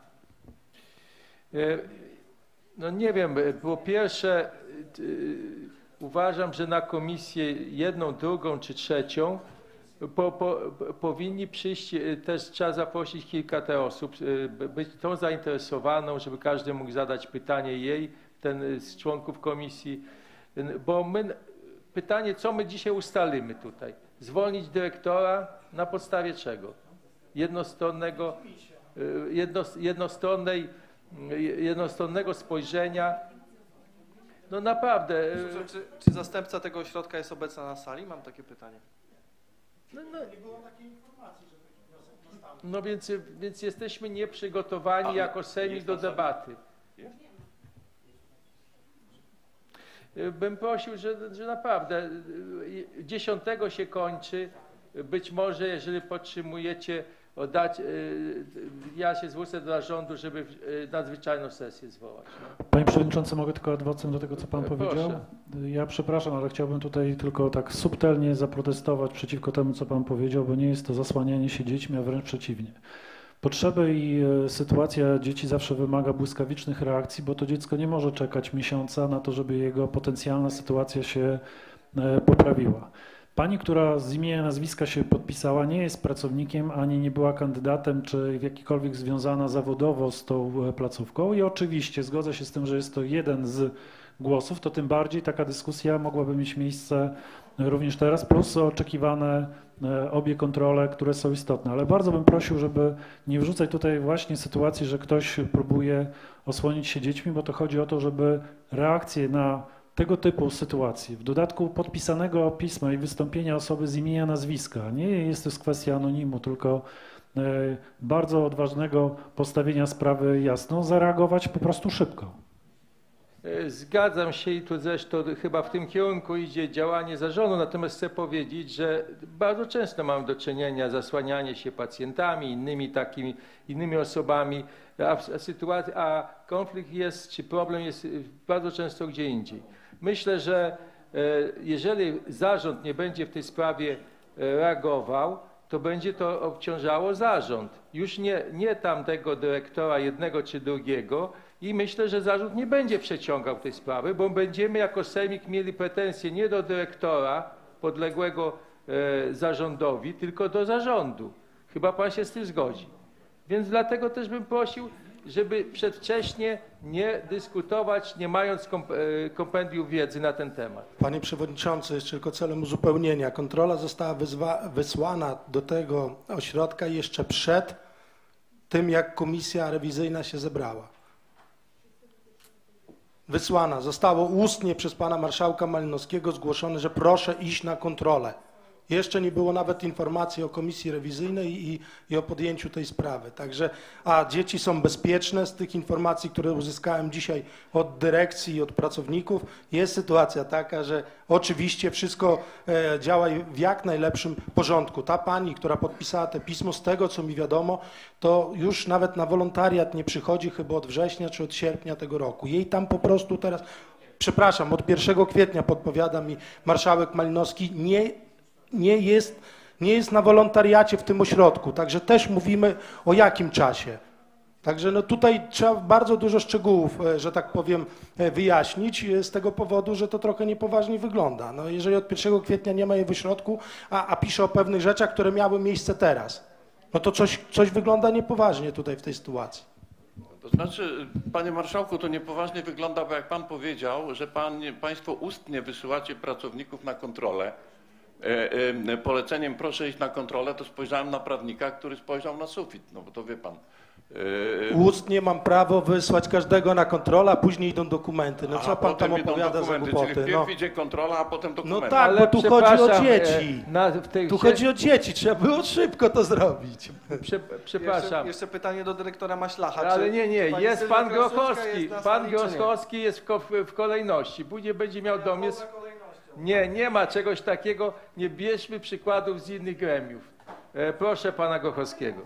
No nie wiem, po pierwsze uważam, że na komisję jedną, drugą czy trzecią powinni przyjść, też trzeba zaprosić kilka te osób, być tą zainteresowaną, żeby każdy mógł zadać pytanie jej, ten z członków komisji, bo pytanie, co my dzisiaj ustalimy tutaj? Zwolnić dyrektora na podstawie czego? Jednostronnego spojrzenia. No naprawdę. Czy zastępca tego ośrodka jest obecny na sali? Mam takie pytanie. No więc jesteśmy nieprzygotowani jako sejmik do debaty. Bym prosił, że naprawdę 10 się kończy. Być może, jeżeli podtrzymujecie, ja się zwrócę do zarządu, żeby nadzwyczajną sesję zwołać. No. Panie Przewodniczący, mogę tylko adwocem do tego, co Pan powiedział? Proszę. Ja przepraszam, ale chciałbym tutaj tylko tak subtelnie zaprotestować przeciwko temu, co Pan powiedział, bo nie jest to zasłanianie się dziećmi, a wręcz przeciwnie. Potrzeby i sytuacja dzieci zawsze wymaga błyskawicznych reakcji, bo to dziecko nie może czekać miesiąca na to, żeby jego potencjalna sytuacja się poprawiła. Pani, która z imienia i nazwiska się podpisała, nie jest pracownikiem, ani nie była kandydatem, czy w jakikolwiek związana zawodowo z tą placówką i oczywiście zgodzę się z tym, że jest to jeden z głosów, to tym bardziej taka dyskusja mogłaby mieć miejsce również teraz, plus oczekiwane obie kontrole, które są istotne. Ale bardzo bym prosił, żeby nie wrzucać tutaj właśnie sytuacji, że ktoś próbuje osłonić się dziećmi, bo to chodzi o to, żeby reakcje na tego typu sytuacje, w dodatku podpisanego pisma i wystąpienia osoby z imienia, nazwiska, nie jest to kwestia anonimu, tylko bardzo odważnego postawienia sprawy jasno, zareagować po prostu szybko. Zgadzam się i tu zresztą chyba w tym kierunku idzie działanie zarządu, natomiast chcę powiedzieć, że bardzo często mam do czynienia z zasłanianiem się pacjentami, innymi osobami, a konflikt jest, czy problem jest bardzo często gdzie indziej. Myślę, że jeżeli zarząd nie będzie w tej sprawie reagował, to będzie to obciążało zarząd. Już nie tamtego dyrektora jednego czy drugiego i myślę, że zarząd nie będzie przeciągał tej sprawy, bo będziemy jako sejmik mieli pretensje nie do dyrektora podległego zarządowi, tylko do zarządu. Chyba pan się z tym zgodzi. Więc dlatego też bym prosił, żeby przedwcześnie nie dyskutować, nie mając kompendium wiedzy na ten temat. Panie Przewodniczący, jeszcze tylko celem uzupełnienia. Kontrola została wysłana do tego ośrodka jeszcze przed tym, jak komisja rewizyjna się zebrała. wysłana, zostało ustnie przez pana marszałka Malinowskiego zgłoszone, że proszę iść na kontrolę. Jeszcze nie było nawet informacji o komisji rewizyjnej i o podjęciu tej sprawy. Także, a dzieci są bezpieczne. Z tych informacji, które uzyskałem dzisiaj od dyrekcji i od pracowników, jest sytuacja taka, że oczywiście wszystko działa w jak najlepszym porządku. Ta pani, która podpisała te pismo, z tego co mi wiadomo, to już nawet na wolontariat nie przychodzi chyba od września czy od sierpnia tego roku. Jej tam po prostu teraz, przepraszam, od 1 kwietnia podpowiada mi marszałek Malinowski, nie jest na wolontariacie w tym ośrodku, także też mówimy o jakim czasie. Także no tutaj trzeba bardzo dużo szczegółów, że tak powiem, wyjaśnić z tego powodu, że to trochę niepoważnie wygląda. No jeżeli od 1 kwietnia nie ma jej w ośrodku, a pisze o pewnych rzeczach, które miały miejsce teraz, no to coś wygląda niepoważnie tutaj w tej sytuacji. To znaczy, panie marszałku, to niepoważnie wygląda, bo jak pan powiedział, że państwo ustnie wysyłacie pracowników na kontrolę, poleceniem proszę iść na kontrolę, to spojrzałem na prawnika, który spojrzał na sufit, no bo to wie pan. Ustnie mam prawo wysłać każdego na kontrolę, a później idą dokumenty. No co pan tam opowiada za głupoty? Czyli wpierw idzie kontrola, a potem dokumenty. No tak, Ale bo tu chodzi o dzieci. Tu chodzi o dzieci, trzeba było szybko to zrobić. Przepraszam. Jeszcze pytanie do dyrektora Maślacha. Ale nie, jest pan Grochowski. Grochowski. Pan Grochowski jest w kolejności. Później będzie miał do mnie... Nie ma czegoś takiego. Nie bierzmy przykładów z innych gremiów. Proszę pana Grochowskiego.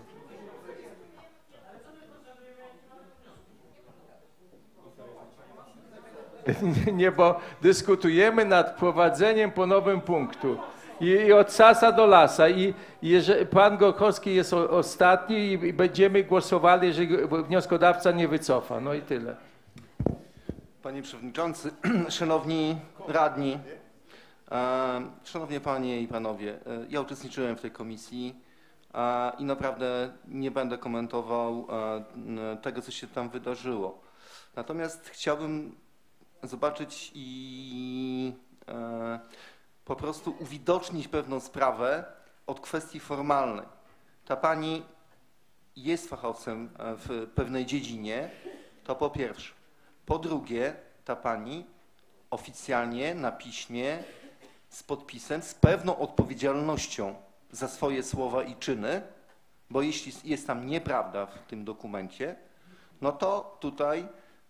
Nie, bo dyskutujemy nad wprowadzeniem po nowym punktu. I od sasa do lasa. I jeżeli pan Grochowski jest ostatni i będziemy głosowali, jeżeli wnioskodawca nie wycofa. No i tyle. Panie Przewodniczący, Szanowni Radni, Szanownie Panie i Panowie, ja uczestniczyłem w tej komisji i naprawdę nie będę komentował tego, co się tam wydarzyło. Natomiast chciałbym zobaczyć i po prostu uwidocznić pewną sprawę od kwestii formalnej. Ta pani jest fachowcem w pewnej dziedzinie, to po pierwsze. Po drugie, ta pani oficjalnie na piśmie z podpisem, z pewną odpowiedzialnością za swoje słowa i czyny, bo jeśli jest tam nieprawda w tym dokumencie, no to tutaj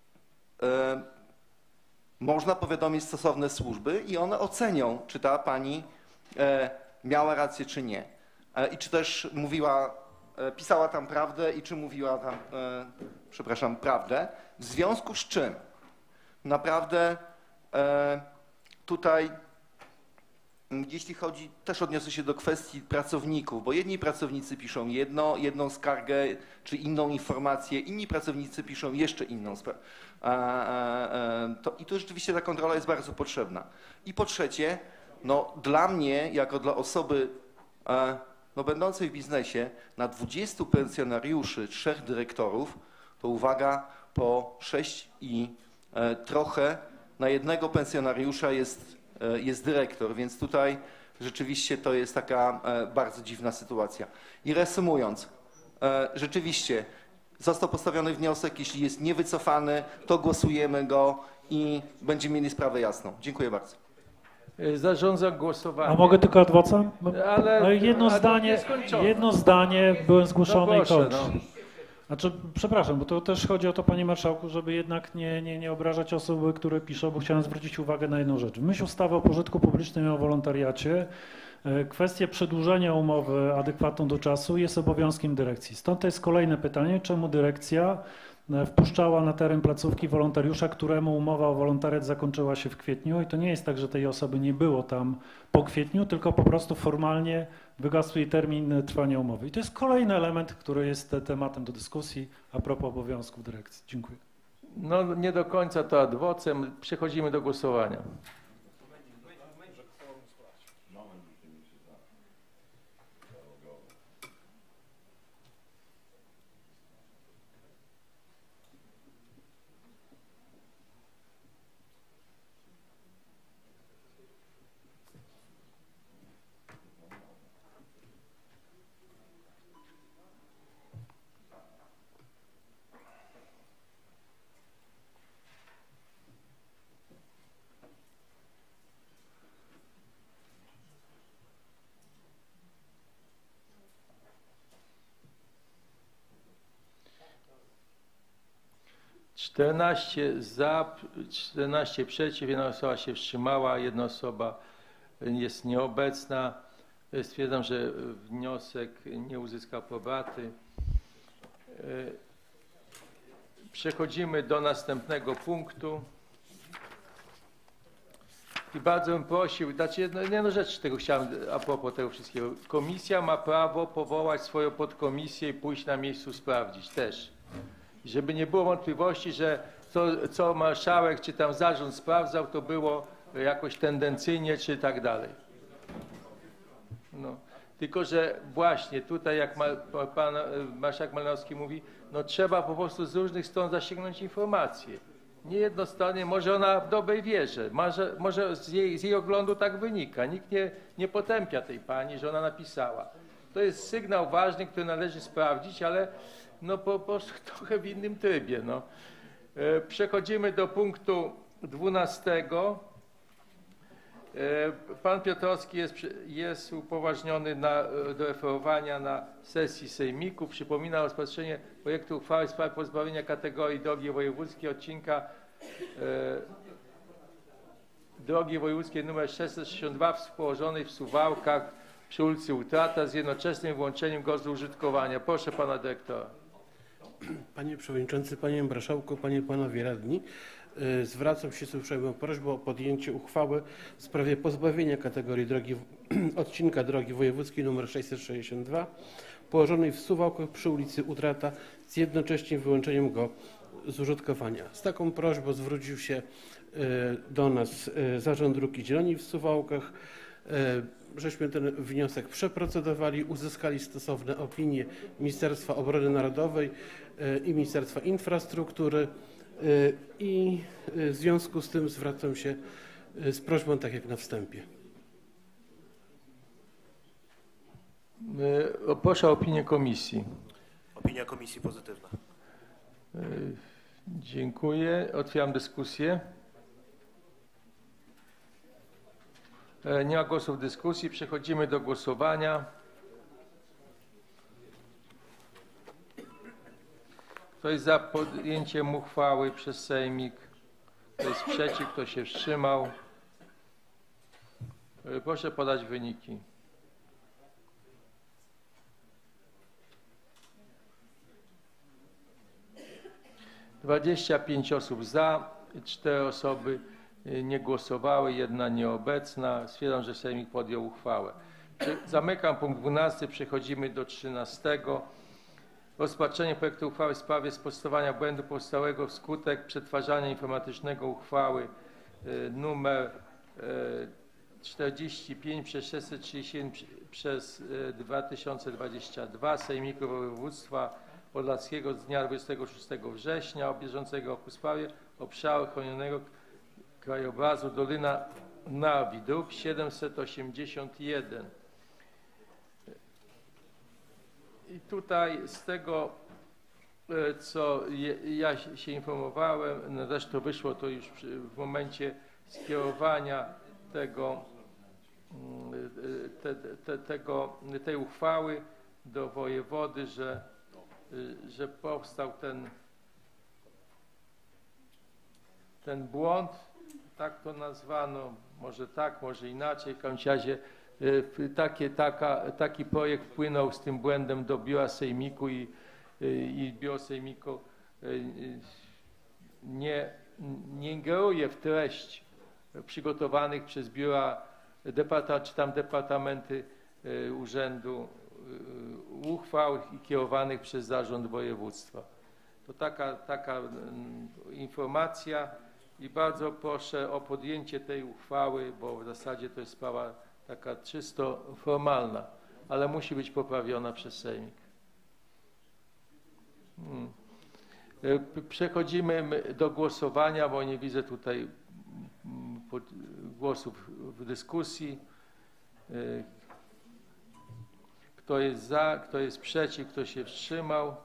można powiadomić stosowne służby i one ocenią, czy ta pani miała rację, czy nie. I czy też mówiła, pisała tam prawdę i czy mówiła tam, przepraszam, prawdę. W związku z czym naprawdę tutaj, jeśli chodzi, też odniosę się do kwestii pracowników, bo jedni pracownicy piszą jedną skargę czy inną informację, inni pracownicy piszą jeszcze inną sprawę. I tu rzeczywiście ta kontrola jest bardzo potrzebna. I po trzecie, no dla mnie, jako dla osoby no, będącej w biznesie, na 20 pensjonariuszy, 3 dyrektorów, to uwaga, po 6 i trochę na jednego pensjonariusza jest dyrektor, więc tutaj rzeczywiście to jest taka bardzo dziwna sytuacja. I reasumując, rzeczywiście został postawiony wniosek, jeśli jest niewycofany, to głosujemy go i będziemy mieli sprawę jasną. Dziękuję bardzo. Zarządzam głosowanie. A mogę tylko adwocem? Ale jedno zdanie, byłem zgłoszony proszę, i kończę. no. Znaczy, przepraszam, bo to też chodzi o to, panie marszałku, żeby jednak nie obrażać osoby, które piszą, bo chciałem zwrócić uwagę na jedną rzecz. W myśl ustawy o pożytku publicznym i o wolontariacie kwestia przedłużenia umowy adekwatną do czasu jest obowiązkiem dyrekcji. Stąd to jest kolejne pytanie, czemu dyrekcja wpuszczała na teren placówki wolontariusza, któremu umowa o wolontariat zakończyła się w kwietniu i to nie jest tak, że tej osoby nie było tam po kwietniu, tylko po prostu formalnie wygasł jej termin trwania umowy. I to jest kolejny element, który jest tematem do dyskusji a propos obowiązków dyrekcji. Dziękuję. No nie do końca to ad vocem. Przechodzimy do głosowania. 14 za, 14 przeciw, jedna osoba się wstrzymała, jedna osoba jest nieobecna. Stwierdzam, że wniosek nie uzyskał aprobaty. Przechodzimy do następnego punktu. I bardzo bym prosił, znaczy jedną rzecz tego chciałem a propos tego wszystkiego. Komisja ma prawo powołać swoją podkomisję i pójść na miejscu sprawdzić też. Żeby nie było wątpliwości, że to, co marszałek czy tam zarząd sprawdzał, to było jakoś tendencyjnie czy tak dalej. No. Tylko że właśnie tutaj, jak pan marszałek Malinowski mówi, no trzeba po prostu z różnych stron zasięgnąć informacje. Nie jednostronnie, może ona w dobrej wierze, może z jej oglądu tak wynika. Nikt nie potępia tej pani, że ona napisała. To jest sygnał ważny, który należy sprawdzić, ale no po prostu trochę w innym trybie. No. Przechodzimy do punktu 12. Pan Piotrowski jest upoważniony do referowania na sesji sejmiku. Przypomina rozpatrzenie projektu uchwały w sprawie pozbawienia kategorii drogi wojewódzkiej odcinka drogi wojewódzkiej nr 662 położonej w Suwałkach przy ulicy Utrata z jednoczesnym włączeniem go z użytkowania. Proszę pana dyrektora. Panie Przewodniczący, Panie Marszałku, Panie i Panowie Radni, zwracam się z uprzejmą prośbą o podjęcie uchwały w sprawie pozbawienia kategorii odcinka drogi wojewódzkiej nr 662 położonej w Suwałkach przy ulicy Utrata z jednoczesnym wyłączeniem go z użytkowania. Z taką prośbą zwrócił się do nas Zarząd Dróg i Zieleni w Suwałkach. Żeśmy ten wniosek przeprocedowali, uzyskali stosowne opinie Ministerstwa Obrony Narodowej i Ministerstwa Infrastruktury i w związku z tym zwracam się z prośbą, tak jak na wstępie. Proszę o opinię komisji. Opinia komisji pozytywna. Dziękuję. Otwieram dyskusję. Nie ma głosów w dyskusji. Przechodzimy do głosowania. Kto jest za podjęciem uchwały przez Sejmik? Kto jest przeciw? Kto się wstrzymał? Proszę podać wyniki. - 25 osób za, 4 osoby nie głosowały, 1 nieobecna. Stwierdzam, że Sejmik podjął uchwałę. Zamykam punkt 12. Przechodzimy do 13. Rozpatrzenie projektu uchwały w sprawie sprostowania błędu powstałego wskutek przetwarzania informatycznego uchwały nr 45 przez 631 przez 2022 Sejmiku Województwa Podlaskiego z dnia 26 września bieżącego roku w sprawie obszaru chronionego krajobrazu Dolina Narwi, druk 781. I tutaj z tego, co ja się informowałem, no zresztą wyszło to już w momencie skierowania tej uchwały do wojewody, że powstał ten błąd, tak to nazwano, może tak, może inaczej, w każdym razie taki projekt wpłynął z tym błędem do biura Sejmiku i biuro Sejmiku nie ingeruje w treść przygotowanych przez biura czy tam departamenty urzędu uchwał i kierowanych przez zarząd województwa. To taka informacja i bardzo proszę o podjęcie tej uchwały, bo w zasadzie to jest sprawa taka czysto formalna, ale musi być poprawiona przez Sejmik. Przechodzimy do głosowania, bo nie widzę tutaj głosów w dyskusji. Kto jest za, kto jest przeciw, kto się wstrzymał?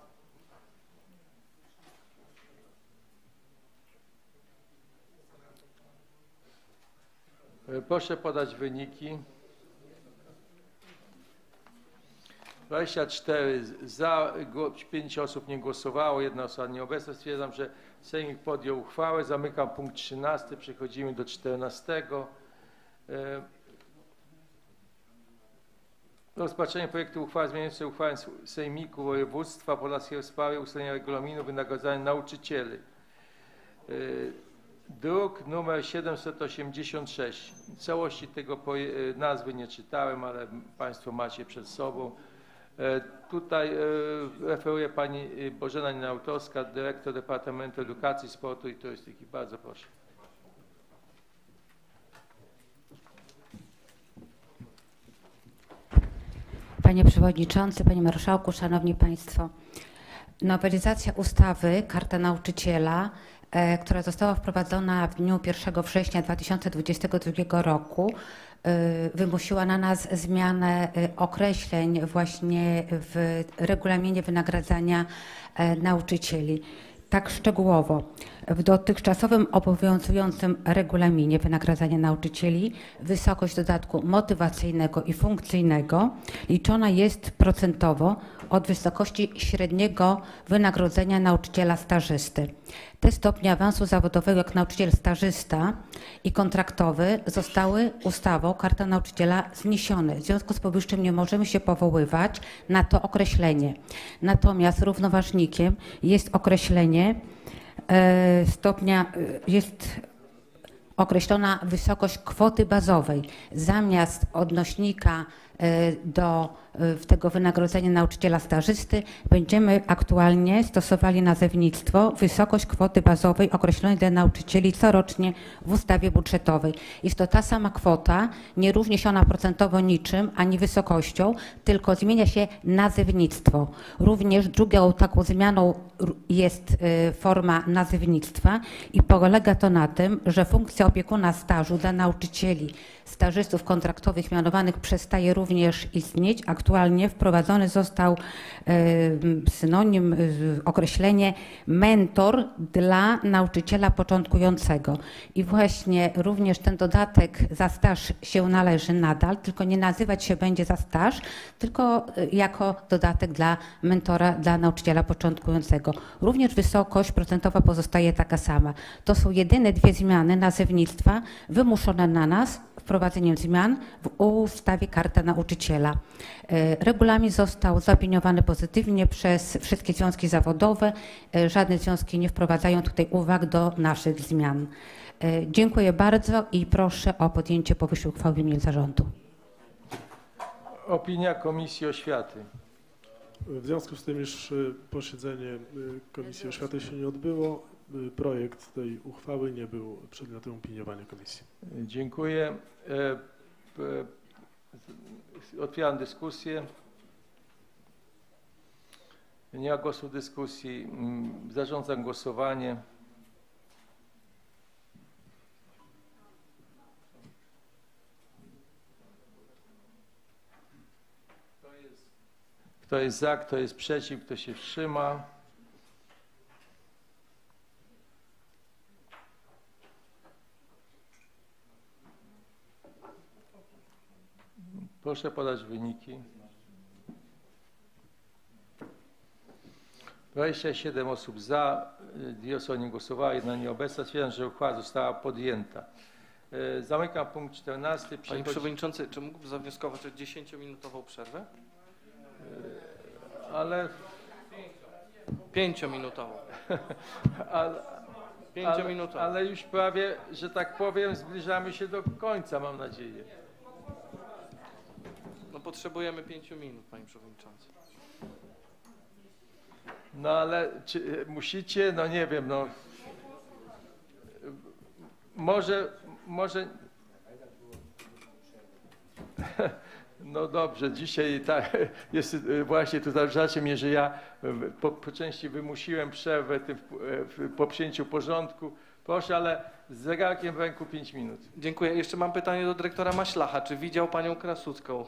Proszę podać wyniki. 24 za, 5 osób nie głosowało, 1 osoba nieobecna. Stwierdzam, że Sejmik podjął uchwałę. Zamykam punkt 13. Przechodzimy do 14. Rozpatrzenie projektu uchwały zmieniającej uchwałę Sejmiku Województwa Podlaskiego w sprawie ustalenia regulaminu wynagradzania nauczycieli. Druk numer 786. Całości tego nazwy nie czytałem, ale Państwo macie przed sobą. Tutaj referuje Pani Bożena Nienautowska, dyrektor Departamentu Edukacji, Sportu i Turystyki. Bardzo proszę. Panie Przewodniczący, Panie Marszałku, Szanowni Państwo. Nowelizacja ustawy Karta Nauczyciela, która została wprowadzona w dniu 1 września 2022 roku, wymusiła na nas zmianę określeń właśnie w regulaminie wynagradzania nauczycieli. Tak szczegółowo. W dotychczasowym obowiązującym regulaminie wynagradzania nauczycieli wysokość dodatku motywacyjnego i funkcyjnego liczona jest procentowo od wysokości średniego wynagrodzenia nauczyciela stażysty. Te stopnie awansu zawodowego jak nauczyciel stażysta i kontraktowy zostały ustawą Karta Nauczyciela zniesione. W związku z powyższym nie możemy się powoływać na to określenie. Natomiast równoważnikiem jest określenie jest określona wysokość kwoty bazowej. Zamiast odnośnika do tego wynagrodzenia nauczyciela stażysty będziemy aktualnie stosowali nazewnictwo wysokość kwoty bazowej określonej dla nauczycieli corocznie w ustawie budżetowej. Jest to ta sama kwota, nie różni się ona procentowo niczym ani wysokością, tylko zmienia się nazewnictwo. Również drugą taką zmianą jest forma nazewnictwa i polega to na tym, że funkcja opiekuna stażu dla nauczycieli stażystów kontraktowych mianowanych przestaje również istnieć. Aktualnie wprowadzony został synonim, określenie mentor dla nauczyciela początkującego. I właśnie również ten dodatek za staż się należy nadal, tylko nie nazywać się będzie za staż, tylko jako dodatek dla mentora, dla nauczyciela początkującego. Również wysokość procentowa pozostaje taka sama. To są jedyne dwie zmiany nazewnictwa wymuszone na nas wprowadzeniem zmian w ustawie Karta Nauczyciela. Regulamin został zaopiniowany pozytywnie przez wszystkie związki zawodowe. Żadne związki nie wprowadzają tutaj uwag do naszych zmian. Dziękuję bardzo i proszę o podjęcie powyższej uchwały w imieniu zarządu. Opinia Komisji Oświaty. W związku z tym, iż posiedzenie Komisji Oświaty się nie odbyło, projekt tej uchwały nie był przedmiotem opiniowania komisji. Dziękuję. Otwieram dyskusję. Nie ma głosu w dyskusji. Zarządzam głosowanie. Kto jest za, kto jest przeciw, kto się wstrzyma? Proszę podać wyniki. 27 osób za, 2 osoby nie głosowały, 1 nieobecna. Stwierdzam, że uchwała została podjęta. Zamykam punkt 14. Panie Przewodniczący, czy mógłby zawnioskować o 10-minutową przerwę? Ale... 5-minutową. 5-minutową. Ale już prawie, że tak powiem, zbliżamy się do końca, mam nadzieję. No potrzebujemy 5 minut, Panie Przewodniczący. No ale czy musicie? No nie wiem, no. Może... No dobrze, dzisiaj tak, jest właśnie tu zauważacie mnie, że ja po części wymusiłem przerwę po przyjęciu porządku. Proszę, ale z zegarkiem w ręku 5 minut. Dziękuję. Jeszcze mam pytanie do dyrektora Maślacha. Czy widział Panią Krasucką?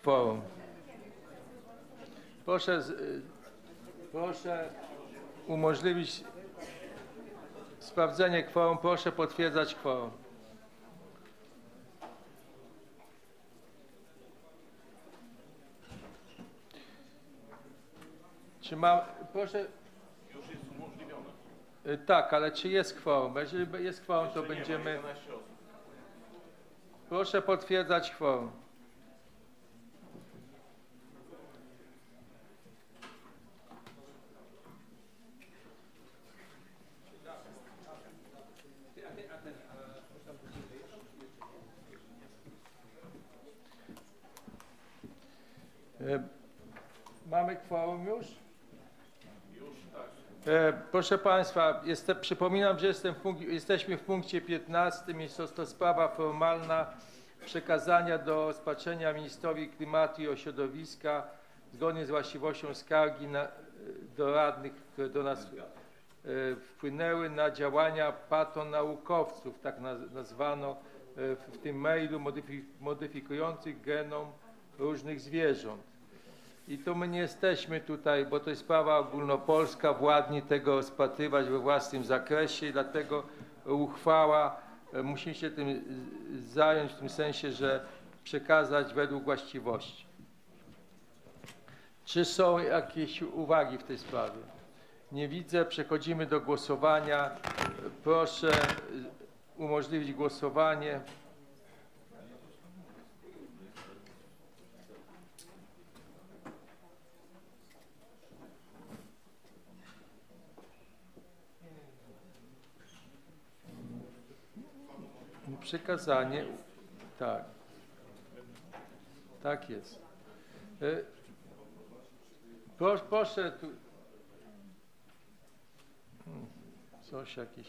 Kworum. Proszę umożliwić sprawdzenie kworum. Proszę potwierdzać kworum. Czy mam, proszę. Już jest umożliwione. Tak, ale czy jest kworum? Jeżeli jest kworum, to będziemy. Proszę potwierdzać kworum. Mamy kworum już? Już tak. Proszę Państwa, przypominam, że jesteśmy w punkcie 15. Jest to sprawa formalna przekazania do rozpatrzenia Ministrowi Klimatu i Środowiska zgodnie z właściwością skargi do radnych, które do nas wpłynęły na działania patonaukowców, tak nazwano w tym mailu, modyfikujących genom różnych zwierząt. I to my nie jesteśmy tutaj, bo to jest sprawa ogólnopolska, władni tego rozpatrywać we własnym zakresie i dlatego uchwała musi się tym zająć w tym sensie, że przekazać według właściwości. Czy są jakieś uwagi w tej sprawie? Nie widzę. Przechodzimy do głosowania. Proszę umożliwić głosowanie. Przekazanie, tak, tak jest. Proszę tu, coś jakieś.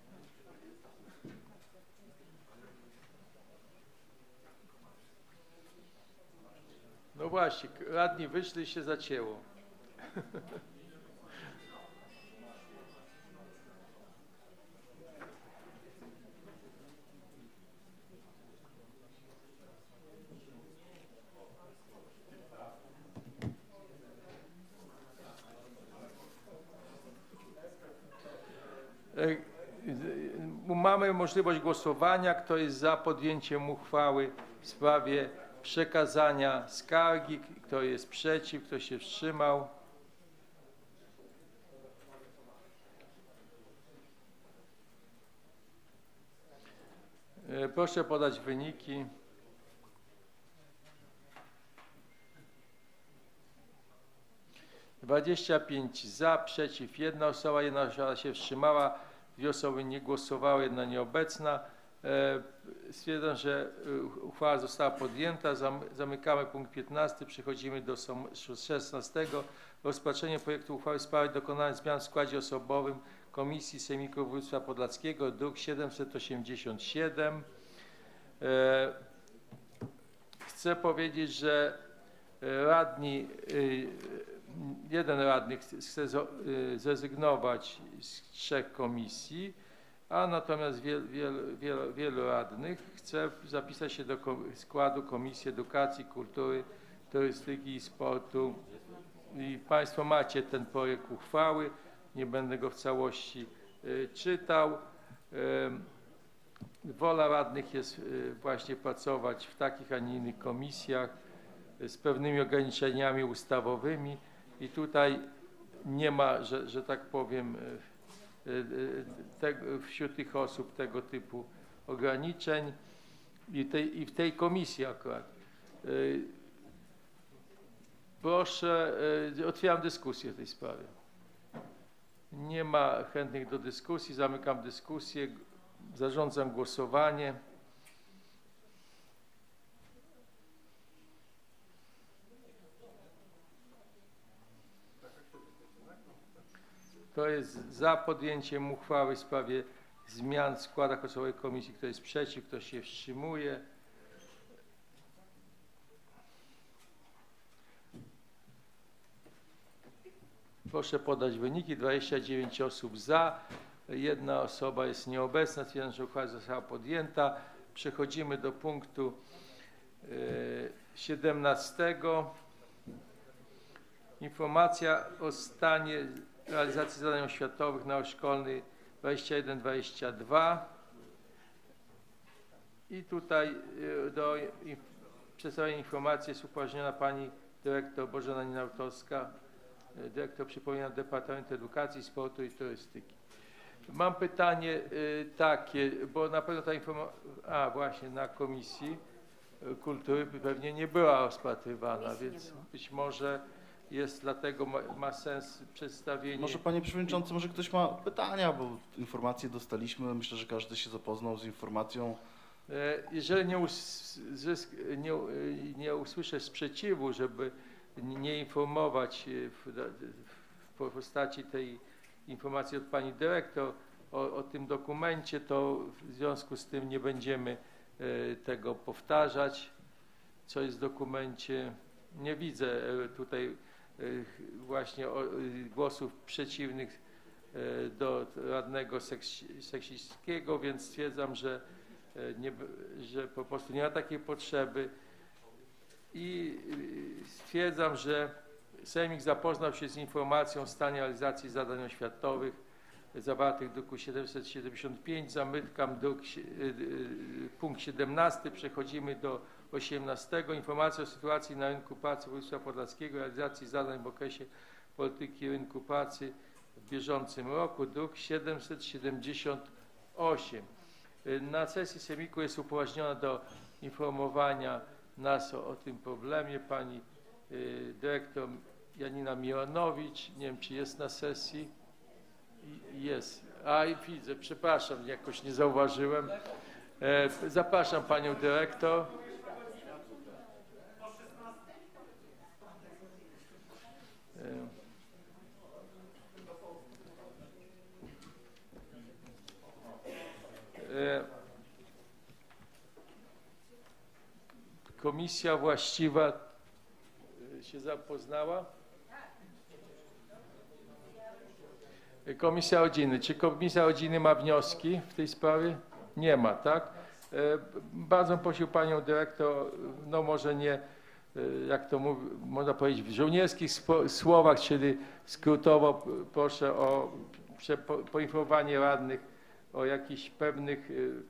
No właśnie, radni wyszli i się zacięło. Mamy możliwość głosowania. Kto jest za podjęciem uchwały w sprawie przekazania skargi? Kto jest przeciw? Kto się wstrzymał? Proszę podać wyniki. (25 za, przeciw 1 osoba, 1 osoba się wstrzymała, 2 osoby nie głosowały, 1 nieobecna. Stwierdzam, że uchwała została podjęta. Zamykamy punkt 15. Przechodzimy do 16. Rozpatrzenie projektu uchwały w sprawie dokonania zmian w składzie osobowym Komisji Sejmiku Województwa Podlaskiego, druk 787. Chcę powiedzieć, że jeden radny chce zrezygnować z 3 komisji, a natomiast wielu radnych chce zapisać się do składu Komisji Edukacji, Kultury, Turystyki i Sportu. I Państwo macie ten projekt uchwały, nie będę go w całości czytał. Wola radnych jest właśnie pracować w takich, a nie innych komisjach z pewnymi ograniczeniami ustawowymi i tutaj nie ma, że tak powiem, wśród tych osób tego typu ograniczeń i w tej komisji akurat. Proszę, otwieram dyskusję w tej sprawie. Nie ma chętnych do dyskusji, zamykam dyskusję, zarządzam głosowanie. Kto jest za podjęciem uchwały w sprawie zmian w składach osobowych komisji? Kto jest przeciw? Kto się wstrzymuje? Proszę podać wyniki. 29 osób za, 1 osoba jest nieobecna. Stwierdzam, że uchwała została podjęta. Przechodzimy do punktu 17. Informacja o stanie realizacji zadań oświatowych na rok szkolny 21-22. I tutaj do przedstawienia informacji jest upoważniona pani dyrektor Bożena Nienautowska, dyrektor, przypominam, Departamentu Edukacji, Sportu i Turystyki. Mam pytanie takie, bo na pewno ta informacja, właśnie na Komisji Kultury pewnie nie była rozpatrywana, więc być może jest, dlatego ma sens przedstawienie. Może panie przewodniczący, może ktoś ma pytania, bo informacje dostaliśmy, myślę, że każdy się zapoznał z informacją. Jeżeli nie usłyszę sprzeciwu, żeby nie informować w postaci tej informacji od pani dyrektor o tym dokumencie, to w związku z tym nie będziemy tego powtarzać, co jest w dokumencie. Nie widzę tutaj właśnie głosów przeciwnych do radnego Seksińskiego, więc stwierdzam, że po prostu nie ma takiej potrzeby i stwierdzam, że Sejmik zapoznał się z informacją o stanie realizacji zadań oświatowych zawartych w druku 775, zamykam punkt 17, przechodzimy do 18. Informacja o sytuacji na rynku pracy województwa podlaskiego, realizacji zadań w okresie polityki rynku pracy w bieżącym roku, druk 778. Na sesji Sejmiku jest upoważniona do informowania nas o tym problemie pani dyrektor Janina Milanowicz. Nie wiem, czy jest na sesji. Jest. A i widzę, przepraszam, jakoś nie zauważyłem. Zapraszam panią dyrektor. Komisja właściwa się zapoznała? Komisja Rodziny. Czy Komisja Rodziny ma wnioski w tej sprawie? Nie ma, tak? Bardzo prosił panią dyrektor, no może nie, jak to można powiedzieć, w żołnierskich słowach, czyli skrótowo proszę o poinformowanie radnych o jakichś pewnych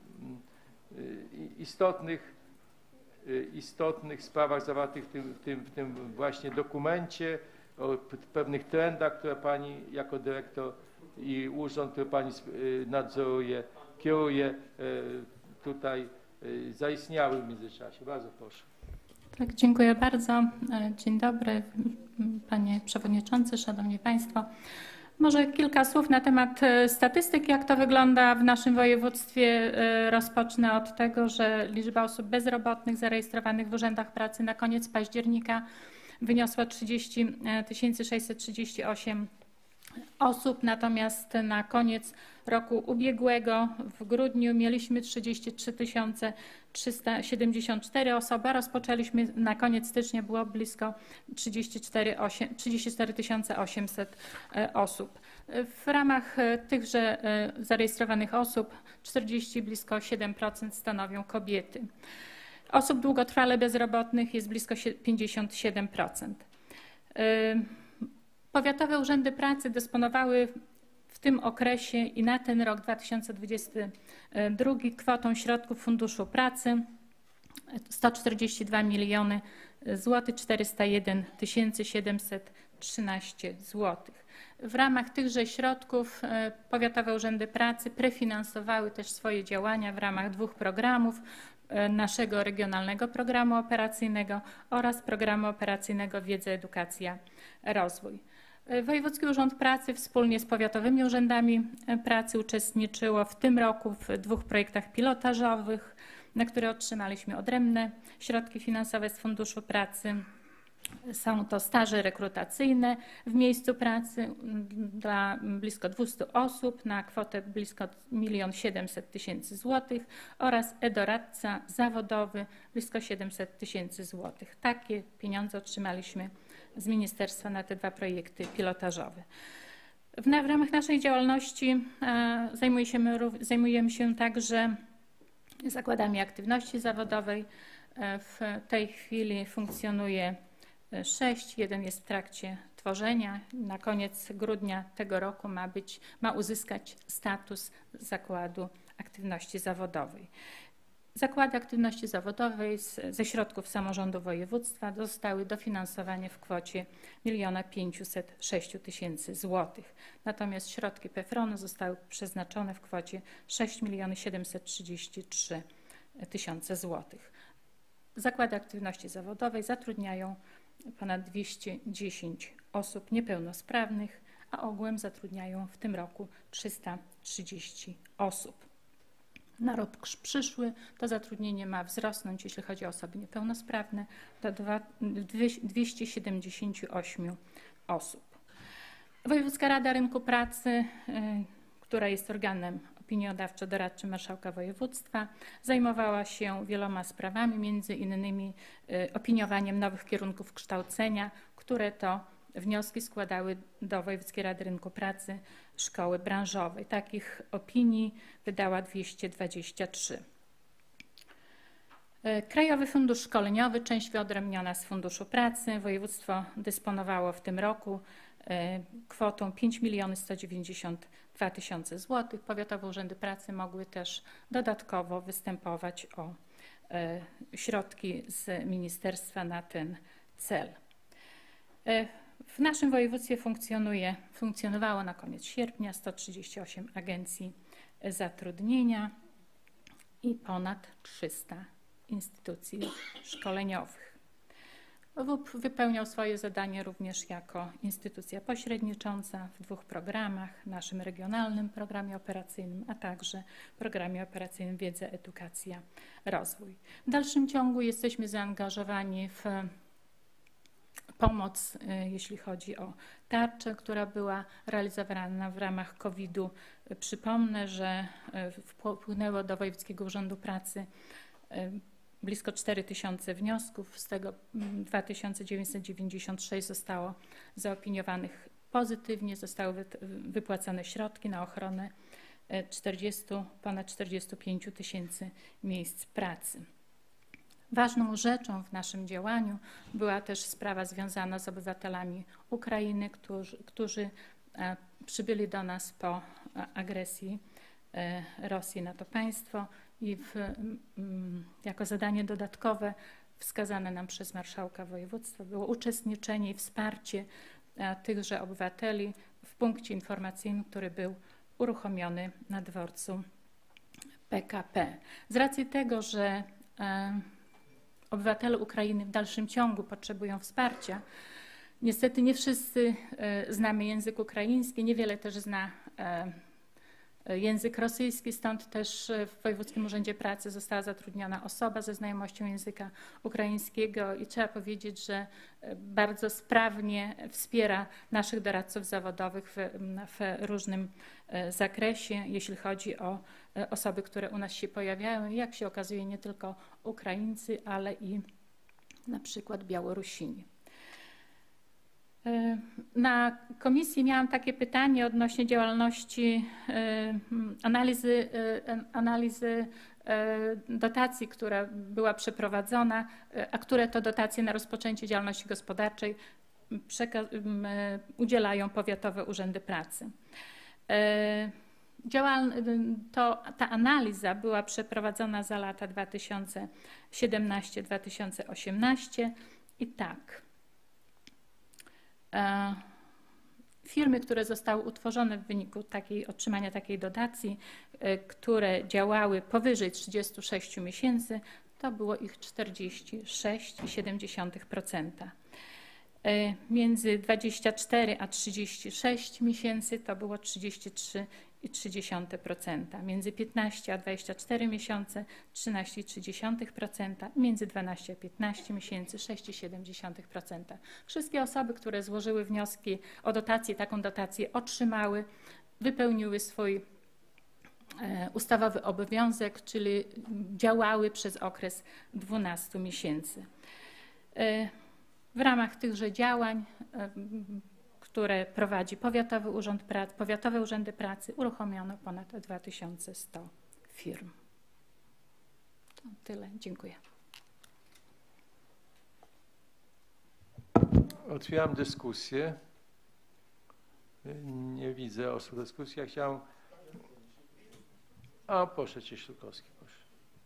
istotnych sprawach zawartych w tym właśnie dokumencie, o pewnych trendach, które pani jako dyrektor i urząd, który pani nadzoruje, kieruje, tutaj zaistniały w międzyczasie. Bardzo proszę. Tak, dziękuję bardzo. Dzień dobry, panie przewodniczący, szanowni państwo. Może kilka słów na temat statystyk, jak to wygląda w naszym województwie. Rozpocznę od tego, że liczba osób bezrobotnych zarejestrowanych w urzędach pracy na koniec października wyniosła 30 638 osób, natomiast na koniec roku ubiegłego w grudniu mieliśmy 33 374 osoby, a rozpoczęliśmy na koniec stycznia było blisko 34 800 osób. W ramach tychże zarejestrowanych osób blisko 7% stanowią kobiety. Osób długotrwale bezrobotnych jest blisko 57%. Powiatowe urzędy pracy dysponowały w tym okresie i na ten rok 2022 kwotą środków Funduszu Pracy 142 miliony zł 401 713 zł. W ramach tychże środków powiatowe urzędy pracy prefinansowały też swoje działania w ramach 2 programów, naszego regionalnego programu operacyjnego oraz programu operacyjnego Wiedza, Edukacja, Rozwój. Wojewódzki Urząd Pracy wspólnie z powiatowymi urzędami pracy uczestniczyło w tym roku w 2 projektach pilotażowych, na które otrzymaliśmy odrębne środki finansowe z Funduszu Pracy. Są to staże rekrutacyjne w miejscu pracy dla blisko 200 osób na kwotę blisko 1 700 000 zł oraz e-doradca zawodowy blisko 700 000 zł. Takie pieniądze otrzymaliśmy z ministerstwa na te 2 projekty pilotażowe. W ramach naszej działalności zajmujemy się także zakładami aktywności zawodowej, W tej chwili funkcjonuje 6, jeden jest w trakcie tworzenia. Na koniec grudnia tego roku ma uzyskać status zakładu aktywności zawodowej. Zakłady aktywności zawodowej ze środków samorządu województwa zostały dofinansowane w kwocie 1 506 000 złotych. Natomiast środki PFRON-u zostały przeznaczone w kwocie 6 733 000 złotych. Zakłady aktywności zawodowej zatrudniają ponad 210 osób niepełnosprawnych, a ogółem zatrudniają w tym roku 330 osób. Na rok przyszły to zatrudnienie ma wzrosnąć, jeśli chodzi o osoby niepełnosprawne, do 278 osób. Wojewódzka Rada Rynku Pracy, która jest organem opiniodawczo-doradczym marszałka województwa, zajmowała się wieloma sprawami, między innymi opiniowaniem nowych kierunków kształcenia, które to wnioski składały do Wojewódzkiej Rady Rynku Pracy szkoły branżowej. Takich opinii wydała 223. Krajowy Fundusz Szkoleniowy, część wyodrębniona z Funduszu Pracy. Województwo dysponowało w tym roku kwotą 5 192 000 złotych. Powiatowe urzędy pracy mogły też dodatkowo występować o środki z ministerstwa na ten cel. W naszym województwie funkcjonowało na koniec sierpnia 138 agencji zatrudnienia i ponad 300 instytucji szkoleniowych. WUP wypełniał swoje zadanie również jako instytucja pośrednicząca w 2 programach, naszym regionalnym programie operacyjnym, a także programie operacyjnym Wiedza, Edukacja, Rozwój. W dalszym ciągu jesteśmy zaangażowani w pomoc, jeśli chodzi o tarczę, która była realizowana w ramach COVID-u. Przypomnę, że wpłynęło do Wojewódzkiego Urzędu Pracy blisko 4000 wniosków, z tego 2996 zostało zaopiniowanych pozytywnie, zostały wypłacone środki na ochronę ponad 45 000 miejsc pracy. Ważną rzeczą w naszym działaniu była też sprawa związana z obywatelami Ukrainy, którzy przybyli do nas po agresji Rosji na to państwo i jako zadanie dodatkowe wskazane nam przez marszałka województwa było uczestniczenie i wsparcie tychże obywateli w punkcie informacyjnym, który był uruchomiony na dworcu PKP. Z racji tego, że obywatele Ukrainy w dalszym ciągu potrzebują wsparcia, niestety nie wszyscy znamy język ukraiński, niewiele też zna język rosyjski, stąd też w Wojewódzkim Urzędzie Pracy została zatrudniona osoba ze znajomością języka ukraińskiego i trzeba powiedzieć, że bardzo sprawnie wspiera naszych doradców zawodowych w różnym zakresie, jeśli chodzi o osoby, które u nas się pojawiają. Jak się okazuje, nie tylko Ukraińcy, ale i na przykład Białorusini. Na komisji miałam takie pytanie odnośnie działalności, analizy dotacji, która była przeprowadzona, a które to dotacje na rozpoczęcie działalności gospodarczej udzielają powiatowe urzędy pracy. Ta analiza była przeprowadzona za lata 2017-2018 i tak. Firmy, które zostały utworzone w wyniku otrzymania takiej dotacji, które działały powyżej 36 miesięcy, to było ich 46,7%. Między 24 a 36 miesięcy to było 33,3%. Między 15 a 24 miesiące 13,3%. Między 12 a 15 miesięcy 6,7%. Wszystkie osoby, które złożyły wnioski o dotację, taką dotację otrzymały, wypełniły swój ustawowy obowiązek, czyli działały przez okres 12 miesięcy. W ramach tychże działań, które prowadzi Powiatowe Urzędy Pracy, uruchomiono ponad 2100 firm. To tyle. Dziękuję. Otwieram dyskusję. Nie widzę osób w dyskusji. Ja chciałem... Proszę, Cieślukowski, proszę.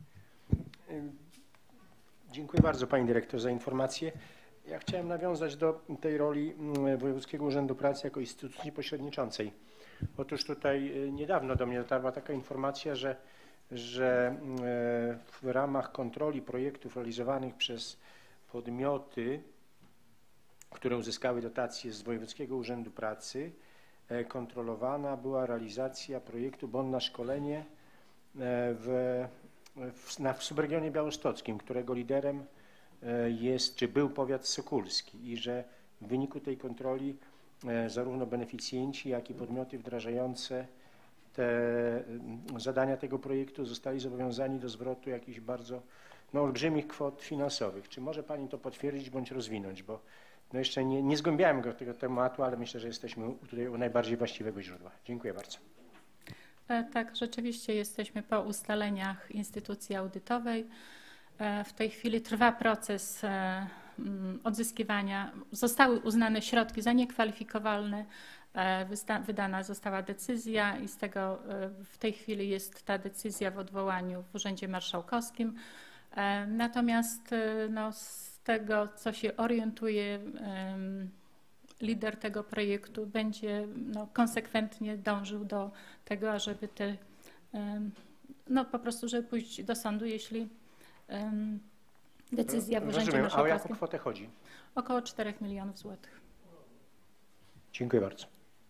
Dziękuję bardzo Pani Dyrektor za informację. Ja chciałem nawiązać do tej roli Wojewódzkiego Urzędu Pracy jako instytucji pośredniczącej. Otóż tutaj niedawno do mnie dotarła taka informacja, że w ramach kontroli projektów realizowanych przez podmioty, które uzyskały dotacje z Wojewódzkiego Urzędu Pracy, kontrolowana była realizacja projektu Bon na szkolenie w subregionie białostockim, którego liderem jest, czy był powiat sokulski i że w wyniku tej kontroli zarówno beneficjenci, jak i podmioty wdrażające te zadania tego projektu zostali zobowiązani do zwrotu jakichś bardzo olbrzymich kwot finansowych. Czy może Pani to potwierdzić bądź rozwinąć, bo jeszcze nie zgłębiałem tego tematu, ale myślę, że jesteśmy tutaj u najbardziej właściwego źródła. Dziękuję bardzo. Tak, rzeczywiście jesteśmy po ustaleniach instytucji audytowej. W tej chwili trwa proces odzyskiwania. Zostały uznane środki za niekwalifikowalne. Wydana została decyzja i z tego w tej chwili jest ta decyzja w odwołaniu w Urzędzie Marszałkowskim. Natomiast z tego, co się orientuje, lider tego projektu będzie konsekwentnie dążył do tego, ażeby po prostu, żeby pójść do sądu, jeśli decyzja w Urzędzie Marszałkowskim. A o jaką kwotę chodzi? Około 4 milionów złotych. Dziękuję bardzo.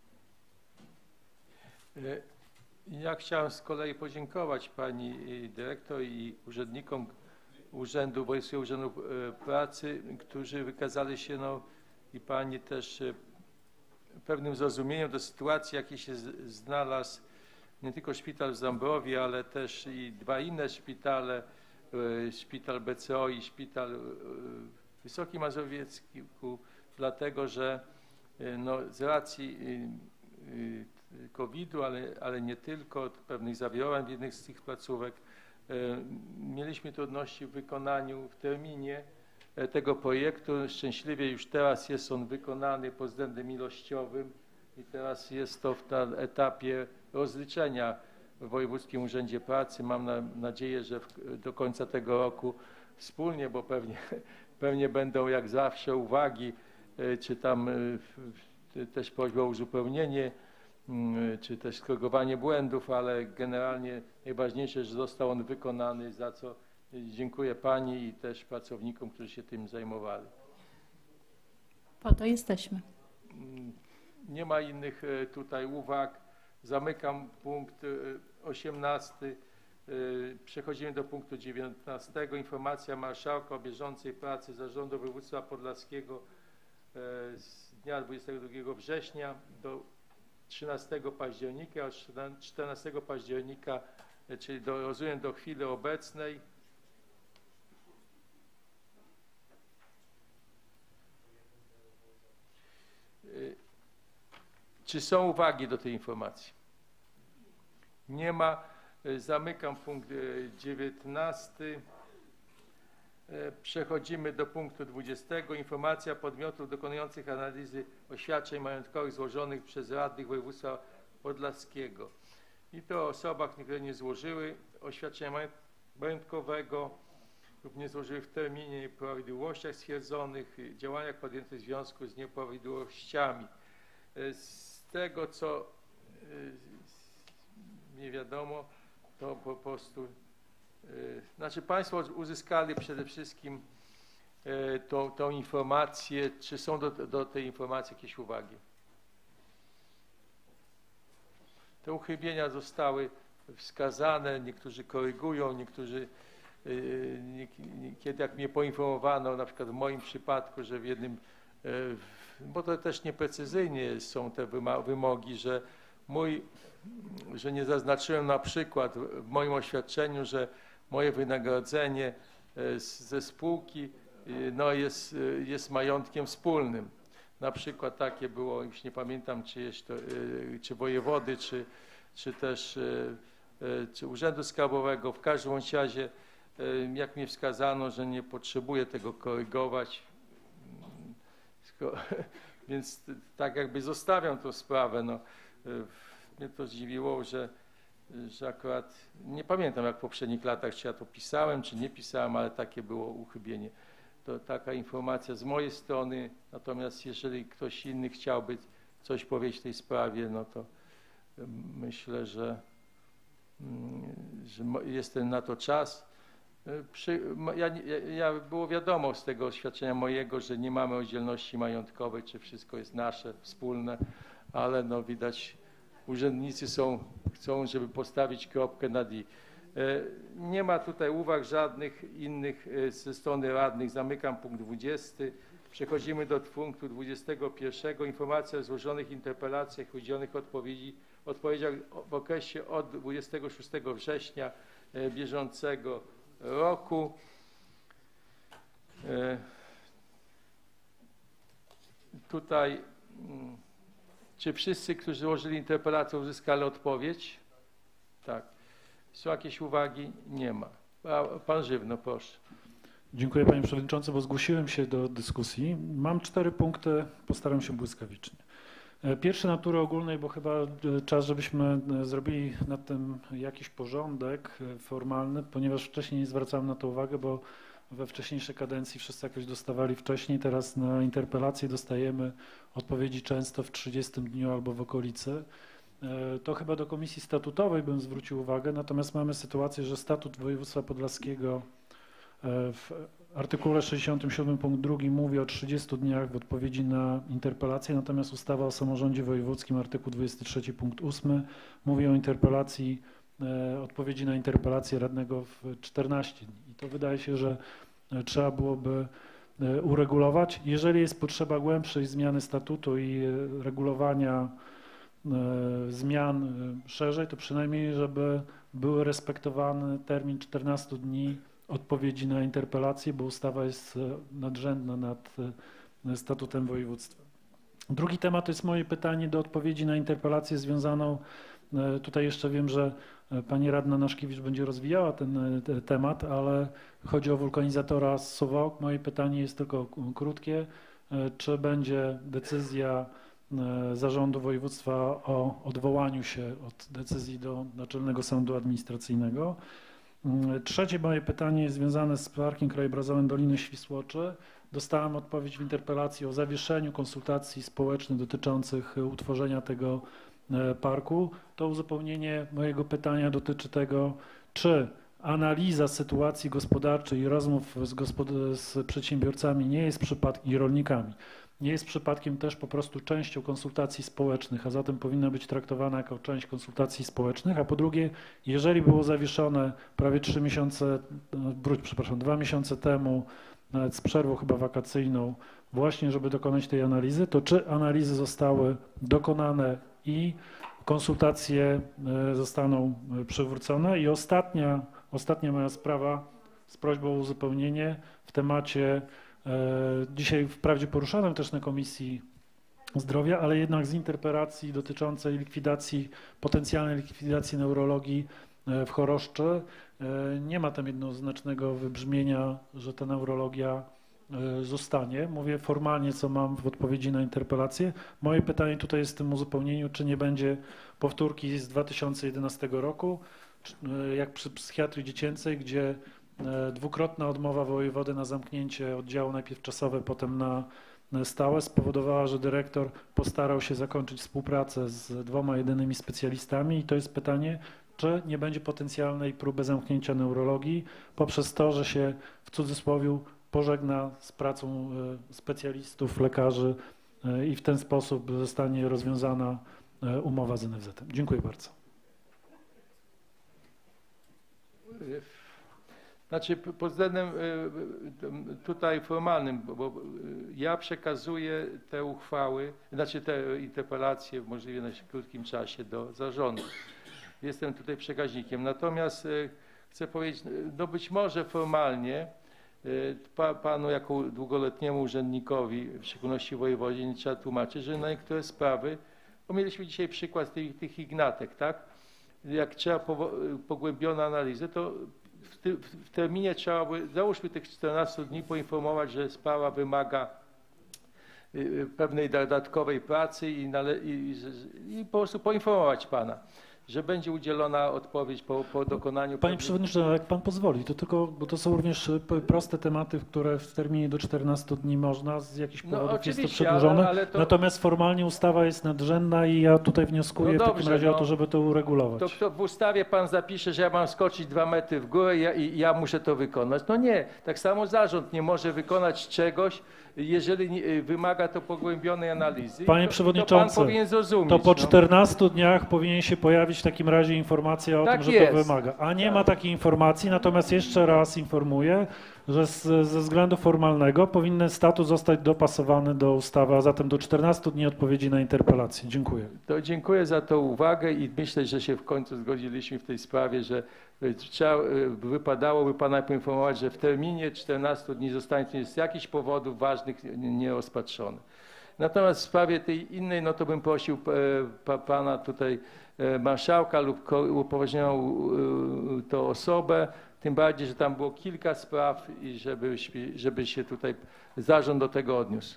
Ja chciałem z kolei podziękować Pani Dyrektor i urzędnikom Wojewódzkiego Urzędu Pracy, którzy wykazali się i Pani też pewnym zrozumieniem do sytuacji, jakiej się znalazł nie tylko szpital w Zambrowie, ale też i 2 inne szpitale, szpital BCO i szpital w Wysokim Mazowiecku, dlatego że z racji COVID-u, ale nie tylko, pewnych zawirowań w jednych z tych placówek, mieliśmy trudności w wykonaniu w terminie tego projektu. Szczęśliwie już teraz jest on wykonany pod względem ilościowym i teraz jest to na etapie rozliczenia w Wojewódzkim Urzędzie Pracy. Mam nadzieję, że do końca tego roku wspólnie, bo pewnie będą jak zawsze uwagi, czy tam też prośba o uzupełnienie, czy też skorygowanie błędów, ale generalnie najważniejsze, że został on wykonany, za co dziękuję Pani i też pracownikom, którzy się tym zajmowali. Po to jesteśmy. Nie ma innych tutaj uwag. Zamykam punkt 18. Przechodzimy do punktu 19. Informacja Marszałka o bieżącej pracy Zarządu Województwa Podlaskiego z dnia 22 września do 13 października, od 14 października, czyli rozumiem do chwili obecnej. Czy są uwagi do tej informacji? Nie ma. Zamykam punkt 19. Przechodzimy do punktu 20. Informacja podmiotów dokonujących analizy oświadczeń majątkowych złożonych przez radnych województwa podlaskiego. I to o osobach, które nie złożyły oświadczenia majątkowego lub nie złożyły w terminie, nieprawidłowościach stwierdzonych, działaniach podjętych w związku z nieprawidłowościami. Z tego, co nie wiadomo, to po prostu znaczy Państwo uzyskali przede wszystkim tą informację. Czy są do tej informacji jakieś uwagi? Te uchybienia zostały wskazane, niektórzy korygują, niektórzy, kiedy jak mnie poinformowano, na przykład w moim przypadku, że w jednym, bo to też nieprecyzyjnie są te wymogi, że nie zaznaczyłem na przykład w moim oświadczeniu, że moje wynagrodzenie ze spółki jest majątkiem wspólnym. Na przykład takie było, już nie pamiętam, czy wojewody, czy też czy Urzędu Skarbowego. W każdym razie, jak mi wskazano, że nie potrzebuję tego korygować, Więc tak jakby zostawiam tą sprawę. No, mnie to zdziwiło, że akurat nie pamiętam jak w poprzednich latach, czy ja to pisałem, czy nie pisałem, ale takie było uchybienie. To taka informacja z mojej strony, natomiast jeżeli ktoś inny chciałby coś powiedzieć w tej sprawie, no to myślę, że jest na to czas. Było wiadomo z tego oświadczenia mojego, że nie mamy oddzielności majątkowej, czy wszystko jest nasze, wspólne, ale no widać urzędnicy chcą, żeby postawić kropkę nad i. Nie ma tutaj uwag żadnych innych ze strony radnych. Zamykam punkt 20. Przechodzimy do punktu 21. Informacja o złożonych interpelacjach, udzielonych odpowiedziach w okresie od 26 września bieżącego roku. Tutaj czy wszyscy, którzy złożyli interpelację, uzyskali odpowiedź? Tak. Są jakieś uwagi? Nie ma. Pan Żywno, proszę. Dziękuję Panie Przewodniczący, bo zgłosiłem się do dyskusji. Mam 4 punkty, postaram się błyskawicznie. Pierwszy natury ogólnej, bo chyba czas, żebyśmy zrobili nad tym jakiś porządek formalny, ponieważ wcześniej nie zwracałem na to uwagę, bo we wcześniejszej kadencji wszyscy jakoś dostawali wcześniej, teraz na interpelacje dostajemy odpowiedzi często w 30 dniu albo w okolicy. To chyba do Komisji Statutowej bym zwrócił uwagę, natomiast mamy sytuację, że Statut Województwa Podlaskiego w artykule 67 punkt 2 mówi o 30 dniach w odpowiedzi na interpelację, natomiast ustawa o samorządzie wojewódzkim, artykuł 23 punkt 8 mówi o interpelacji, odpowiedzi na interpelację radnego w 14 dni. I to wydaje się, że trzeba byłoby uregulować. Jeżeli jest potrzeba głębszej zmiany statutu i regulowania zmian szerzej, to przynajmniej, żeby był respektowany termin 14 dni odpowiedzi na interpelację, bo ustawa jest nadrzędna nad statutem województwa. Drugi temat to jest moje pytanie do odpowiedzi na interpelację związaną, tutaj jeszcze wiem, że pani radna Naszkiewicz będzie rozwijała ten temat, ale chodzi o wulkanizatora Suwałk. Moje pytanie jest tylko krótkie. Czy będzie decyzja Zarządu Województwa o odwołaniu się od decyzji do Naczelnego Sądu Administracyjnego? Trzecie moje pytanie jest związane z Parkiem Krajobrazowym Doliny Świsłoczy. Dostałem odpowiedź w interpelacji o zawieszeniu konsultacji społecznych dotyczących utworzenia tego parku. To uzupełnienie mojego pytania dotyczy tego, czy analiza sytuacji gospodarczej i rozmów z przedsiębiorcami nie jest przypadkiem i rolnikami. Nie jest przypadkiem też po prostu częścią konsultacji społecznych, a zatem powinna być traktowana jako część konsultacji społecznych. A po drugie, jeżeli było zawieszone prawie 2 miesiące temu, nawet z przerwą chyba wakacyjną, właśnie żeby dokonać tej analizy, to czy analizy zostały dokonane i konsultacje zostaną przywrócone? I ostatnia moja sprawa z prośbą o uzupełnienie w temacie dzisiaj wprawdzie poruszanym też na Komisji Zdrowia, ale jednak z interpelacji dotyczącej potencjalnej likwidacji neurologii w Choroszczy. Nie ma tam jednoznacznego wybrzmienia, że ta neurologia zostanie. Mówię formalnie, co mam w odpowiedzi na interpelację. Moje pytanie tutaj jest w tym uzupełnieniu, czy nie będzie powtórki z 2011 roku, jak przy psychiatrii dziecięcej, gdzie dwukrotna odmowa wojewody na zamknięcie oddziału, najpierw czasowe, potem na stałe, spowodowała, że dyrektor postarał się zakończyć współpracę z 2 jedynymi specjalistami i to jest pytanie, czy nie będzie potencjalnej próby zamknięcia neurologii poprzez to, że się w cudzysłowie pożegna z pracą specjalistów, lekarzy i w ten sposób zostanie rozwiązana umowa z NFZ-em. Dziękuję bardzo. Znaczy pod względem tutaj formalnym, bo ja przekazuję te uchwały, znaczy te interpelacje w możliwie krótkim czasie do zarządu. Jestem tutaj przekaźnikiem. Natomiast chcę powiedzieć, no być może formalnie panu jako długoletniemu urzędnikowi, w szczególności wojewodzie, nie trzeba tłumaczyć, że na niektóre sprawy, bo mieliśmy dzisiaj przykład tych Ignatek, tak? Jak trzeba pogłębioną analizę, to w terminie trzeba by, załóżmy tych 14 dni, poinformować, że sprawa wymaga pewnej dodatkowej pracy i po prostu poinformować pana, że będzie udzielona odpowiedź po dokonaniu. Panie Przewodniczący, jak Pan pozwoli, to tylko, bo to są również proste tematy, które w terminie do 14 dni można, z jakichś powodów jest to przedłużone, ale to... natomiast formalnie ustawa jest nadrzędna i ja tutaj wnioskuję w takim razie o to, żeby to uregulować. To w ustawie Pan zapisze, że ja mam skoczyć 2 metry w górę i ja muszę to wykonać. No nie, tak samo zarząd nie może wykonać czegoś, jeżeli wymaga to pogłębionej analizy. Panie Przewodniczący, to pan powinien zrozumieć. To po 14 dniach powinien się pojawić w takim razie informacja o tym, że to wymaga. A nie ma takiej informacji, natomiast jeszcze raz informuję, że ze względu formalnego powinien statut zostać dopasowany do ustawy, a zatem do 14 dni odpowiedzi na interpelację. Dziękuję. To dziękuję za tą uwagę i myślę, że się w końcu zgodziliśmy w tej sprawie, że wypadałoby pana poinformować, że w terminie 14 dni zostanie z jakichś powodów ważnych nierozpatrzony. Natomiast w sprawie tej innej, no to bym prosił pana tutaj marszałka lub upoważnioną tą osobę, tym bardziej, że tam było kilka spraw i żeby się tutaj zarząd do tego odniósł.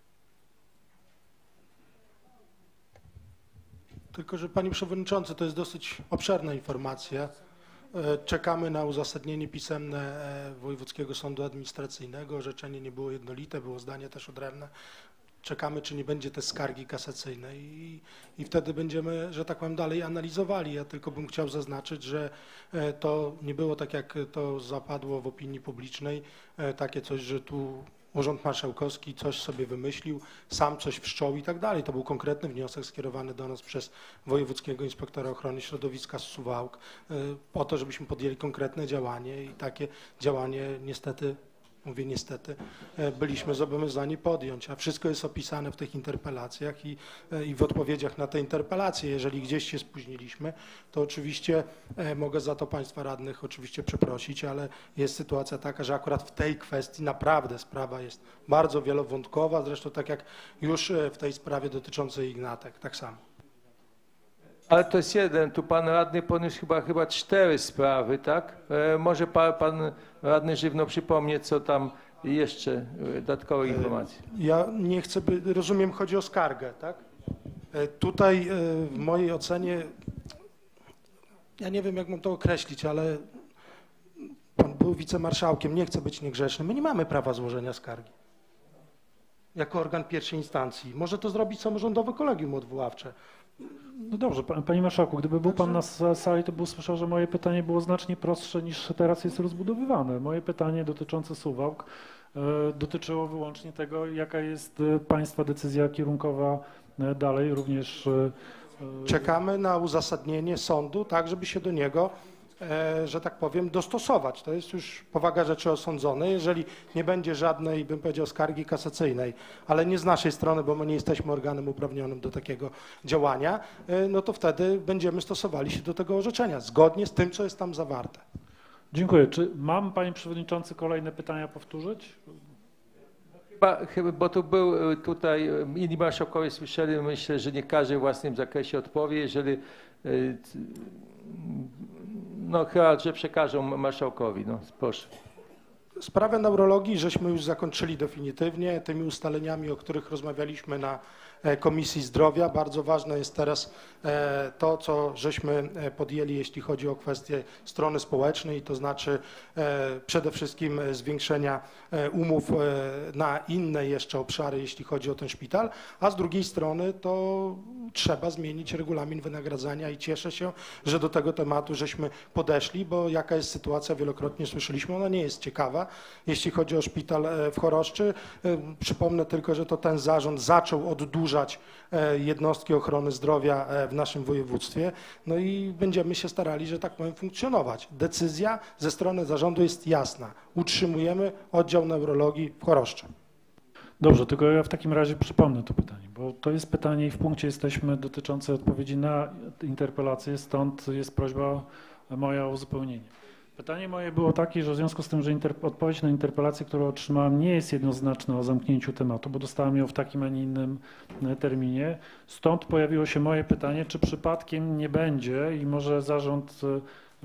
Tylko, że Panie Przewodniczący, to jest dosyć obszerna informacja. Czekamy na uzasadnienie pisemne Wojewódzkiego Sądu Administracyjnego. Orzeczenie nie było jednolite, było zdanie też odrębne. Czekamy, czy nie będzie też skargi kasacyjnej i wtedy będziemy, że tak powiem, dalej analizowali. Ja tylko bym chciał zaznaczyć, że to nie było tak, jak to zapadło w opinii publicznej, takie coś, że tu Urząd Marszałkowski coś sobie wymyślił, sam coś wszczął i tak dalej. To był konkretny wniosek skierowany do nas przez Wojewódzkiego Inspektora Ochrony Środowiska z Suwałk po to, żebyśmy podjęli konkretne działanie i takie działanie niestety, mówię niestety, byliśmy zobowiązani podjąć, a wszystko jest opisane w tych interpelacjach i w odpowiedziach na te interpelacje. Jeżeli gdzieś się spóźniliśmy, to oczywiście mogę za to Państwa radnych oczywiście przeprosić, ale jest sytuacja taka, że akurat w tej kwestii naprawdę sprawa jest bardzo wielowątkowa, zresztą tak jak już w tej sprawie dotyczącej Ignatek, tak samo. Ale to jest jeden, tu pan radny podniósł chyba 4 sprawy, tak? Może pan radny Żywno przypomnie, co tam jeszcze dodatkowe informacje. Ja nie chcę, rozumiem, chodzi o skargę, tak? Tutaj w mojej ocenie, ja nie wiem, jak mam to określić, ale pan był wicemarszałkiem, nie chcę być niegrzeczny, my nie mamy prawa złożenia skargi jako organ pierwszej instancji. Może to zrobić samorządowe kolegium odwoławcze. No dobrze, panie marszałku, gdyby był pan na sali, to by usłyszał, że moje pytanie było znacznie prostsze niż teraz jest rozbudowywane. Moje pytanie dotyczące Suwałk dotyczyło wyłącznie tego, jaka jest państwa decyzja kierunkowa dalej, również... Czekamy na uzasadnienie sądu, tak żeby się do niego, że tak powiem, dostosować. To jest już powaga rzeczy osądzonej. Jeżeli nie będzie żadnej, bym powiedział, skargi kasacyjnej, ale nie z naszej strony, bo my nie jesteśmy organem uprawnionym do takiego działania, no to wtedy będziemy stosowali się do tego orzeczenia, zgodnie z tym, co jest tam zawarte. Dziękuję. Czy mam, panie przewodniczący, kolejne pytania powtórzyć? Chyba, bo tu był tutaj, inni marszałkowie słyszeli, myślę, że nie każdy w własnym zakresie odpowie, jeżeli no chyba, że przekażą marszałkowi, no proszę. Sprawę neurologii żeśmy już zakończyli definitywnie tymi ustaleniami, o których rozmawialiśmy na Komisji Zdrowia. Bardzo ważne jest teraz to, co żeśmy podjęli, jeśli chodzi o kwestię strony społecznej, to znaczy przede wszystkim zwiększenia umów na inne jeszcze obszary, jeśli chodzi o ten szpital, a z drugiej strony to trzeba zmienić regulamin wynagradzania i cieszę się, że do tego tematu żeśmy podeszli, bo jaka jest sytuacja, wielokrotnie słyszeliśmy, ona nie jest ciekawa. Jeśli chodzi o szpital w Choroszczy, przypomnę tylko, że to ten zarząd zaczął oddłużać jednostki ochrony zdrowia w naszym województwie, no i będziemy się starali, że tak powiem, funkcjonować. Decyzja ze strony zarządu jest jasna. Utrzymujemy oddział neurologii w Choroszczy. Dobrze, tylko ja w takim razie przypomnę to pytanie, bo to jest pytanie i w punkcie jesteśmy dotyczące odpowiedzi na interpelację, stąd jest prośba moja o uzupełnienie. Pytanie moje było takie, że w związku z tym, że odpowiedź na interpelację, którą otrzymałem, nie jest jednoznaczna o zamknięciu tematu, bo dostałem ją w takim, a nie innym terminie, stąd pojawiło się moje pytanie, czy przypadkiem nie będzie i może zarząd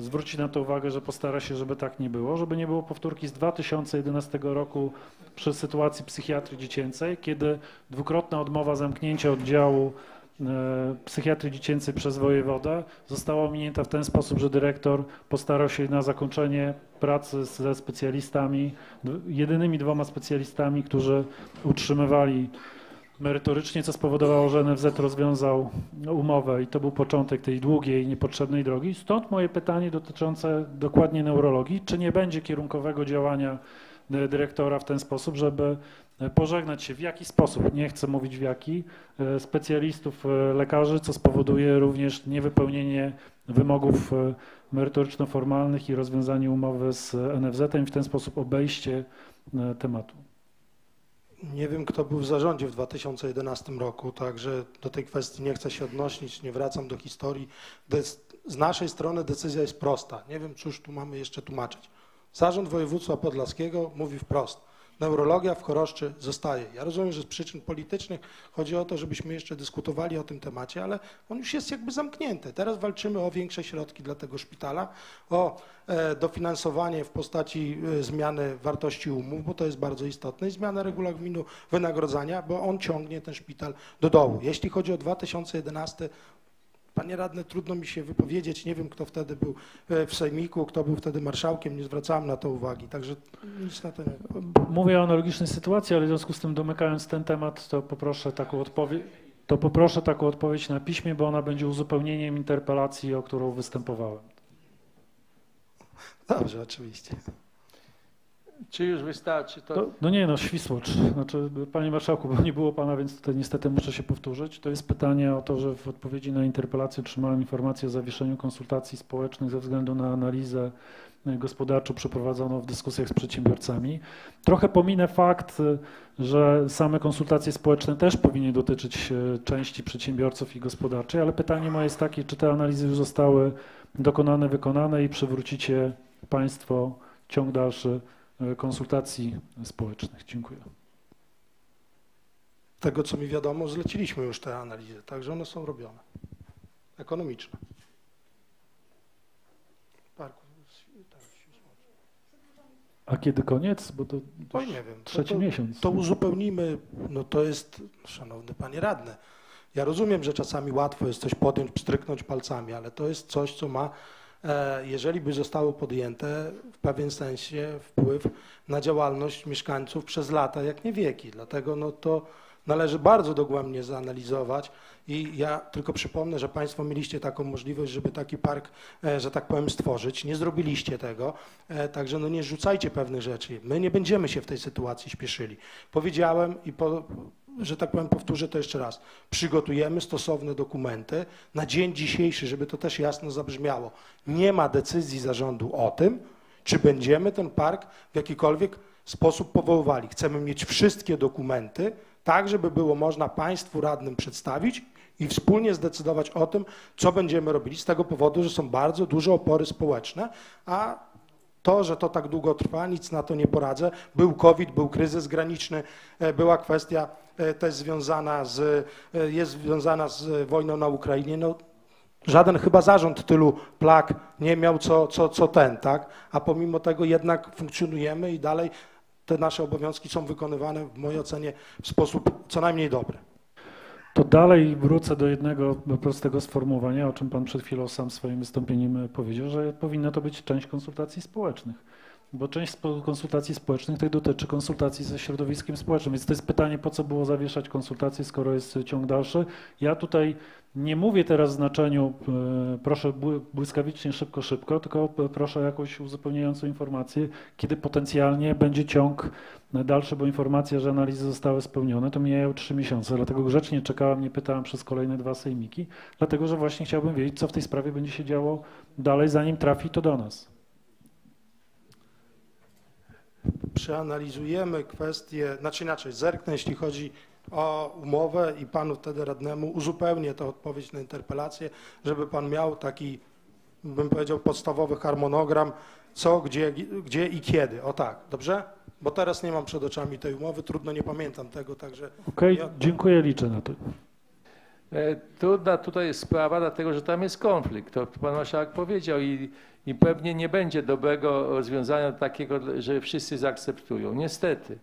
zwrócić na to uwagę, że postara się, żeby tak nie było, żeby nie było powtórki z 2011 roku przy sytuacji psychiatrii dziecięcej, kiedy dwukrotna odmowa zamknięcia oddziału psychiatrii dziecięcej przez wojewodę została ominięta w ten sposób, że dyrektor postarał się na zakończenie pracy ze specjalistami, jedynymi 2 specjalistami, którzy utrzymywali merytorycznie, co spowodowało, że NFZ rozwiązał umowę i to był początek tej długiej i niepotrzebnej drogi. Stąd moje pytanie dotyczące dokładnie neurologii. Czy nie będzie kierunkowego działania dyrektora w ten sposób, żeby pożegnać się w jaki sposób, nie chcę mówić w jaki, specjalistów lekarzy, co spowoduje również niewypełnienie wymogów merytoryczno-formalnych i rozwiązanie umowy z NFZ-em i w ten sposób obejście tematu? Nie wiem, kto był w zarządzie w 2011 roku, także do tej kwestii nie chcę się odnosić, nie wracam do historii. Z naszej strony decyzja jest prosta. Nie wiem, cóż tu mamy jeszcze tłumaczyć. Zarząd Województwa Podlaskiego mówi wprost. Neurologia w Choroszczy zostaje. Ja rozumiem, że z przyczyn politycznych chodzi o to, żebyśmy jeszcze dyskutowali o tym temacie, ale on już jest jakby zamknięty. Teraz walczymy o większe środki dla tego szpitala, o dofinansowanie w postaci zmiany wartości umów, bo to jest bardzo istotne, i zmianę regulaminu wynagrodzenia, bo on ciągnie ten szpital do dołu. Jeśli chodzi o 2011, panie radny, trudno mi się wypowiedzieć, nie wiem, kto wtedy był w sejmiku, kto był wtedy marszałkiem, nie zwracałem na to uwagi, także nic na to nie... Mówię o analogicznej sytuacji, ale w związku z tym, domykając ten temat, to poproszę taką odpowiedź na piśmie, bo ona będzie uzupełnieniem interpelacji, o którą występowałem. Dobrze, oczywiście. Czy już wystarczy to? No nie, no Świsłocz. Znaczy, panie marszałku, bo nie było pana, więc tutaj niestety muszę się powtórzyć. To jest pytanie o to, że w odpowiedzi na interpelację otrzymałem informację o zawieszeniu konsultacji społecznych ze względu na analizę gospodarczą przeprowadzoną w dyskusjach z przedsiębiorcami. Trochę pominę fakt, że same konsultacje społeczne też powinny dotyczyć części przedsiębiorców i gospodarczej, ale pytanie moje jest takie, czy te analizy już zostały dokonane, wykonane i przywrócicie państwo ciąg dalszy konsultacji społecznych. Dziękuję. Tego, co mi wiadomo, zleciliśmy już te analizy, także one są robione. Ekonomiczne. A kiedy koniec? Bo to Oj, nie wiem. trzeci miesiąc. To uzupełnimy, no to jest, szanowny panie radny, ja rozumiem, że czasami łatwo jest coś podjąć, pstryknąć palcami, ale to jest coś, co ma, jeżeli by zostało podjęte, w pewien sensie wpływ na działalność mieszkańców przez lata, jak nie wieki. Dlatego no to należy bardzo dogłębnie zanalizować i ja tylko przypomnę, że państwo mieliście taką możliwość, żeby taki park, że tak powiem, stworzyć. Nie zrobiliście tego, także no nie rzucajcie pewnych rzeczy. My nie będziemy się w tej sytuacji śpieszyli. Powiedziałem i że tak powiem, powtórzę to jeszcze raz. Przygotujemy stosowne dokumenty na dzień dzisiejszy, żeby to też jasno zabrzmiało. Nie ma decyzji zarządu o tym, czy będziemy ten park w jakikolwiek sposób powoływali. Chcemy mieć wszystkie dokumenty, tak żeby było można państwu radnym przedstawić i wspólnie zdecydować o tym, co będziemy robili z tego powodu, że są bardzo duże opory społeczne, a to, że to tak długo trwa, nic na to nie poradzę. Był COVID, był kryzys graniczny, była kwestia też jest związana z wojną na Ukrainie. No, żaden chyba zarząd tylu plag nie miał co ten, tak? A pomimo tego jednak funkcjonujemy i dalej te nasze obowiązki są wykonywane w mojej ocenie w sposób co najmniej dobry. To dalej wrócę do jednego prostego sformułowania, o czym pan przed chwilą sam swoim wystąpieniem powiedział, że powinna to być część konsultacji społecznych, bo część konsultacji społecznych tej dotyczy konsultacji ze środowiskiem społecznym, więc to jest pytanie, po co było zawieszać konsultacje, skoro jest ciąg dalszy. Ja tutaj nie mówię teraz w znaczeniu proszę błyskawicznie, szybko, tylko proszę o jakąś uzupełniającą informację, kiedy potencjalnie będzie ciąg dalszy, bo informacja, że analizy zostały spełnione, to mijają 3 miesiące, dlatego grzecznie czekałem, nie pytałem przez kolejne 2 sejmiki, dlatego że właśnie chciałbym wiedzieć, co w tej sprawie będzie się działo dalej, zanim trafi to do nas. Przeanalizujemy kwestię, znaczy inaczej, zerknę, jeśli chodzi o umowę i panu wtedy radnemu uzupełnię tę odpowiedź na interpelację, żeby pan miał taki, bym powiedział, podstawowy harmonogram, co, gdzie i kiedy. O tak, dobrze? Bo teraz nie mam przed oczami tej umowy, trudno, nie pamiętam tego, także... Okej, dziękuję, liczę na to. Trudna tutaj jest sprawa, dlatego że tam jest konflikt, to pan marszałek powiedział i pewnie nie będzie dobrego rozwiązania takiego, że wszyscy zaakceptują. Niestety.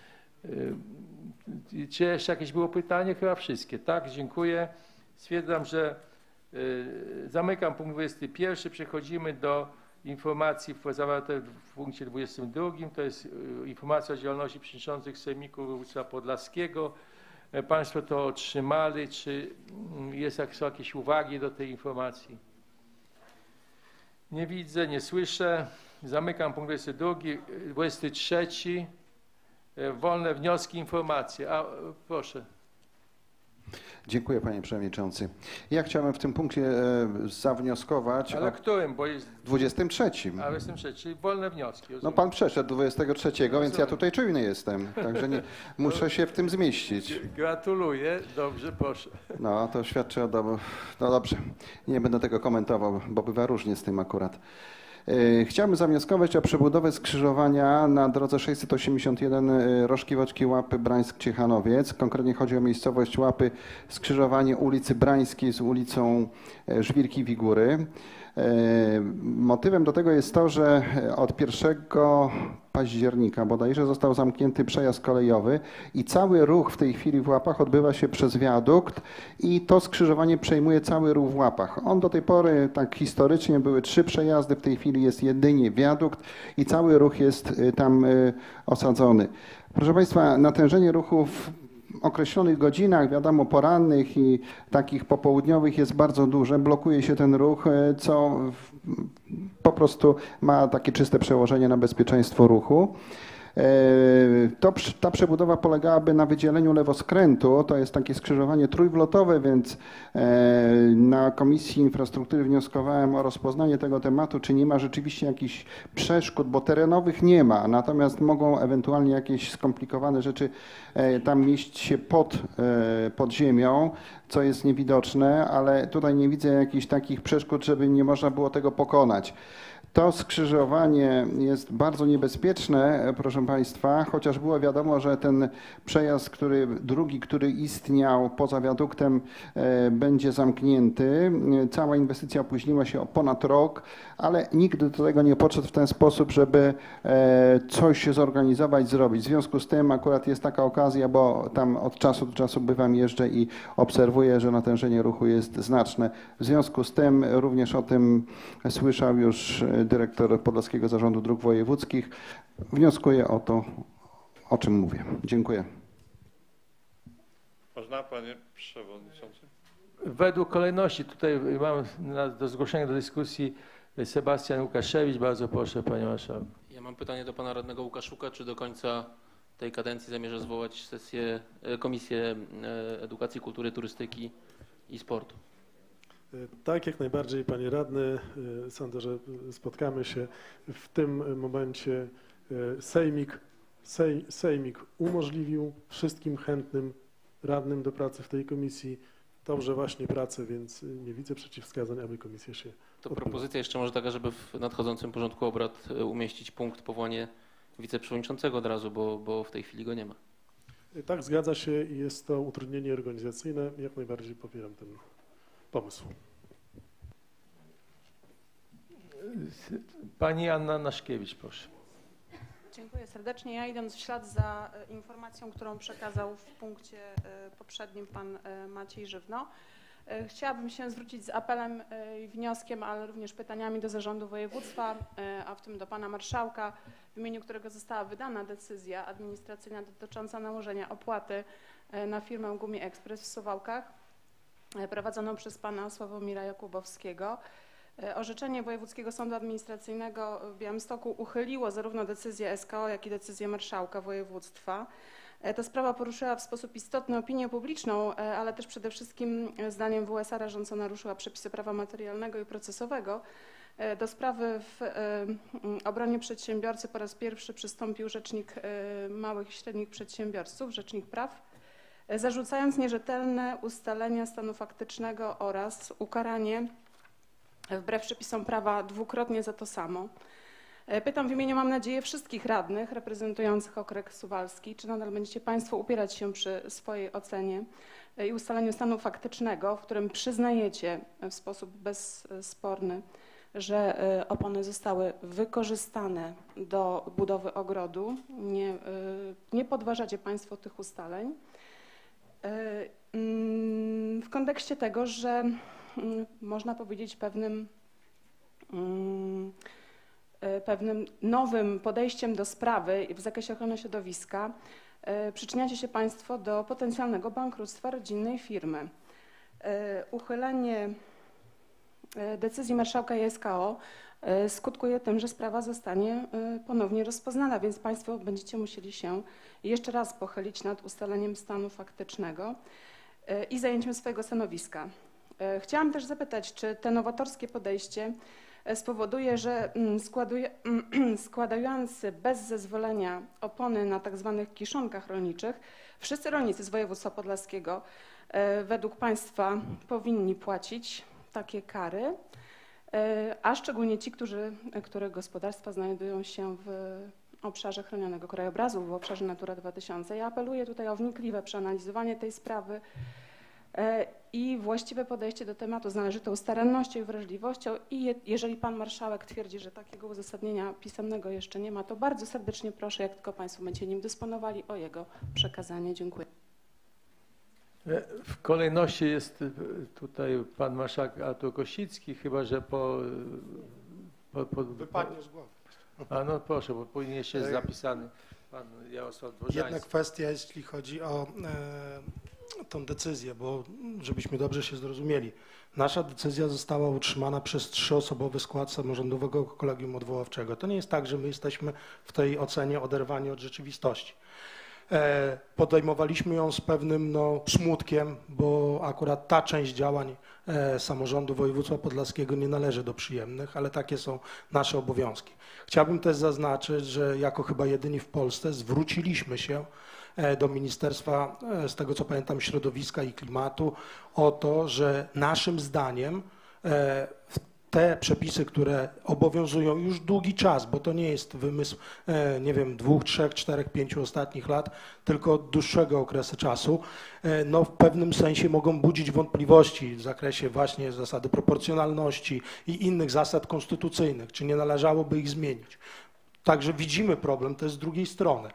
Czy jeszcze jakieś było pytanie? Chyba wszystkie. Tak, dziękuję. Stwierdzam, że zamykam punkt 21. Przechodzimy do informacji zawartej w punkcie 22. To jest informacja o działalności przewodniczących Sejmiku Województwa Podlaskiego. Państwo to otrzymali. Czy są jakieś uwagi do tej informacji? Nie widzę, nie słyszę. Zamykam punkt 22. 23. Wolne wnioski, informacje. Proszę. Dziękuję, panie przewodniczący. Ja chciałem w tym punkcie zawnioskować. Ale którym? Bo jest 23. A 23, czyli wolne wnioski. No pan przeszedł 23, więc ja tutaj czujny jestem, także muszę się w tym zmieścić. Gratuluję, dobrze, proszę. No to świadczy o no dobrze, nie będę tego komentował, bo bywa różnie z tym akurat. Chciałbym zawnioskować o przebudowę skrzyżowania na drodze 681 Rożki-Woczki Łapy Brańsk-Ciechanowiec. Konkretnie chodzi o miejscowość Łapy, skrzyżowanie ulicy Brańskiej z ulicą Żwirki-Wigury. Motywem do tego jest to, że od 1 października bodajże został zamknięty przejazd kolejowy i cały ruch w tej chwili w Łapach odbywa się przez wiadukt i to skrzyżowanie przejmuje cały ruch w Łapach. On do tej pory, tak historycznie, były 3 przejazdy, w tej chwili jest jedynie wiadukt i cały ruch jest tam osadzony. Proszę Państwa, natężenie ruchu w określonych godzinach, wiadomo, porannych i takich popołudniowych jest bardzo duże. Blokuje się ten ruch, co po prostu ma takie czyste przełożenie na bezpieczeństwo ruchu. Ta przebudowa polegałaby na wydzieleniu lewoskrętu. To jest takie skrzyżowanie trójwlotowe, więc na Komisji Infrastruktury wnioskowałem o rozpoznanie tego tematu, czy nie ma rzeczywiście jakichś przeszkód, bo terenowych nie ma, natomiast mogą ewentualnie jakieś skomplikowane rzeczy tam mieścić się pod ziemią, co jest niewidoczne, ale tutaj nie widzę jakichś takich przeszkód, żeby nie można było tego pokonać. To skrzyżowanie jest bardzo niebezpieczne, proszę Państwa, chociaż było wiadomo, że ten przejazd, drugi, który istniał poza wiaduktem, będzie zamknięty. Cała inwestycja opóźniła się o ponad rok, ale nikt do tego nie podszedł w ten sposób, żeby coś zorganizować, zrobić. W związku z tym akurat jest taka okazja, bo tam od czasu do czasu bywam, jeżdżę i obserwuję, że natężenie ruchu jest znaczne. W związku z tym również o tym słyszał już dyrektor Podlaskiego Zarządu Dróg Wojewódzkich. Wnioskuję o to, o czym mówię. Dziękuję. Można, panie przewodniczący? Według kolejności tutaj mam do zgłoszenia do dyskusji Sebastian Łukaszewicz. Bardzo proszę, panie marszałku. Ja mam pytanie do pana radnego Łukaszuka. Czy do końca tej kadencji zamierza zwołać Komisję Edukacji, Kultury, Turystyki i Sportu? Tak, jak najbardziej, panie radny. Sądzę, że spotkamy się w tym momencie. Sejmik umożliwił wszystkim chętnym radnym do pracy w tej komisji dobrze właśnie pracę, więc nie widzę przeciwwskazań, aby komisja się To propozycja jeszcze może taka, żeby w nadchodzącym porządku obrad umieścić punkt powołanie wiceprzewodniczącego od razu, bo w tej chwili go nie ma. Tak, zgadza się i jest to utrudnienie organizacyjne. Jak najbardziej popieram ten pomysł. Pani Anna Naszkiewicz, proszę. Dziękuję serdecznie. Ja idąc w ślad za informacją, którą przekazał w punkcie poprzednim pan Maciej Żywno, chciałabym się zwrócić z apelem i wnioskiem, ale również pytaniami do zarządu województwa, a w tym do pana marszałka, w imieniu którego została wydana decyzja administracyjna dotycząca nałożenia opłaty na firmę Gumi Express w Suwałkach, prowadzoną przez pana Sławomira Jakubowskiego. Orzeczenie Wojewódzkiego Sądu Administracyjnego w Białymstoku uchyliło zarówno decyzję SKO, jak i decyzję marszałka województwa. Ta sprawa poruszyła w sposób istotny opinię publiczną, ale też przede wszystkim zdaniem WSA rażąco naruszyła przepisy prawa materialnego i procesowego. Do sprawy w obronie przedsiębiorcy po raz pierwszy przystąpił Rzecznik Małych i Średnich Przedsiębiorców, Rzecznik Praw, zarzucając nierzetelne ustalenia stanu faktycznego oraz ukaranie wbrew przepisom prawa dwukrotnie za to samo. Pytam w imieniu, mam nadzieję, wszystkich radnych reprezentujących okręg suwalski, czy nadal będziecie Państwo upierać się przy swojej ocenie i ustaleniu stanu faktycznego, w którym przyznajecie w sposób bezsporny, że opony zostały wykorzystane do budowy ogrodu, nie podważacie Państwo tych ustaleń. W kontekście tego, że można powiedzieć pewnym nowym podejściem do sprawy w zakresie ochrony środowiska przyczyniacie się Państwo do potencjalnego bankructwa rodzinnej firmy. Uchylenie decyzji marszałka JSKO skutkuje tym, że sprawa zostanie ponownie rozpoznana, więc Państwo będziecie musieli się jeszcze raz pochylić nad ustaleniem stanu faktycznego i zajęciem swojego stanowiska. Chciałam też zapytać, czy to nowatorskie podejście spowoduje, że składający bez zezwolenia opony na tak zwanych kiszonkach rolniczych, wszyscy rolnicy z województwa podlaskiego według Państwa powinni płacić takie kary, a szczególnie ci, których gospodarstwa znajdują się w obszarze chronionego krajobrazu, w obszarze Natura 2000. Ja apeluję tutaj o wnikliwe przeanalizowanie tej sprawy i właściwe podejście do tematu z należytą starannością i wrażliwością i jeżeli Pan Marszałek twierdzi, że takiego uzasadnienia pisemnego jeszcze nie ma, to bardzo serdecznie proszę, jak tylko Państwo będziecie nim dysponowali, o jego przekazanie. Dziękuję. W kolejności jest tutaj Pan Marszałek Artur Kosicki, chyba że Wypadnie z głowy. A no proszę, bo powinien jeszcze jest zapisany Pan Jarosław Dworzański. Jedna kwestia, jeśli chodzi o tą decyzję, bo żebyśmy dobrze się zrozumieli. Nasza decyzja została utrzymana przez 3-osobowy skład samorządowego kolegium odwoławczego. To nie jest tak, że my jesteśmy w tej ocenie oderwani od rzeczywistości. Podejmowaliśmy ją z pewnym smutkiem, bo akurat ta część działań samorządu województwa podlaskiego nie należy do przyjemnych, ale takie są nasze obowiązki. Chciałbym też zaznaczyć, że jako chyba jedyni w Polsce zwróciliśmy się do Ministerstwa, z tego co pamiętam, Środowiska i Klimatu o to, że naszym zdaniem te przepisy, które obowiązują już długi czas, bo to nie jest wymysł, nie wiem, 2, 3, 4, 5 ostatnich lat, tylko od dłuższego okresu czasu, no w pewnym sensie mogą budzić wątpliwości w zakresie właśnie zasady proporcjonalności i innych zasad konstytucyjnych, czy nie należałoby ich zmienić. Także widzimy problem też z drugiej strony.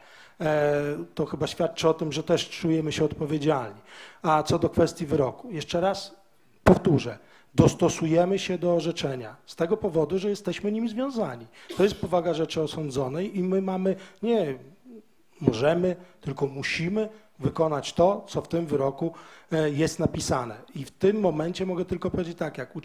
To chyba świadczy o tym, że też czujemy się odpowiedzialni. A co do kwestii wyroku, jeszcze raz powtórzę, dostosujemy się do orzeczenia z tego powodu, że jesteśmy nim związani. To jest powaga rzeczy osądzonej i my mamy, nie możemy, tylko musimy wykonać to, co w tym wyroku jest napisane. I w tym momencie mogę tylko powiedzieć tak, jak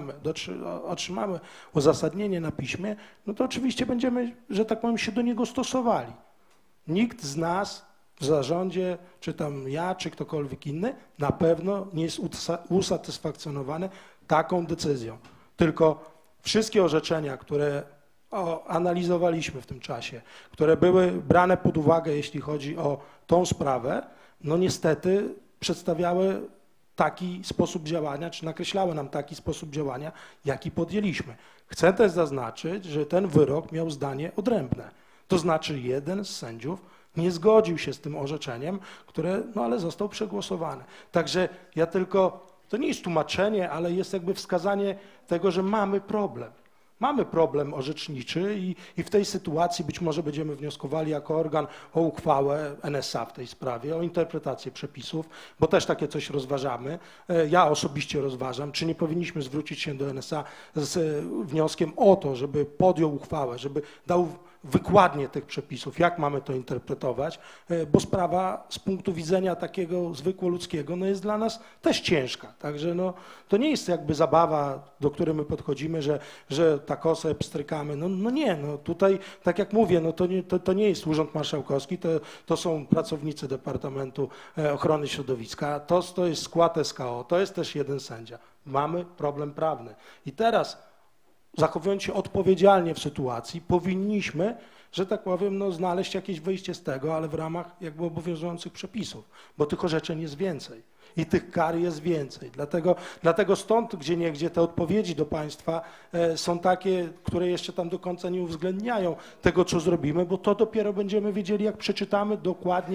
otrzymamy uzasadnienie na piśmie, no to oczywiście będziemy, że tak powiem, się do niego stosowali. Nikt z nas w zarządzie, czy tam ja, czy ktokolwiek inny, na pewno nie jest usatysfakcjonowany taką decyzją. Tylko wszystkie orzeczenia, które analizowaliśmy w tym czasie, które były brane pod uwagę, jeśli chodzi o tą sprawę, no niestety przedstawiały taki sposób działania, czy nakreślały nam taki sposób działania, jaki podjęliśmy. Chcę też zaznaczyć, że ten wyrok miał zdanie odrębne. To znaczy jeden z sędziów nie zgodził się z tym orzeczeniem, które, no ale został przegłosowany. Także ja tylko, to nie jest tłumaczenie, ale jest jakby wskazanie tego, że mamy problem. Mamy problem orzeczniczy i w tej sytuacji być może będziemy wnioskowali jako organ o uchwałę NSA w tej sprawie, o interpretację przepisów, bo też takie coś rozważamy. Ja osobiście rozważam, czy nie powinniśmy zwrócić się do NSA z wnioskiem o to, żeby podjął uchwałę, żeby dał wykładnię tych przepisów, jak mamy to interpretować, bo sprawa z punktu widzenia takiego zwykło ludzkiego no jest dla nas też ciężka. Także no, to nie jest jakby zabawa, do której my podchodzimy, że tak osę pstrykamy. No nie, no tutaj tak jak mówię, no to nie jest Urząd Marszałkowski, to są pracownicy Departamentu Ochrony Środowiska, to jest skład SKO, to jest też jeden sędzia. Mamy problem prawny. I teraz zachowując się odpowiedzialnie w sytuacji, powinniśmy, że tak powiem, no, znaleźć jakieś wyjście z tego, ale w ramach jakby obowiązujących przepisów, bo tych orzeczeń jest więcej i tych kar jest więcej. Dlatego stąd gdzieniegdzie te odpowiedzi do państwa są takie, które jeszcze tam do końca nie uwzględniają tego, co zrobimy, bo to dopiero będziemy wiedzieli, jak przeczytamy dokładnie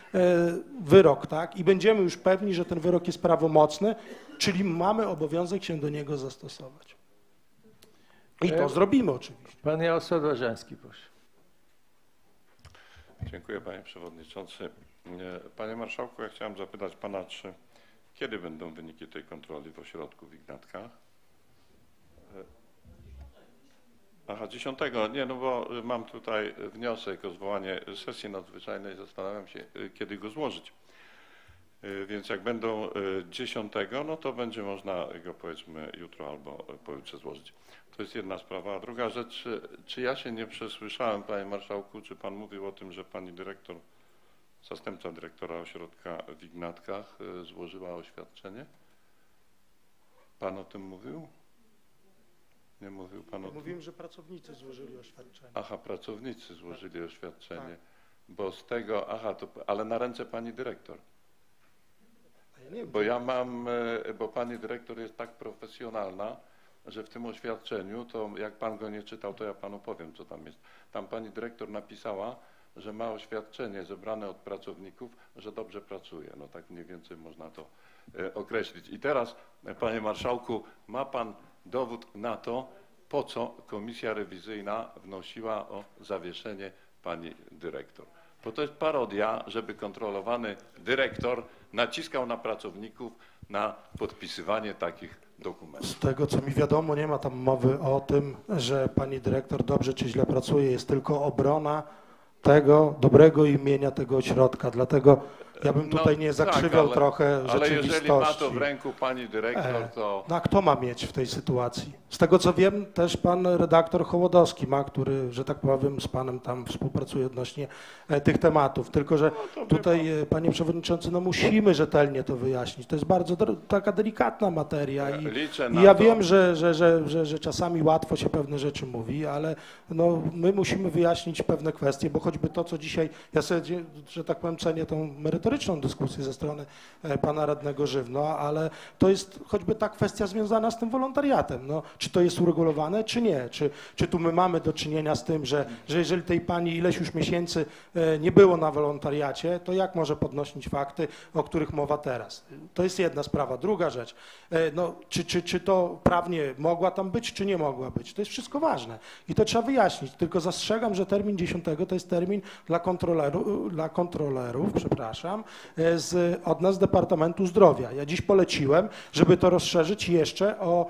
wyrok, tak? I będziemy już pewni, że ten wyrok jest prawomocny, czyli mamy obowiązek się do niego zastosować. I to zrobimy oczywiście. Pan Jarosław Łażański, proszę. Dziękuję panie przewodniczący. Panie marszałku, ja chciałem zapytać pana, kiedy będą wyniki tej kontroli w ośrodku w Ignatkach? Aha, 10. Nie, no bo mam tutaj wniosek o zwołanie sesji nadzwyczajnej. Zastanawiam się, kiedy go złożyć. Więc jak będą 10, no to będzie można go powiedzmy jutro albo pojutrze złożyć. To jest jedna sprawa. A druga rzecz, czy ja się nie przesłyszałem, panie marszałku, czy pan mówił o tym, że pani dyrektor, zastępca dyrektora ośrodka w Ignatkach złożyła oświadczenie? Pan o tym mówił? Nie mówił pan o tym? Mówiłem, że pracownicy złożyli oświadczenie. Aha, pracownicy złożyli oświadczenie. Tak. Bo z tego, ale na ręce pani dyrektor. Bo ja mam, bo pani dyrektor jest tak profesjonalna, że w tym oświadczeniu, to jak pan go nie czytał, to ja panu powiem, co tam jest. Tam pani dyrektor napisała, że ma oświadczenie zebrane od pracowników, że dobrze pracuje. No tak mniej więcej można to określić. I teraz, panie marszałku, ma pan dowód na to, po co komisja rewizyjna wnosiła o zawieszenie pani dyrektor. Bo to jest parodia, żeby kontrolowany dyrektor naciskał na pracowników na podpisywanie takich dokumentów. Z tego co mi wiadomo, nie ma tam mowy o tym, że pani dyrektor dobrze czy źle pracuje, jest tylko obrona tego dobrego imienia tego ośrodka, dlatego ja bym tutaj nie zakrzywiał trochę rzeczywistości. Ale jeżeli ma to w ręku pani dyrektor, to... No a kto ma mieć w tej sytuacji? Z tego co wiem, też pan redaktor Hołodowski ma, który, że tak powiem, z panem tam współpracuje odnośnie tych tematów. Tylko że tutaj, panie przewodniczący, no musimy rzetelnie to wyjaśnić. To jest bardzo taka delikatna materia i ja wiem, że czasami łatwo się pewne rzeczy mówi, ale no, my musimy wyjaśnić pewne kwestie, bo choćby to, co dzisiaj, ja sobie, że tak powiem, cenię tą merytoryczną dyskusję ze strony pana radnego Żywno, ale to jest choćby ta kwestia związana z tym wolontariatem. No, czy to jest uregulowane, czy nie? Czy tu my mamy do czynienia z tym, że jeżeli tej pani ileś już miesięcy nie było na wolontariacie, to jak może podnosić fakty, o których mowa teraz? To jest jedna sprawa. Druga rzecz, no, czy to prawnie mogła tam być, czy nie mogła być? To jest wszystko ważne i to trzeba wyjaśnić. Tylko zastrzegam, że termin 10 to jest termin dla kontrolerów, przepraszam, od nas z Departamentu Zdrowia. Ja dziś poleciłem, żeby to rozszerzyć jeszcze o,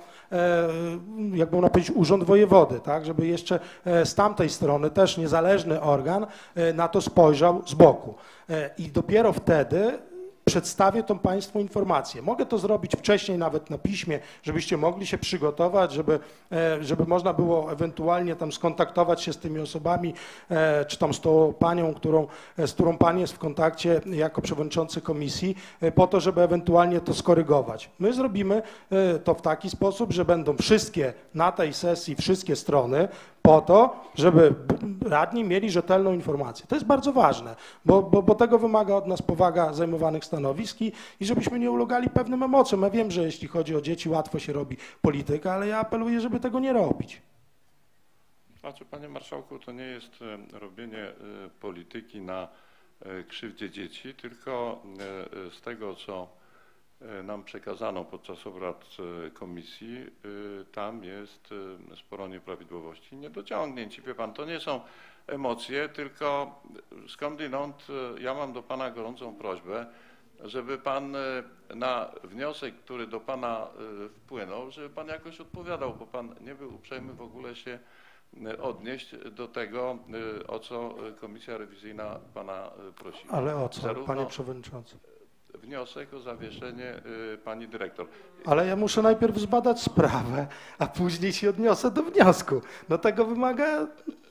jak można powiedzieć, urząd wojewody, tak, żeby jeszcze z tamtej strony też niezależny organ na to spojrzał z boku. I dopiero wtedy przedstawię tą państwu informację. Mogę to zrobić wcześniej nawet na piśmie, żebyście mogli się przygotować, żeby można było ewentualnie tam skontaktować się z tymi osobami, czy tam z tą panią, z którą pan jest w kontakcie jako przewodniczący komisji, po to, żeby ewentualnie to skorygować. My zrobimy to w taki sposób, że będą wszystkie na tej sesji, wszystkie strony, po to, żeby radni mieli rzetelną informację. To jest bardzo ważne, bo tego wymaga od nas powaga zajmowanych stanowisk i żebyśmy nie ulegali pewnym emocjom. Ja wiem, że jeśli chodzi o dzieci, łatwo się robi politykę, ale ja apeluję, żeby tego nie robić. Znaczy, panie marszałku, to nie jest robienie polityki na krzywdzie dzieci, tylko z tego, co nam przekazano podczas obrad komisji, tam jest sporo nieprawidłowości, niedociągnięć. Wie pan, to nie są emocje, tylko skądinąd ja mam do pana gorącą prośbę, żeby pan na wniosek, który do pana wpłynął, żeby pan jakoś odpowiadał, bo pan nie był uprzejmy w ogóle się odnieść do tego, o co komisja rewizyjna pana prosiła. Ale o co, panie przewodniczący? Wniosek o zawieszenie pani dyrektor. Ale ja muszę najpierw zbadać sprawę, a później się odniosę do wniosku. No tego wymaga...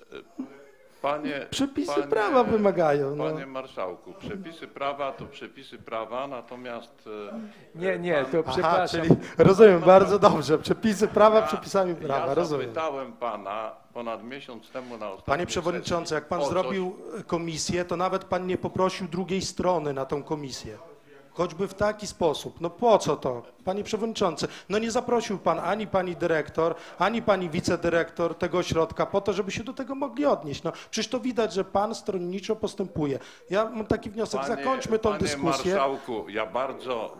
Przepisy prawa wymagają. No. Panie marszałku, przepisy prawa to przepisy prawa, natomiast... Nie, to przepraszam. Czyli rozumiem, bardzo dobrze. Przepisy prawa, przepisami prawa, ja rozumiem. zapytałem pana ponad miesiąc temu na ostatniej Panie przewodniczący, sesji, jak pan zrobił komisję, to nawet pan nie poprosił drugiej strony na tą komisję. choćby w taki sposób. No po co to, panie przewodniczący? No nie zaprosił pan ani pani dyrektor, ani pani wicedyrektor tego ośrodka po to, żeby się do tego mogli odnieść. No przecież to widać, że pan stronniczo postępuje. Ja mam taki wniosek, zakończmy tą dyskusję. Panie marszałku, ja bardzo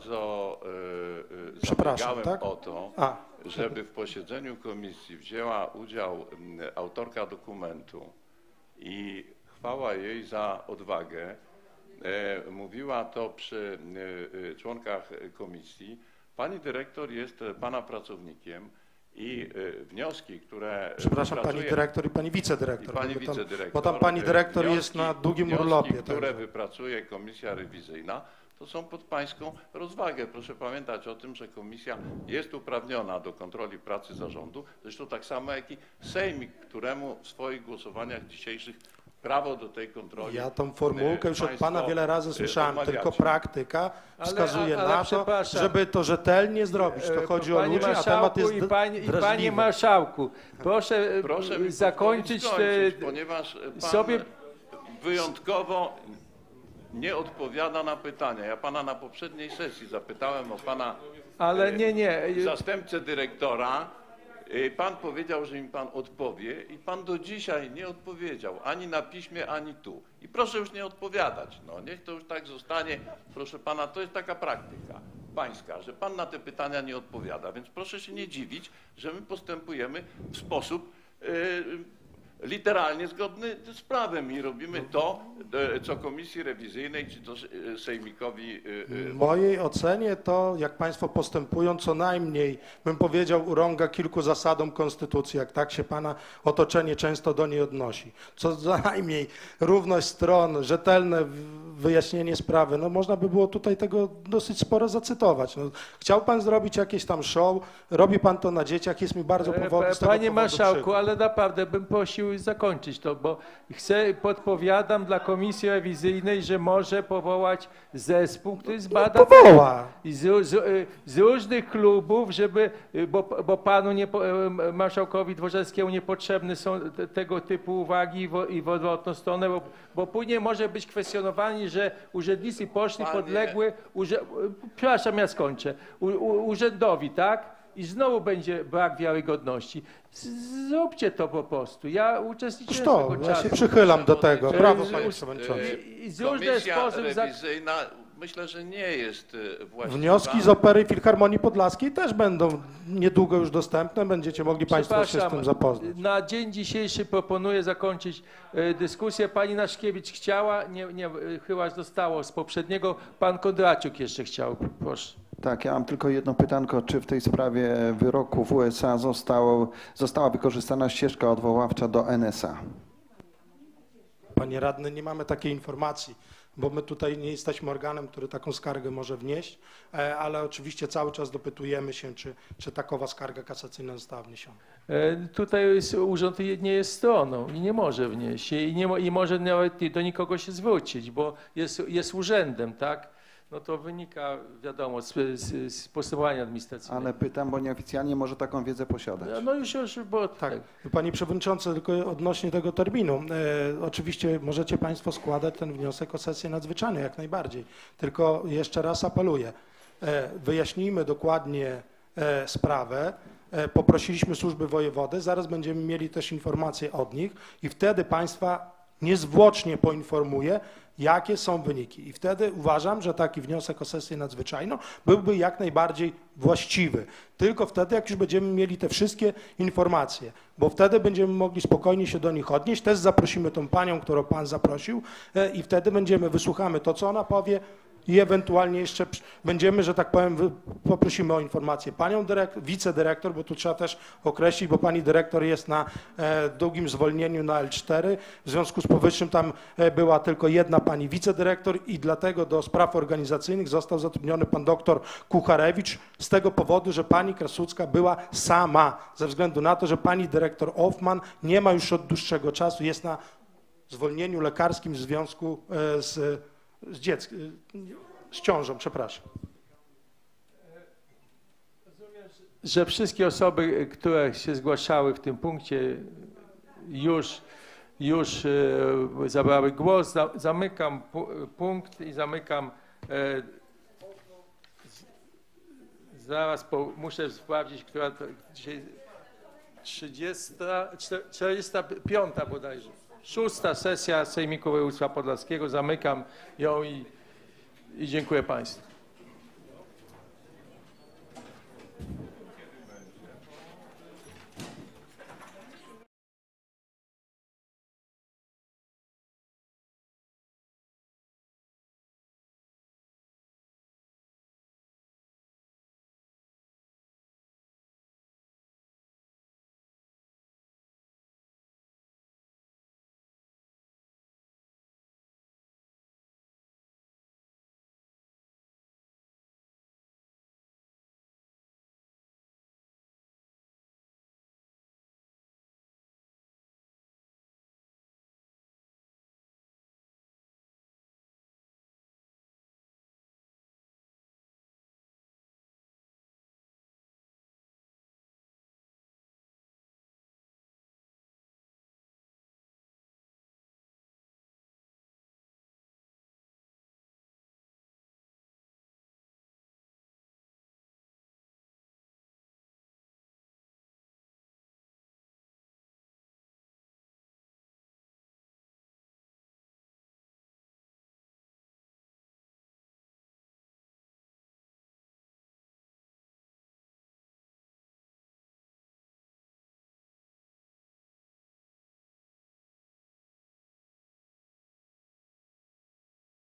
zabiegałem tak? o to, żeby w posiedzeniu komisji wzięła udział autorka dokumentu i chwała jej za odwagę. Mówiła to przy członkach komisji. Pani dyrektor jest pana pracownikiem i wnioski, które... Przepraszam, pani dyrektor i pani wicedyrektor. Wicedyrektor. Bo tam pani dyrektor jest na długim urlopie. Wnioski, które wypracuje komisja rewizyjna, to są pod pańską rozwagę. Proszę pamiętać o tym, że komisja jest uprawniona do kontroli pracy zarządu, zresztą tak samo jak i sejmik, któremu w swoich głosowaniach dzisiejszych prawo do tej kontroli. Ja tą formułkę już od pana wiele razy słyszałem, tylko praktyka wskazuje na to, żeby to rzetelnie zrobić. To chodzi o ludzi, a temat jest Panie marszałku, proszę zakończyć ponieważ pan wyjątkowo nie odpowiada na pytania. Ja pana na poprzedniej sesji zapytałem o pana zastępcę dyrektora. Pan powiedział, że mi pan odpowie i pan do dzisiaj nie odpowiedział, ani na piśmie, ani tu. I proszę już nie odpowiadać. No, niech to już tak zostanie. Proszę pana, to jest taka praktyka pańska, że pan na te pytania nie odpowiada. Więc proszę się nie dziwić, że my postępujemy w sposób literalnie zgodny z prawem i robimy to, co komisji rewizyjnej czy to sejmikowi. W mojej ocenie to, jak państwo postępują, co najmniej, bym powiedział, urąga kilku zasadom konstytucji, jak tak się pana otoczenie często do niej odnosi. Co najmniej równość stron, rzetelne wyjaśnienie sprawy, no można by było tutaj tego dosyć sporo zacytować. No, chciał pan zrobić jakieś tam show, robi pan to na dzieciach, jest mi bardzo powodny. Panie marszałku, ale naprawdę bym prosił zakończyć to, bo podpowiadam dla komisji rewizyjnej, że może powołać zespół, który zbada z różnych klubów, żeby, bo panu marszałkowi Dworzeckiemu niepotrzebne są tego typu uwagi i w odwrotną stronę, bo później może być kwestionowani, że urzędnicy poszli podległy, przepraszam, ja skończę, urzędowi, tak? I znowu będzie brak wiarygodności. Zróbcie to po prostu. Ja uczestniczyłem w tego czasu. Ja się przychylam do tego. Brawo, panie przewodniczący. Komisja rewizyjna myślę, że nie jest właściwa. Wnioski z Opery Filharmonii Podlaskiej też będą niedługo już dostępne. Będziecie mogli państwo się z tym zapoznać. Na dzień dzisiejszy proponuję zakończyć dyskusję. Pani Naszkiewicz chciała, chyba zostało z poprzedniego. Pan Kondraciuk jeszcze chciał. Proszę. Tak, ja mam tylko jedno pytanko, czy w tej sprawie wyroku w USA została wykorzystana ścieżka odwoławcza do NSA? Panie radny, nie mamy takiej informacji, bo my tutaj nie jesteśmy organem, który taką skargę może wnieść, ale oczywiście cały czas dopytujemy się, czy takowa skarga kasacyjna została wniesiona. Tutaj urząd nie jest stroną i nie może wnieść i może nawet do nikogo się zwrócić, bo jest urzędem, tak? No to wynika, wiadomo, z postępowania administracyjnego. Ale pytam, bo nieoficjalnie może taką wiedzę posiadać. No już, bo tak. Panie przewodniczący, tylko odnośnie tego terminu. Oczywiście możecie państwo składać ten wniosek o sesję nadzwyczajną, jak najbardziej. Tylko jeszcze raz apeluję, wyjaśnijmy dokładnie sprawę. Poprosiliśmy służby wojewody, zaraz będziemy mieli też informacje od nich i wtedy państwa niezwłocznie poinformuję, jakie są wyniki. I wtedy uważam, że taki wniosek o sesję nadzwyczajną byłby jak najbardziej właściwy. Tylko wtedy, jak już będziemy mieli te wszystkie informacje, bo wtedy będziemy mogli spokojnie się do nich odnieść. Też zaprosimy tą panią, którą pan zaprosił i wtedy wysłuchamy to, co ona powie i ewentualnie jeszcze będziemy, że tak powiem, poprosimy o informację panią wicedyrektor, bo tu trzeba też określić, bo pani dyrektor jest na długim zwolnieniu na L4. W związku z powyższym tam była tylko jedna pani wicedyrektor i dlatego do spraw organizacyjnych został zatrudniony pan doktor Kucharewicz z tego powodu, że pani Krasucka była sama, ze względu na to, że pani dyrektor Hoffman nie ma już od dłuższego czasu, jest na zwolnieniu lekarskim w związku z ciążą, przepraszam. Rozumiem, że wszystkie osoby, które się zgłaszały w tym punkcie już zabrały głos. Zamykam punkt i zamykam Zaraz muszę sprawdzić, która to dzisiaj 45 bodajże. 6. sesja Sejmiku Województwa Podlaskiego. Zamykam ją i dziękuję Państwu.